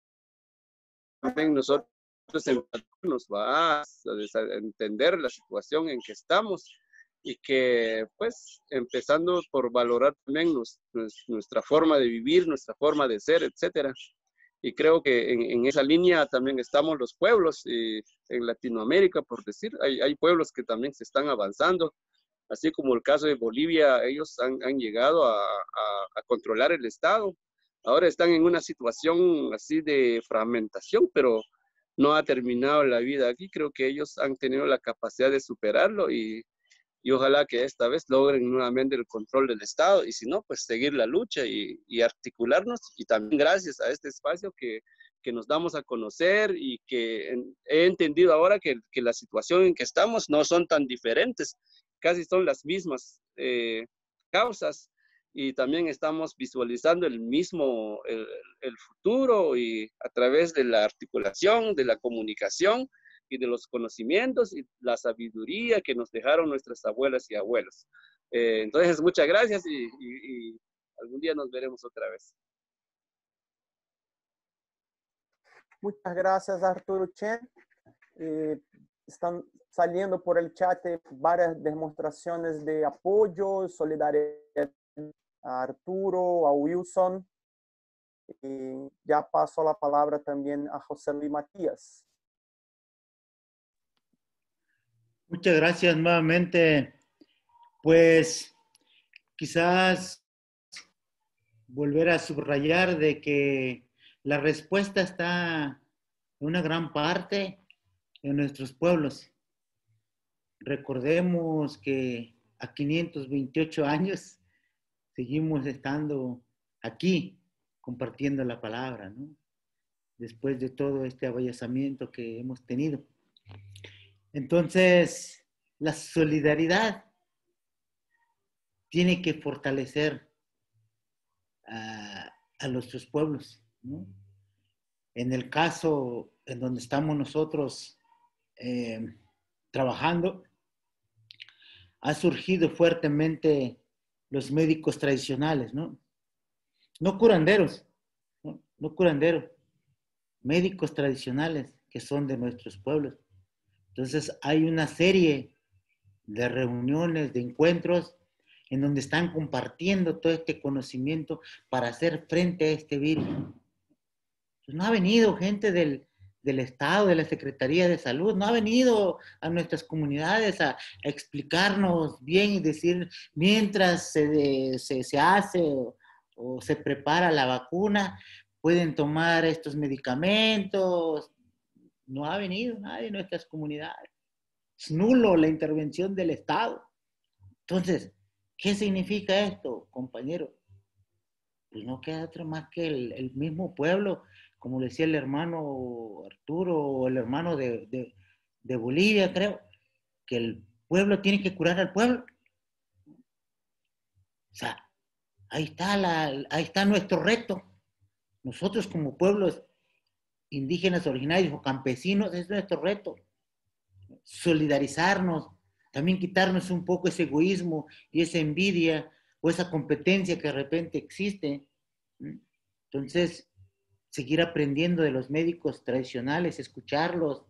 también nosotros nos va a entender la situación en que estamos, y que pues empezando por valorar también nos, nuestra forma de vivir, nuestra forma de ser, etcétera. Y creo que en, en esa línea también estamos los pueblos eh, en Latinoamérica, por decir. Hay, hay pueblos que también se están avanzando, así como el caso de Bolivia, ellos han, han llegado a, a, a controlar el Estado. Ahora están en una situación así de fragmentación, pero no ha terminado la vida aquí. Creo que ellos han tenido la capacidad de superarlo y y ojalá que esta vez logren nuevamente el control del Estado, y si no, pues seguir la lucha y, y articularnos, y también gracias a este espacio que, que nos damos a conocer, y que en, he entendido ahora que, que la situación en que estamos no son tan diferentes, casi son las mismas eh, causas, y también estamos visualizando el mismo, el, el futuro, y a través de la articulación, de la comunicación, y de los conocimientos y la sabiduría que nos dejaron nuestras abuelas y abuelos. Eh, entonces, muchas gracias, y, y, y algún día nos veremos otra vez. Muchas gracias, Arturo Chen. Eh, están saliendo por el chat varias demostraciones de apoyo, solidaridad a Arturo, a Wilson. Y ya paso la palabra también a José Luis Matías. Muchas gracias nuevamente. Pues quizás volver a subrayar de que la respuesta está en una gran parte en nuestros pueblos. Recordemos que a quinientos veintiocho años seguimos estando aquí compartiendo la palabra, ¿no? Después de todo este avallazamiento que hemos tenido. Entonces, la solidaridad tiene que fortalecer a, a nuestros pueblos, ¿no? En el caso en donde estamos nosotros eh, trabajando, ha surgido fuertemente los médicos tradicionales, ¿no? No curanderos, no, no curanderos, médicos tradicionales que son de nuestros pueblos. Entonces hay una serie de reuniones, de encuentros, en donde están compartiendo todo este conocimiento para hacer frente a este virus. Pues no ha venido gente del, del Estado, de la Secretaría de Salud, no ha venido a nuestras comunidades a, a explicarnos bien y decir, mientras se, se, se hace o, o se prepara la vacuna, pueden tomar estos medicamentos. No ha venido nadie en nuestras comunidades. Es nulo la intervención del Estado. Entonces, ¿qué significa esto, compañero? Pues no queda otro más que el, el mismo pueblo, como le decía el hermano Arturo, o el hermano de, de, de Bolivia, creo, que el pueblo tiene que curar al pueblo. O sea, ahí está, la, ahí está nuestro reto. Nosotros como pueblos indígenas originarios o campesinos, es nuestro reto. Solidarizarnos, también quitarnos un poco ese egoísmo y esa envidia o esa competencia que de repente existe. Entonces, seguir aprendiendo de los médicos tradicionales, escucharlos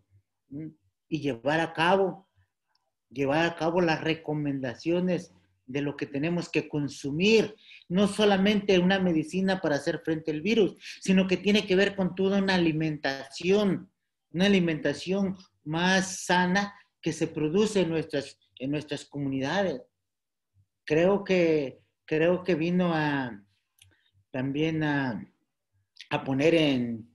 y llevar a cabo, llevar a cabo las recomendaciones de lo que tenemos que consumir, no solamente una medicina para hacer frente al virus, sino que tiene que ver con toda una alimentación, una alimentación más sana que se produce en nuestras, en nuestras comunidades. Creo que, creo que vino a, también a, a poner en,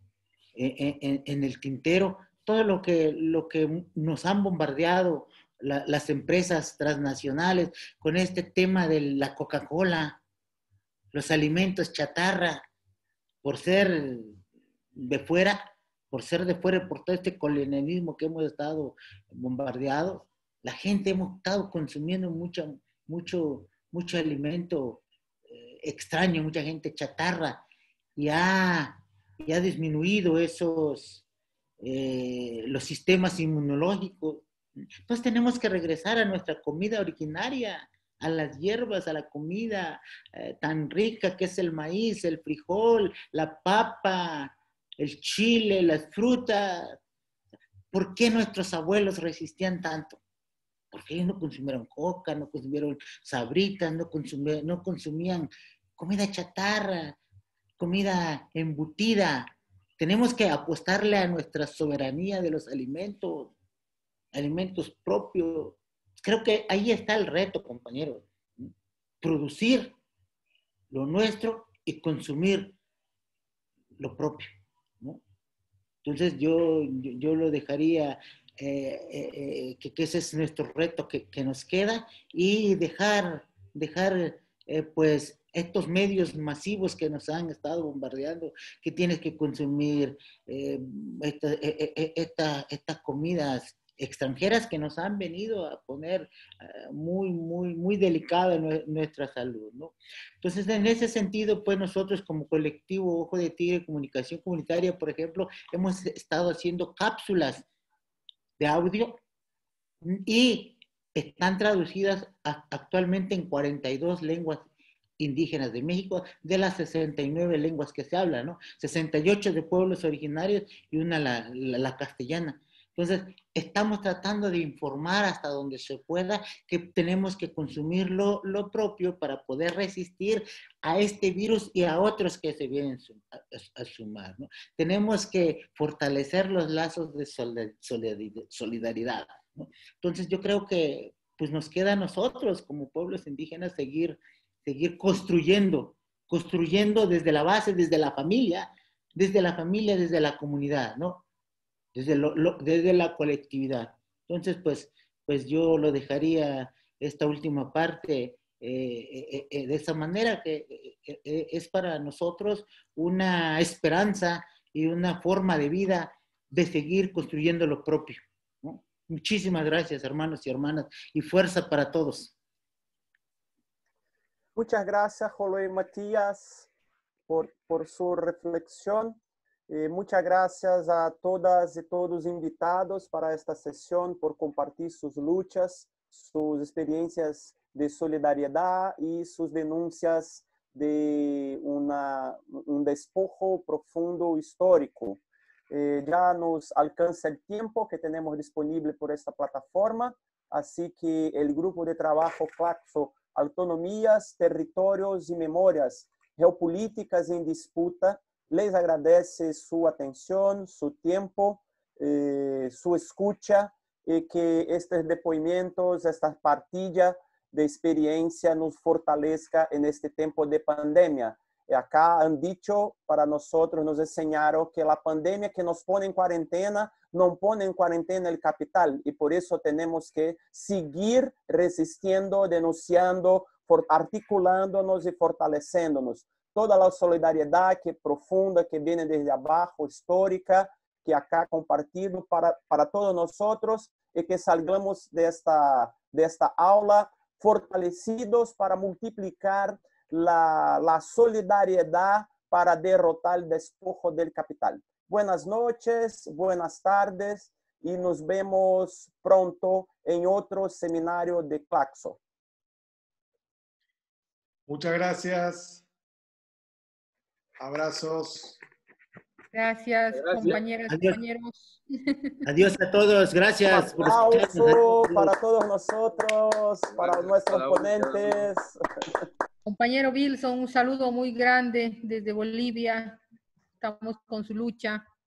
en, en el tintero todo lo que, lo que nos han bombardeado la, las empresas transnacionales con este tema de la Coca-Cola, los alimentos chatarra, por ser de fuera, por ser de fuera, por todo este colonialismo que hemos estado bombardeados, la gente hemos estado consumiendo mucho, mucho, mucho alimento eh, extraño, mucha gente chatarra, y ha, y ha disminuido esos, eh, los sistemas inmunológicos. Entonces tenemos que regresar a nuestra comida originaria, a las hierbas, a la comida eh, tan rica que es el maíz, el frijol, la papa, el chile, las frutas. ¿Por qué nuestros abuelos resistían tanto? Porque ellos no consumieron coca, no consumieron sabritas, no consumieron, no consumían comida chatarra, comida embutida. Tenemos que apostarle a nuestra soberanía de los alimentos, alimentos propios. Creo que ahí está el reto, compañeros. Producir lo nuestro y consumir lo propio, ¿no? Entonces yo, yo, yo lo dejaría eh, eh, que, que ese es nuestro reto que, que nos queda, y dejar, dejar eh, pues estos medios masivos que nos han estado bombardeando, que tienes que consumir eh, esta, eh, esta, estas comidas extranjeras que nos han venido a poner uh, muy, muy, muy delicada nuestra salud, ¿no? Entonces, en ese sentido, pues nosotros como colectivo Ojo de Tigre Comunicación Comunitaria, por ejemplo, hemos estado haciendo cápsulas de audio y están traducidas a, actualmente en cuarenta y dos lenguas indígenas de México, de las sesenta y nueve lenguas que se hablan, ¿no? sesenta y ocho de pueblos originarios y una la, la, la castellana. Entonces, estamos tratando de informar hasta donde se pueda que tenemos que consumir lo, lo propio para poder resistir a este virus y a otros que se vienen a, a, a sumar, ¿no? Tenemos que fortalecer los lazos de solidaridad, ¿no? Entonces, yo creo que pues, nos queda a nosotros como pueblos indígenas seguir, seguir construyendo, construyendo desde la base, desde la familia, desde la familia, desde la comunidad, ¿no? Desde, lo, lo, desde la colectividad. Entonces, pues, pues yo lo dejaría esta última parte eh, eh, eh, de esa manera, que eh, eh, es para nosotros una esperanza y una forma de vida de seguir construyendo lo propio, ¿no? Muchísimas gracias, hermanos y hermanas, y fuerza para todos. Muchas gracias, José Matías, por, por su reflexión. Eh, muchas gracias a todas y todos invitados para esta sesión por compartir sus luchas, sus experiencias de solidaridad y sus denuncias de una, un despojo profundo histórico. Eh, ya nos alcanza el tiempo que tenemos disponible por esta plataforma, así que el grupo de trabajo Claxo, Autonomías, Territorios y Memorias Geopolíticas en Disputa, les agradece su atención, su tiempo, eh, su escucha, y que estos depoimentos, esta partida de experiencia nos fortalezca en este tiempo de pandemia. Y acá han dicho para nosotros, nos enseñaron que la pandemia que nos pone en cuarentena, no pone en cuarentena el capital, y por eso tenemos que seguir resistiendo, denunciando, articulándonos y fortaleciéndonos. Toda la solidaridad que profunda, que viene desde abajo, histórica, que acá compartido para, para todos nosotros, y que salgamos de esta, de esta aula fortalecidos para multiplicar la, la solidaridad para derrotar el despojo del capital. Buenas noches, buenas tardes, y nos vemos pronto en otro seminario de Claxo. Muchas gracias. Abrazos. Gracias, Gracias. compañeras, Adiós. compañeros. Adiós a todos. Gracias. Un aplauso para todos nosotros, para nuestros ponentes. Compañero Wilson, un saludo muy grande desde Bolivia. Estamos con su lucha.